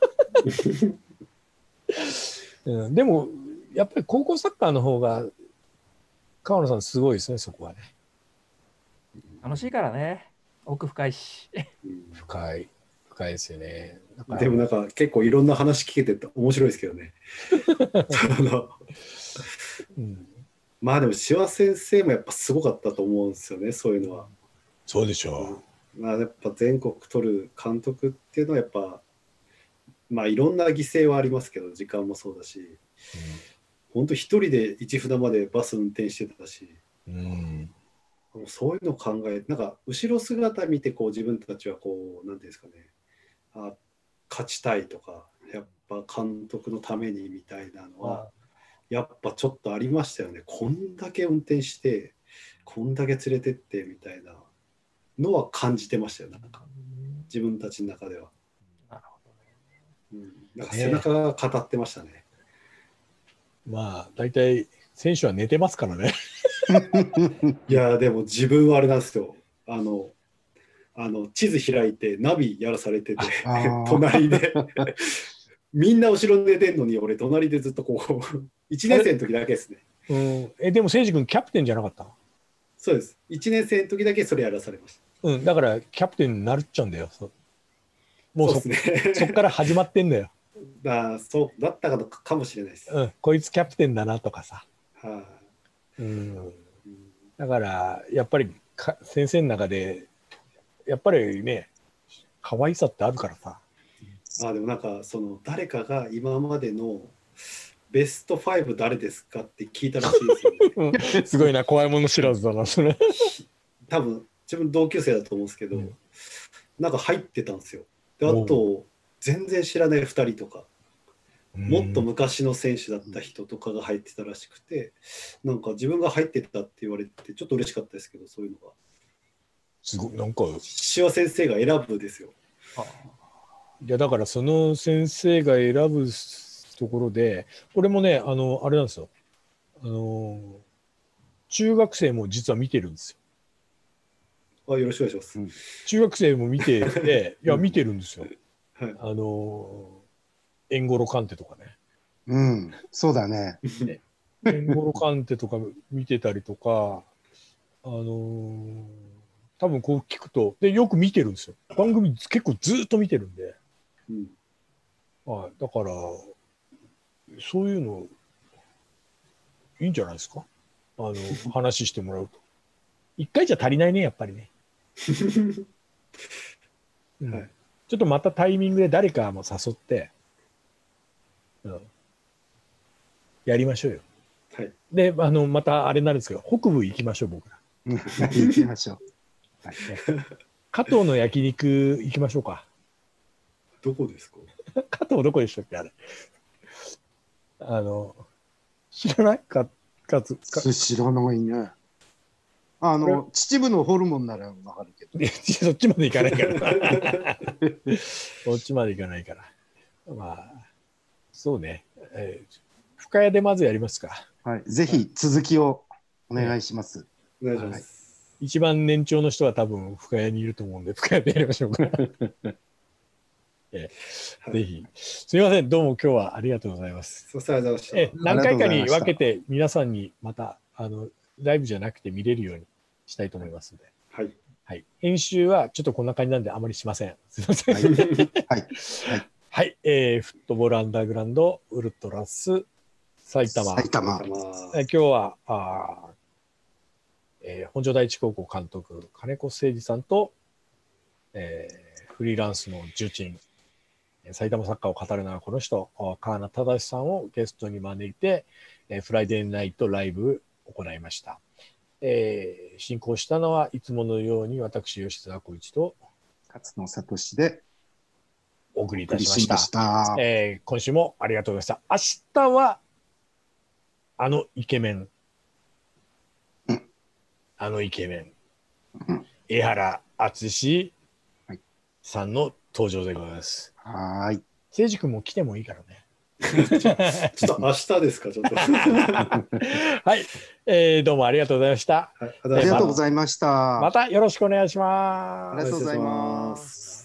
うん、でもやっぱり高校サッカーの方が川野さんすごいですね、そこはね。
楽しいからね、奥深いし。
深い。深いですよね。
でもなんか結構いろんな話聞けてて面白いですけどね。うん、まあでも志和先生もやっぱすごかったと思うんですよね、そういうのは。
そうでしょ
う。まあ、やっぱ全国取る監督っていうのはやっぱまあいろんな犠牲はありますけど、時間もそうだし、うん、本当一人で市船までバス運転してたし、うん、そういうのを考えなんか後ろ姿見てこう自分たちはこうなんていうんですかね、あ勝ちたいとかやっぱ監督のためにみたいなのはやっぱちょっとありましたよね。こんだけ運転してこんだけ連れてってみたいなのは感じてましたよ、なんか自分たちの中では。なるほどね。うん、なんか背中が語ってましたね。
えー、まあ大体選手は寝てますからね。
いやでも自分はあれなんですよ。あのあの地図開いてナビやらされてて隣でみんな後ろで寝てんのに俺隣でずっとこういちねん生の時だけですね。
うん、えでも誠司君キャプテンじゃなかった？
そうです。いちねん生の時だけそれやらされました。
うん、だからキャプテンになるっちゃうんだよ。もう そ,
そうですね、
そっから始まってんだよ。
だそうだったかかもしれないです。
うん、こいつキャプテンだなとかさ。
は
あ、うん、だからやっぱりか先生の中でやっぱりね可愛さってあるからさ。
あでもなんかその誰かが今までのベストファイブ誰ですかって聞いたらしいですよね。
すごいな、怖いもの知らずだなそれ。
多分自分同級生だと思うんですけど、うん、なんか入ってたんですよ。であと全然知らないふたりとか、もっと昔の選手だった人とかが入ってたらしくて、なんか自分が入ってたって言われてちょっと嬉しかったですけど、そういうのが
すごいなんか
志和先生が選ぶですよ。
いやだからその先生が選ぶところで、俺もねあのあれなんですよ、あの中学生も実は見てるんです
よ。あ、よろしくお願いします。
うん、中学生も見てていや見てるんですよ。はい、あのエンゴロカンテとかね。
うん、そうだね。
ねエンゴロカンテとか見てたりとか、あのー、多分こう聞くとでよく見てるんですよ。番組結構ずっと見てるんで、うん、はい、だからそういうのいいんじゃないですか。あの話してもらうと一回じゃ足りないねやっぱりね。うん、はい、ちょっとまたタイミングで誰かも誘って、うん、やりましょうよ。
はい、
であのまたあれなんですけど、北部行きましょう、僕ら。
行きましょう。
はい、加藤の焼肉行きましょうか。
どこですか？
加藤どこでしたっけあれ。あの知らないかかつか
知らないね。あの秩父のホルモンならわかるけど。
そっちまで行かないから。そっちまで行かないから。まあそうね。えー、深谷でまずやりますか。
はい。ぜひ続きをお願いします。
お願いします。はい、
一番年長の人は多分深谷にいると思うんで、深谷でやりましょうか。えー、ぜひ。すみません、どうも今日はありがとうございます。
すみません、ありがとうございました。
え何回かに分けて皆さんにまたあのライブじゃなくて見れるようにしたいと思いますので。
はい。
はい。編集はちょっとこんな感じなんであまりしません。すみません。はい。はい。はい、えー、フットボールアンダーグラウンドウルトラス埼玉。
埼玉。
え今日はあ、えー、本庄第一高校監督金子誠二さんと、えー、フリーランスの重鎮埼玉サッカーを語るのはこの人川名忠さんをゲストに招いて、えー、フライデーナイトライブを行いました。えー、進行したのはいつものように私吉澤浩一と
勝野聡で
お送りいたしました。
した
えー、今週もありがとうございました。明日はあのイケメン、うん、あのイケメン、うん、江原敦さんの登場でございます。
はい。
誠司君も来てもいいからね。
ちょっと明日ですか、ちょっと。
はい、えー、どうもありがとうございました。
はい、ありがとうございました。
またよろしくお願いします。
ありがとうございます。